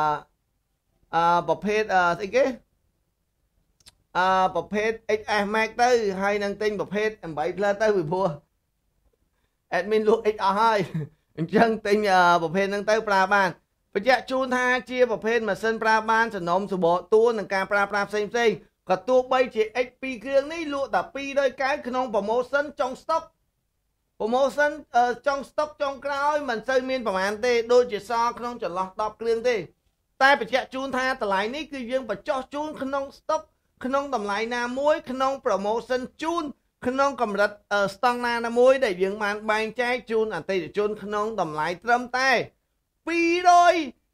cái bọc hết XMAX tới hay năng tên bọc hết M7 lên tới bị vua admin luôn XR2 chân tên bọc hết năng tới pra ban bây giờ chun tha chia bọc hết mà sân pra ban sẽ nôm số bộ tua năng ca pra xem còn tua bay chỉ XP kêu ní luôn đã pi đôi cái không promotion trong stock promotion trong stock trong crowd mình xây miên bảo an tê đôi chỉ so không cho lọt đọc lương tê tay phải chạy chun tha ta lại ní cứ dương và cho chun không stock không tầm lại na muối không promotion chun không cầm rật stong na muối để dương màn bàn chai chun tê chun không tầm lại trâm tay pi đôi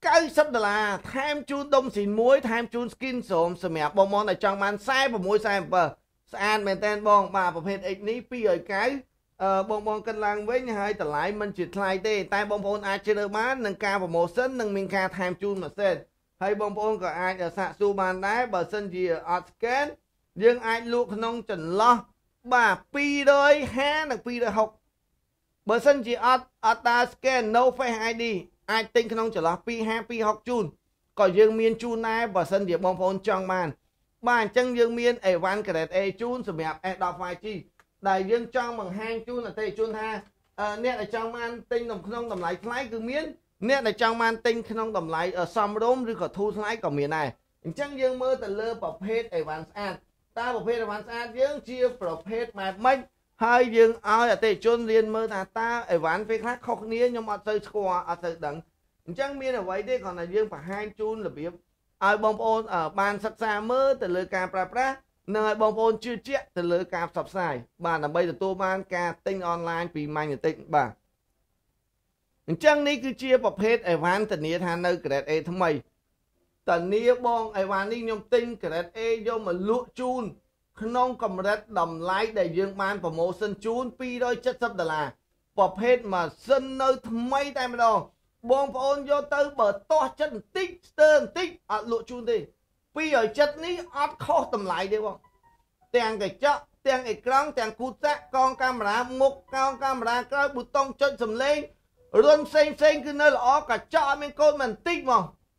$90 thêm chun đông xỉn muối thêm chun skin sồm sầm mẹ bong món này trong màn sai và muối sai bờ san mền tên bong bàประเภท x นี้ពីឲ្យកៅបងកិនឡើងវិញហើយតម្លៃមិនជាថ្លៃទេតែបងប្អូនអាចជ្រើសបាននឹងការ promotion និងមានការថែមជូនមួយសេតហើយបងប្អូនក៏អាចសាកសួរបានដែរបើសិនជាអត់ scan យើងអាចលក់ក្នុងចន្លោះបាទ250និង260បើសិនជាអត់តា scan no face ID អាចទិញក្នុងចន្លោះ250 260ជូនក៏យើងមានជូនដែរបើសិនជាបងប្អូនចង់បានបាទអញ្ចឹងយើងមានអេវ៉ាន់ grade A ជូនសម្រាប់ S15G ដែលយើងចង់បង្ហាញជូនអតិថិជនថាអ្នកដែលចង់បានទិញក្នុងតម្លៃថ្លៃគឺមានអ្នកដែលចង់បានទិញក្នុងតម្លៃសមរម្យឬក៏ធូរថ្លៃក៏មានដែរអញ្ចឹងយើងមើលទៅលើប្រភេទអេវ៉ាន់ស្អាតតើប្រភេទអេវ៉ាន់ស្អាតយើងជាប្រភេទបែបម៉េចហើយយើងឲ្យអតិថិជនរៀនមើលថាតើអេវ៉ាន់ពេលខ្លះខុសគ្នាខ្ញុំអត់ទៅស្គាល់អត់ទៅដឹងអញ្ចឹងមានអ្វីទេគ្រាន់តែយើងបង្ហាញជូនរបៀបឲ្យបងប្អូនបានសិក្សាមើលទៅលើការប្រើប្រាស់និងឲ្យបងប្អូនជឿជាក់ទៅលើការផ្សព្វផ្សាយបាទដើម្បីទទួលបានការទិញអនឡាញពី Magnetic បាទអញ្ចឹងនេះគឺជាប្រភេទអេវ៉ាន់ធានាថានៅ grade A ថ្មីធានាបងអេវ៉ាន់នេះខ្ញុំទិញ grade A យកមកលក់ជូនក្នុងកម្រិតតម្លៃដែលយើងបាន promotion ជូន$270ប្រភេទម៉ាស៊ីននៅថ្មីតែម្ដងបងប្អូនយកទៅបើតោះចិត្តបន្តិចស្ទើរបន្តិចអត់លក់ជូនទេ270នេះអត់ខុសតម្លៃទេបងទាំងកញ្ចក់ទាំងអេក្រង់ទាំងគូសាក់កងកាមេរ៉ាមុខកងកាមេរ៉ាក្រោយប៊ូតុងចុចសំឡេងរុនផ្សេងគឺនៅល្អកញ្ចក់អត់មានកូនបន្តិចហ្មង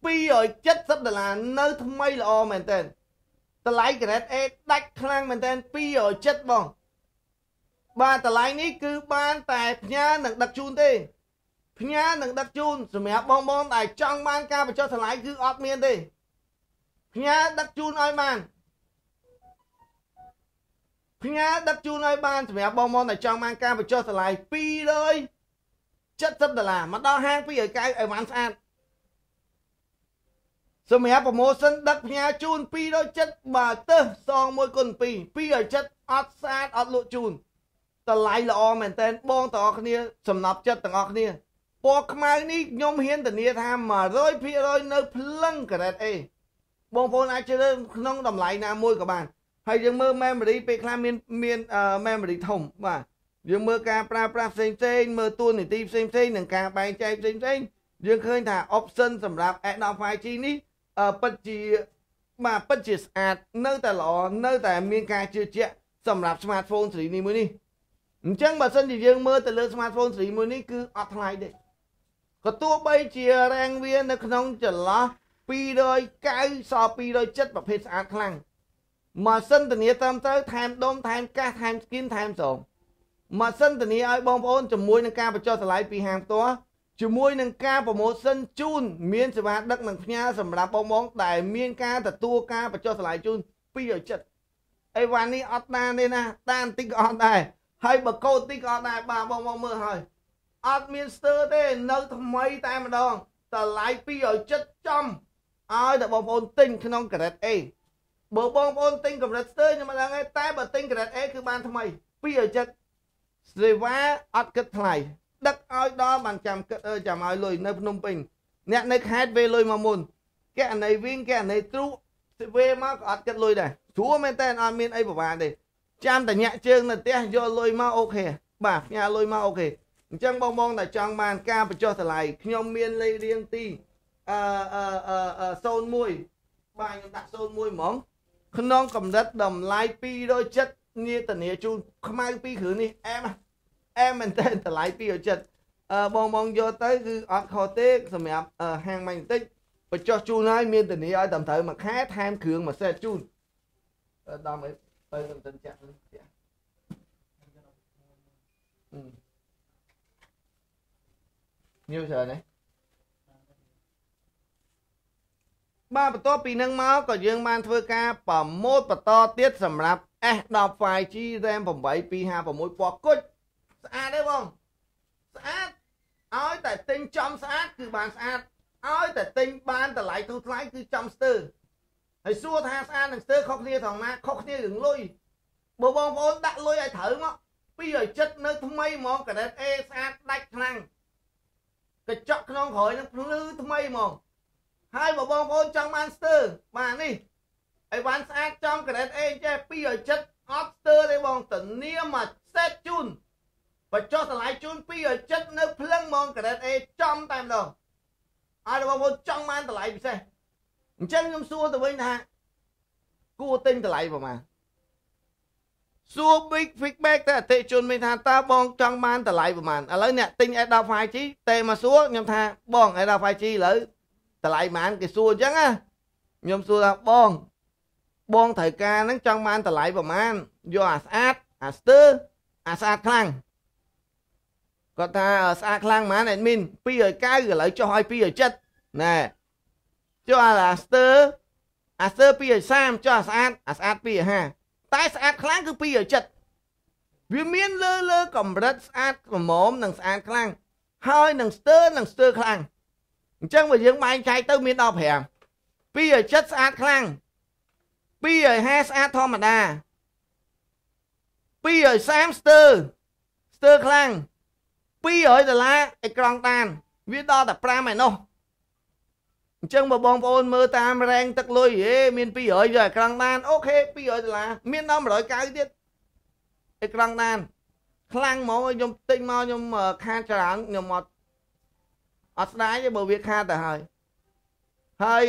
$270នៅថ្មីល្អមែនតើតម្លៃ grade A ដាច់ខ្លាំងមែនតើ270បងបាទតម្លៃនេះគឺបានតែផ្ញើនិងដឹកជូនទេផ្ញើនិងដឹកជូនសម្រាប់បងដែលចង់បានការបញ្ចុះតម្លៃគឺអត់មានទេផ្ញើដឹកជូនឲ្យបានផ្ញើដឹកជូនឲ្យបានសម្រាប់បងដែលចង់បានការបញ្ចុះតម្លៃ$270មកដល់ហាង290អីវ៉ាន់ស្អាតសម្រាប់ promotion ដឹកផ្ញើជូន270បាទទៅសង1គុណ2 270អត់ស្អាតអត់លក់ជូនតម្លៃល្អមែនតើបងទាំងអស់គ្នាសំណប់ចិត្តទាំងអស់គ្នាពណ៌ខ្មៅនេះខ្ញុំហ៊ានធានាថា 100% នៅភ្លឹង grade A បងប្អូនអាចជ្រើសក្នុងតម្លៃណាមួយក៏បានហើយយើងមើល memory ពេលខ្លះមាន memory ធំបាទយើងមើលការប្រើប្រាស់ផ្សេងមើលតួនាទីផ្សេងនិងការបែងចែកផ្សេងយើងឃើញថា option សម្រាប់ S15G នេះពិតជាស្អាតនៅតែល្អនៅតែមានការជឿជាក់សម្រាប់ smartphone ស៊េរីនេះមួយនេះអញ្ចឹងបើសិនជាយើងមើលទៅលើ smartphone ស៊េរីមួយនេះគឺអត់ថ្លៃទេក៏ទោះបីជារ៉េងវានៅក្នុងចន្លោះ290សល់270ប្រភេទស្អាតខ្លាំងម៉ាស៊ីនធានាត្រឹមត្រូវថែមដុំថែមកាសថែម skin ថែមស្រោមម៉ាស៊ីនធានាឲ្យបងប្អូនជាមួយនឹងការបញ្ចុះតម្លៃពីហាងផ្ទាល់ជាមួយនឹងការ promotion ជូនមានសេវាដឹកនិងផ្ញើសម្រាប់បងដែលមានការទទួលការបញ្ចុះតម្លៃជូន270អីវ៉ាន់នេះអត់បានទេណាតាមតិចក៏អត់ដែរហើយបើកោតតិចក៏អត់ដែរបាទបងមើលហើយអត់មានស្ទើរទេនៅថ្មីតែម្ដងតម្លៃ270ចំឲ្យតែបងប្អូនទិញក្នុង grade A បើបងប្អូនទិញកម្រិតស្ទើរខ្ញុំមិនដឹងទេតែបើទិញ grade A គឺបានថ្មី270សេវាអត់គិតថ្លៃដឹកឲ្យដល់បានចាំគិតចាំឲ្យលុយនៅភ្នំពេញអ្នកនៅខេត្តវេលុយមកមុនកែណៃវិញកែណៃទ្រូវេមកក៏អត់គិតលុយដែរស្រួលមែនតើអត់មានអីពិបាកទេចាំតែញាក់ជើងនៅផ្ទះយកលុយមកអូខេបាទផ្ញើលុយមកអូខេអញ្ចឹងបងតែចង់បានការបញ្ចុះតម្លៃខ្ញុំមានលេខរៀងទី01បាទខ្ញុំដាក់01ហ្មងក្នុងកម្រិតតម្លៃ270នាធានាជូនខ្មៅ2គ្រឿងនេះអែមមែនតើតម្លៃ270បងយកទៅគឺអត់ខុសទេសម្រាប់ហាងម៉ាញ់បន្តិចបញ្ចុះជូនហើយមានធានាឲ្យតាមត្រូវមួយខែថែមគ្រឿងមួយសេតជូនដល់ទៅទៅចាក់ទៅផ្ទះញើសច្រើនទេបាទបន្ទាប់ពីនឹងមកក៏យើងបានធ្វើការប្រម៉ូទបន្តទៀតសម្រាប់ S15G RAM 8256ពណ៌គុជស្អាតទេបងស្អាតឲ្យតែទិញចំស្អាតគឺបានស្អាតឲ្យតែទិញបានតម្លៃធូរថ្លៃគឺចំស្ទើរហើយសួរថាស្អាតនិងស្ទើរខុសគ្នាត្រង់ណាខុសគ្នារឿងលុយបើបងប្អូនដាក់លុយឲ្យត្រូវមក270នៅថ្មីហ្មង grade A ស្អាតដាច់ខ្លាំងកញ្ចក់ក្នុងក្រោយនឹងភ្លឺថ្មីហ្មង hai bà bông ôn trong Monster mà đi ai bán sát trong cái đấy em che pi ở chất Oster đây bông tận nia mà set chun và cho thằng lái chun pi ở chất nơi plâng mong cái đấy em trong time đâu ai bà bông ôn trong man thằng lái bị xe chân nhung xua từ bên ha cua tinh thằng lái vào mà xua big feedback ta tệ chun bên ha ta bong trong man thằng lái vào màn à lấy nè tinh ai đào phai chí tệ mà xua nhầm tha bong ai đào phai chi lấy thằng lái màn cái xua chắc á nhầm xua là bong thời ca nó trong man thằng lái vào màn do Aster sát khăn còn ta sát khăn mà admin pi ở cái rồi lại cho hai pi ở chất nè cho là Aster pi ở sam cho sát pi ở ha tại sát khăn cứ pi ở chất vì miên lơ cầm rất sát cầm mồm nằng sát khăn hơi nằng stir khăn chẳng mà dưỡng mai trai tao miên đau hẻm pi ở chất sát khăn pi ở ha sát thom mà đa pi ở sam stir khăn pi ở là ai con tan viết đo tập ra mày nô chân mà bong ôn mơ tam rang tắc lôi ê miên pi ở rồi con tan ok pi ở là miên đó mà đổi cái tiết ai con tan khăn máu nhom tinh mau nhom kha trắng nhom một ở đáy cho bờ việt kha tại hơi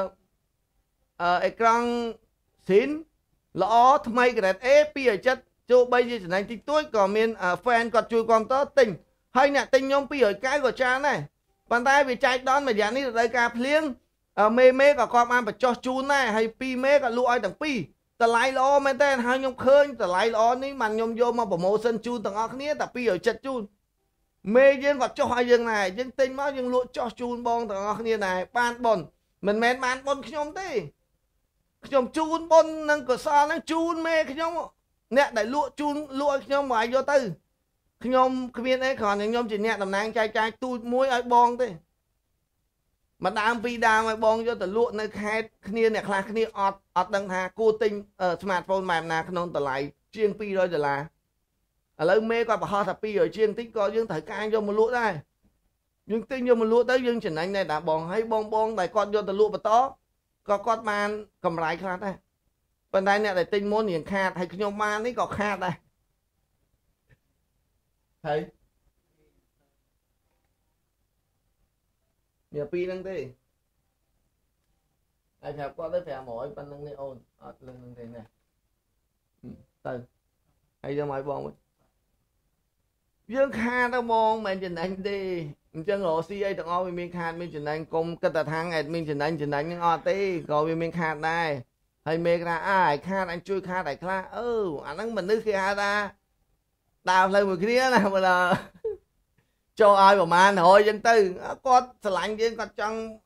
ai con xín lõ thay cái đấy ê pi ở chất cho bây giờ này thì tôi còn miền fan còn chui con tớ tình hay nè tình nhóm pi ở cái của cha này bàn tay vì chạy đón mà dạng đi đây cà phliếng mê cả con ăn phải cho chun này hay pi mê cả lụi thằng pi tờ lại lo mấy tên hai nhóm khơi tờ lại lo ní mà nhóm vô mà bỏ mô sân chun thằng óc nia tập pi ở chật chun mê dân còn cho hai dân này dân tình máu dân lụi cho chun bong thằng óc nia này ban bồn mình men ban bồn nhóm tê nhóm chun bồn nâng cửa so nâng chun mê nhóm nè đại lụa chun lụa nhóm mà vô tư nhóm cái viên ấy còn nhóm chỉ nè tầm năng trai tôi muối ai bong thế mà đang pi đang ai bong cho từ lụa nơi khai kia nè khai kia ọt đăng hà cô tinh ở smartphone mà nè non từ lại chiên pi rồi là ở lấy mê coi bà ho thà pi ở chiên tích coi dương thời cai vô một lụa đây dương tinh vô một lụa tới dương chỉnh anh này đã bong hay bong đại con vô từ lụa bà tó có con man cầm lại khai đây bên đây nè để tinh môn hiện khát hay nhóm man ấy có khát đây thấy nhà pi năng thế ai phải qua tới phải mỗi bên năng này ôn ở lưng thế này từ hay cho mọi bông dương kha đâu bông mình trình anh đi chân lộ si ai tặng ôi mình kha mình trình anh cùng cái tờ thang mình trình anh những o tí rồi mình kha đây hay mê ra ai kha anh chui kha đại kha anh đang mình nước khi ra đào lên một kia nào mà là cho ai mà man thôi dân tư con sờ lạnh dân con trong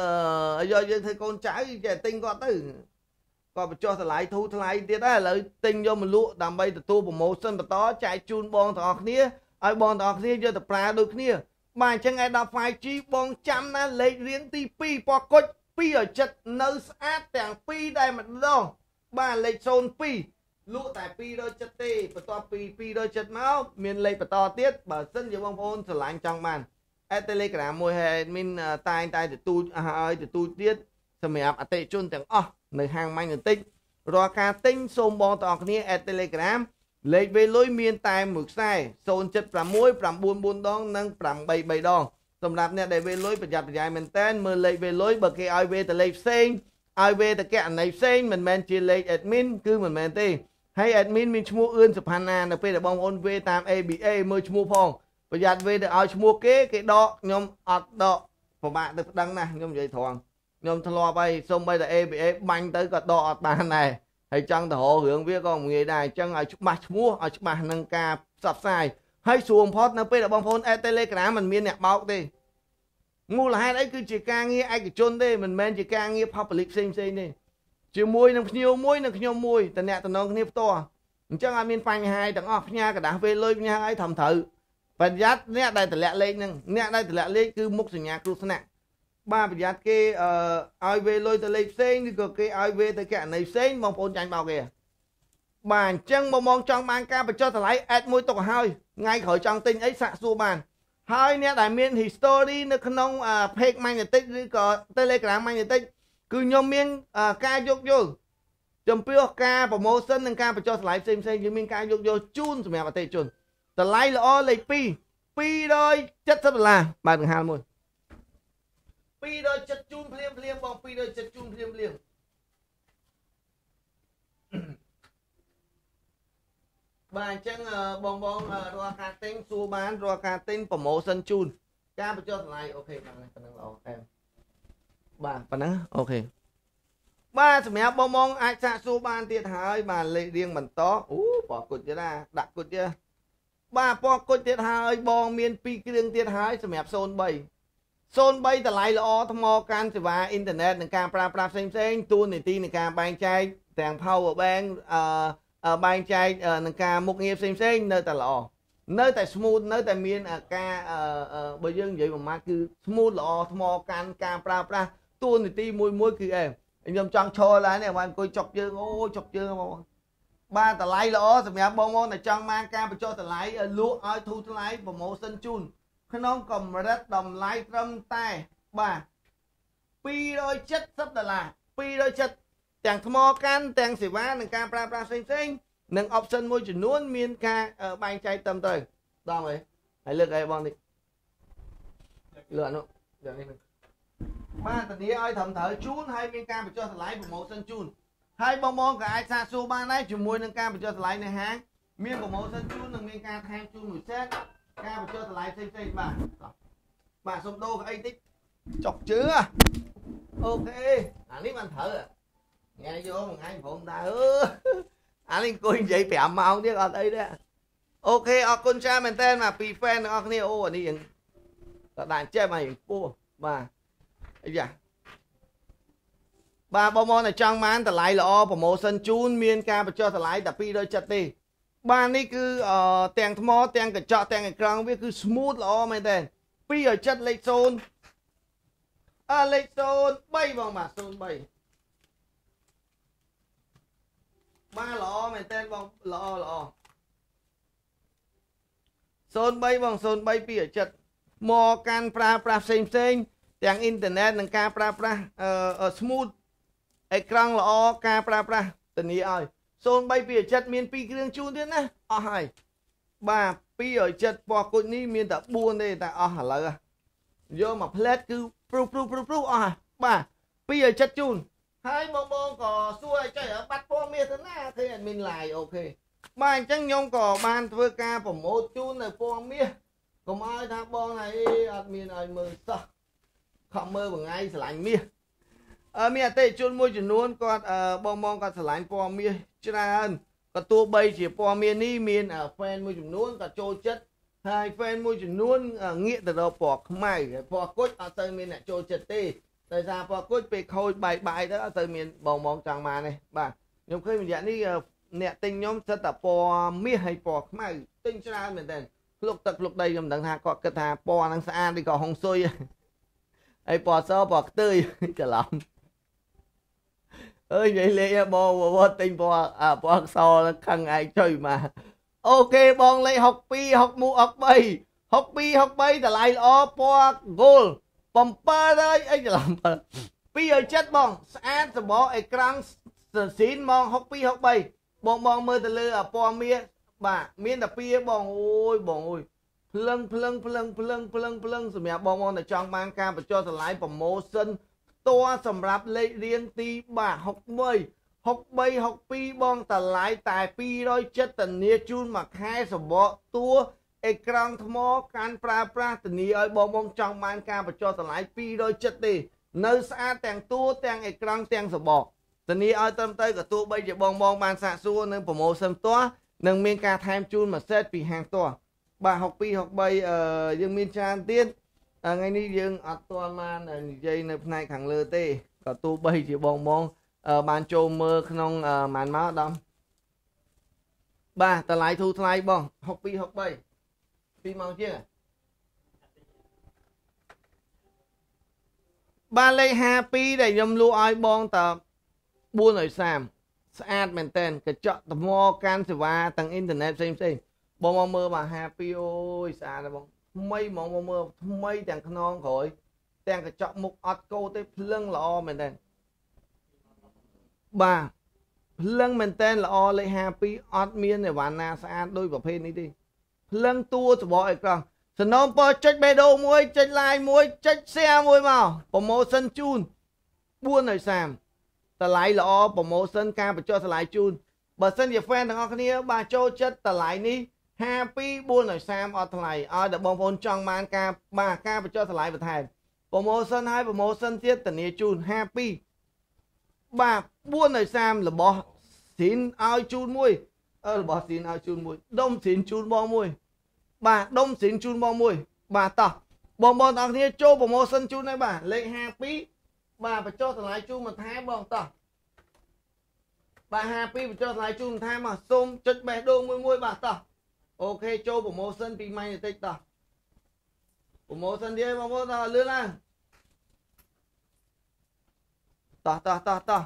do dân thấy con trái trẻ tinh con tư con cho sờ lại thu lại tiết đó là tinh vô mình lụa làm bây từ tu của một sân tó chạy chun bon thọ kia ai bon thọ kia cho tập ra đôi kia mà chẳng ai đọc phải chi bon trăm na lấy riêng ti pi po cốt pi ở chất nơi sát tàng pi đây mà đâu ba lấy xôn pi lụa tại pi đôi chất tê và to pi đôi chất máu miền lấy và to tiết bảo sân nhiều bông phôn sờ lạnh trong màn telegram mùi hè mình tai để tu tiết sờ mẹ áp tệ chôn tiếng nơi hàng manh người tinh rồi cả tinh xôm bò tọt kia telegram lấy về lối miền tai mực sai xôn chất làm muối làm buôn đong nâng làm bầy đong sầm đạp nè để về lốiประหยัดdài mình tên mưa lấy về lối bờ kia ai về từ lấy sen ai về từ cái này sen mình men chỉ lấy admin cứ mình men tê hay admin mình mua ươn sập hàn là về để bong ôn về tam ABA mới mua phongประหยัดvề để ai mua cái đọ nhom đọ của bạn được đăng này nhom vậy thoáng nhom thlo bay xong bây giờ ABA banh tới cả đọ bàn này hay chăng thở hướng với con người này chăng ai chụp mua ai chụp nâng ca sập sai hay xuồng phốt nó về để bong phone telegram mình miên nè báo đi ngu là hai đấy cứ chỉ ca nghe ai cái chôn đây mình men chỉ ca nghe public xem đi chỉ môi nó nhiều môi tận nè tận nó nghe to chẳng ai miên phanh hai tận off nha cả đã về lôi nha ai thầm thử và dắt nè đây tận lẹ lên nè đây tận lẹ lên cứ múc nhà cứ nè ba bây giờ cái ai về lôi tận lên xem thì cái ai về tới cái này xem mong phone tranh bao kìa bàn chân mong trong mang ca và cho tận lấy ad môi tục hơi ngay khỏi trong tinh ấy sạ xua bàn ហើយអ្នកដែលមាន history នៅក្នុង page magnetic ឬក៏ Telegram magnetic គឺខ្ញុំមានការយោគយល់ចំពោះការ promotion និងការបញ្ចុះតម្លៃផ្សេងៗយើងមានការយោគយល់ជូនសម្រាប់អតិថិជនតម្លៃល្អលេខ2 $270បាទដង្ហាលមួយ270ជូនភ្លាមបង270ជូនភ្លាមបាទអញ្ចឹងបងរាល់ការទិញសួរបានរាល់ការទិញ promotion ជូនការបញ្ចុះតម្លៃអូខេបាទប៉ុណ្ណឹងល្អអែមបាទប៉ុណ្ណឹងអូខេបាទសម្រាប់បងអាចសាកសួរបានទៀតហើយបាទលេខរៀងបន្តអូពណ៌គុជទៀតណាដាក់គុជទៀតបាទពណ៌គុជទៀតហើយបងមាន2គ្រឿងទៀតហើយសម្រាប់03តម្លៃល្អថ្មកាន់សេវាអ៊ីនធឺណិតនិងការប្រើប្រាស់ផ្សេងទូនីតិនៃការបែងចែកទាំង power bank បែងចែកនឹងការមុខងារផ្សេងនៅតែល្អនៅតែ smooth នៅតែមានការបើយើងនិយាយមួយម៉ាត់គឺ smooth ល្អថ្មកាន់ការប្រើប្រាស់ទូនីតិមួយគឺខ្ញុំចង់ឈរឡើងនេះបាទអង្គុយចុកជើងអូចុកជើងបងបាទតម្លៃល្អសម្រាប់បងដែលចង់បានការបញ្ចុះតម្លៃលក់ឲ្យធូរថ្លៃ promotion ជូនក្នុងកម្រិតតម្លៃត្រឹមតែបាទ$270 270ទាំងថ្មកាន់ទាំងសេវានិងការប្រើប្រាស់ផ្សេងនិង option មួយចំនួនមានការបែងចែកត្រឹមត្រូវដល់ហើយហើយលើកអីបងនេះលើអានោះយ៉ាងនេះបាទធានាឲ្យត្រឹមត្រូវជូនហើយមានការបញ្ចុះតម្លៃ promotion ជូនហើយបងក៏អាចសាកសួរបានដែរជាមួយនឹងការបញ្ចុះតម្លៃនៅហាងមាន promotion ជូននិងមានការថែមជូនមួយសេតការបញ្ចុះតម្លៃផ្សេងបាទសុំដូរអីតិចចុកជើអូខេអានេះបានត្រូវញ៉ៃយកមួយថ្ងៃព្រមដែរអានេះអង្គុយនិយាយ5ម៉ោងទៀតអត់អីទេអូខេអរគុណច្រើនមែនតើមកពី fan ទាំងអស់គ្នាអូអានេះក៏ដាក់ចេះមកយ៉ាងពោះបាទអីយ៉ាបាទបងតែចង់បានតម្លៃល្អ promotion ជូនមានការបញ្ចុះតម្លៃតែ270ទេបាទនេះគឺទាំងថ្មទាំងកញ្ចក់ទាំងអេក្រង់វាគឺ smooth ល្អមែនតើ270លេខ0លេខ03បងបាទ03បាទល្អមែនតើបងល្អ03បង03 270មកកាន់ប្រើប្រាស់ផ្សេងទាំងអ៊ីនធឺណិតនិងការប្រើប្រាស់smooth អេក្រង់ល្អការប្រើប្រាស់ធានាឲ្យ03 270មាន2គ្រឿងជូនទៀតណាអស់ហើយបាទ270ពណ៌គុជនេះមានតែ4ទេតែអស់ឥឡូវយកមកផ្លែតគឺព្រុសអស់បាទ270ជូនហើយបងក៏សួរឲ្យចុះបាត់ពណ៌មាសទៅណាឃើញអត់មាន live អូខេបាទអញ្ចឹងខ្ញុំក៏បានធ្វើការប្រម៉ូទជូននៅពណ៌មាសកុំឲ្យថាបងថាអត់មានឲ្យមើលសោះខំមើលមួយថ្ងៃស្រឡាញ់មាសមានអតិថិជនមួយចំនួនគាត់បងគាត់ស្រឡាញ់ពណ៌មាសច្រើនក៏ទោះបីជាពណ៌មាសនេះមាន fan មួយចំនួនក៏ចូលចិត្តហើយ fan មួយចំនួនងាកទៅរកពណ៌ខ្មៅពណ៌គុជអត់ទៅមានអ្នកចូលចិត្តទេដោយសារពណ៌គុជពេលខូចបាយទៅអត់ទៅមានបងចង់បានទេបាទខ្ញុំឃើញរយៈនេះអ្នកទិញខ្ញុំសិតតែពណ៌មាសហើយពណ៌ខ្មៅទិញច្រើនមែនតើភ្លុកទឹកភ្លុកដីខ្ញុំមិនដឹងថាគាត់គិតថាពណ៌ហ្នឹងស្អាតឬក៏ហុងស៊ុយហើយពណ៌សពណ៌ខ្ទើយច្រឡំនិយាយលេងបងទិញពណ៌ខ្សរខឹងឯងចុយមកអូខេបងលេខ62 63 62 63តម្លៃល្អពណ៌ gold 700អីច្រឡំ270បងស្អាតសបអេក្រង់ស៊ីនមក62 63បងមើលទៅលើពណ៌មាសបាទមានតែ2បងអូយបងអើយភ្លឹងសម្រាប់បងដែលចង់បានការបញ្ចុះតម្លៃ promotion ផ្ទាល់សម្រាប់លេខរៀងទីបាទ63 62បងតម្លៃតែ270ធានាជូនមួយខែសបកតួអេក្រង់ថ្មកាន់ប្រើប្រាស់ធានាឲ្យបងចង់បានការបញ្ចុះតម្លៃ270ទេនៅស្អាតទាំងតួទាំងអេក្រង់ទាំងសបកធានាឲ្យត្រឹមត្រូវក៏ទោះបីជាបងបានសាកសួរនៅ promotion ផ្ទាល់នឹងមានការថែមជូនមួយសេតពីហាងផ្ទាល់បាទ62 63យើងមានច្រើនទៀតថ្ងៃនេះយើងអត់ទាន់បាននិយាយនៅផ្នែកខាងលើទេក៏ទោះបីជាបងបានចូលមើលក្នុងម៉ានមកដល់បាទតម្លៃធូរថ្លៃបង62 63 2ម៉ោងជាងបានលេខ52ដែលខ្ញុំលក់ឲ្យបងត430ស្អាតមែនតើកញ្ចក់ថ្មកាន់សេវាទាំងអ៊ីនធឺណិតផ្សេងបងមើលបាទ52អូយស្អាតណាស់បង mây mong mơ mây chẳng non khỏi đang cái chọn mục ọt cô tới lưng lọ mình đây bà lưng mình tên là o lấy happy ọt miên này và na xa đôi vào phê này đi lưng tua cho bọ con sân nôm bơ chết bê đô muối chết lai muối chết xe muối màu promotion chun buôn rồi xàm ta lại là o promotion ca và cho ta lại chun bà sân về fan thằng con kia bà cho chết ta lại ní happy buôn rồi xàm ở thằng này ở được bông phôn trong man ca bà ca và cho ta lại và thèm promotion hai promotion tiết tần nia chun happy bà buôn rồi xàm là bỏ xin ao chun muối bỏ xin ao chun muối đông xin chun bò muối bà đông xin chun bò muối bà tỏ bông bông thằng kia cho promotion chun này bà lấy happy bà phải cho thằng lại chun mà thái bông tỏ bà happy phải cho thằng lại chun thái mà xôm chất bè đô muối muối bà tỏ ok cho promotion pi may tích tỏ promotion đi bông bông tỏ lươn lan tỏ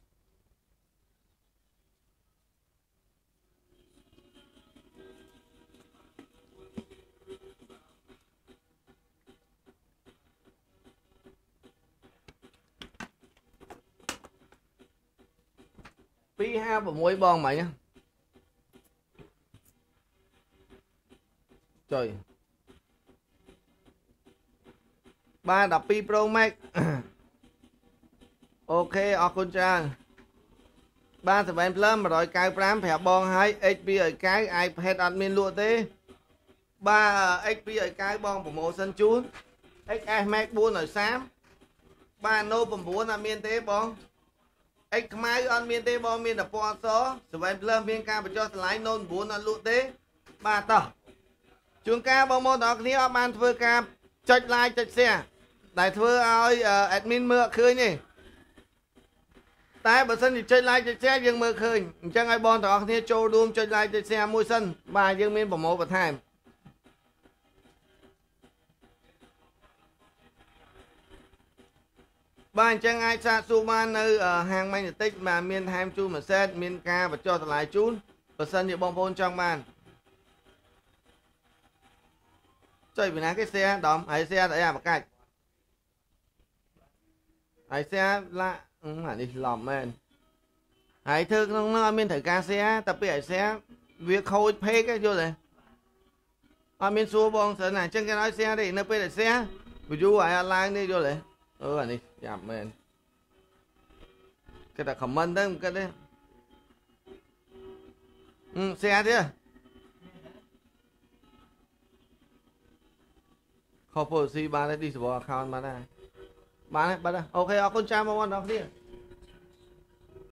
pi ha và muối bong mày nhá trời 312 Pro Max អូខេអរគុណច្រើនបានសម្បែងភ្លើម195ប្រាប់បងហើយ HP ឲ្យកៅ iPad អត់មានលក់ទេបាទ HP ឲ្យកៅបងប្រម៉ូសិនជូន XS Max 430បាទ No 9អត់មានទេបង X ខ្មៅអត់មានទេបងមានតែពណ៌អសសម្បែងភ្លើមមានការបញ្ចុះតម្លៃ No 9អត់លក់ទេបាទតោះជួនកាលបងប្អូនទាំងអស់គ្នាអត់បានធ្វើការចុច like ចុច share ដែលធ្វើឲ្យ admin មើលឃើញទេតែបើសិនជាចុច like ចុច share យើងមើលឃើញអញ្ចឹងឲ្យបងទាំងអស់គ្នាចូលរួមចុច like ចុច share មួយសិនបាទយើងមានប្រម៉ូបន្ថែមបាទអញ្ចឹងអាចសាកសួរបាននៅហាងម៉ាញ់តិចបាទមានថែមជូនមួយសេតមានការបញ្ចុះតម្លៃជូនបើសិនជាបងប្អូនចង់បានចុចពីណាគេ share ដំហើយ share តែអាបកាច់ហើយ share ឡាអានេះឡំមែនហើយធ្វើក្នុងនោះអត់មានត្រូវការ share តែពេលឲ្យ share វាខូច page យល់ទេអត់មានសួរបងសិនណាអញ្ចឹងគេឲ្យ share ទេនៅពេលដែល share view ឲ្យអត់ឡើងទេយល់ទេអានេះយ៉ាប់មែនគេតែ comment ទៅមិនគិតទេshare ទៀតខុស policy បានទេ disable account បានដែរបាទអូខេអរគុណច្រើនបងប្អូនទាំងអស់គ្នា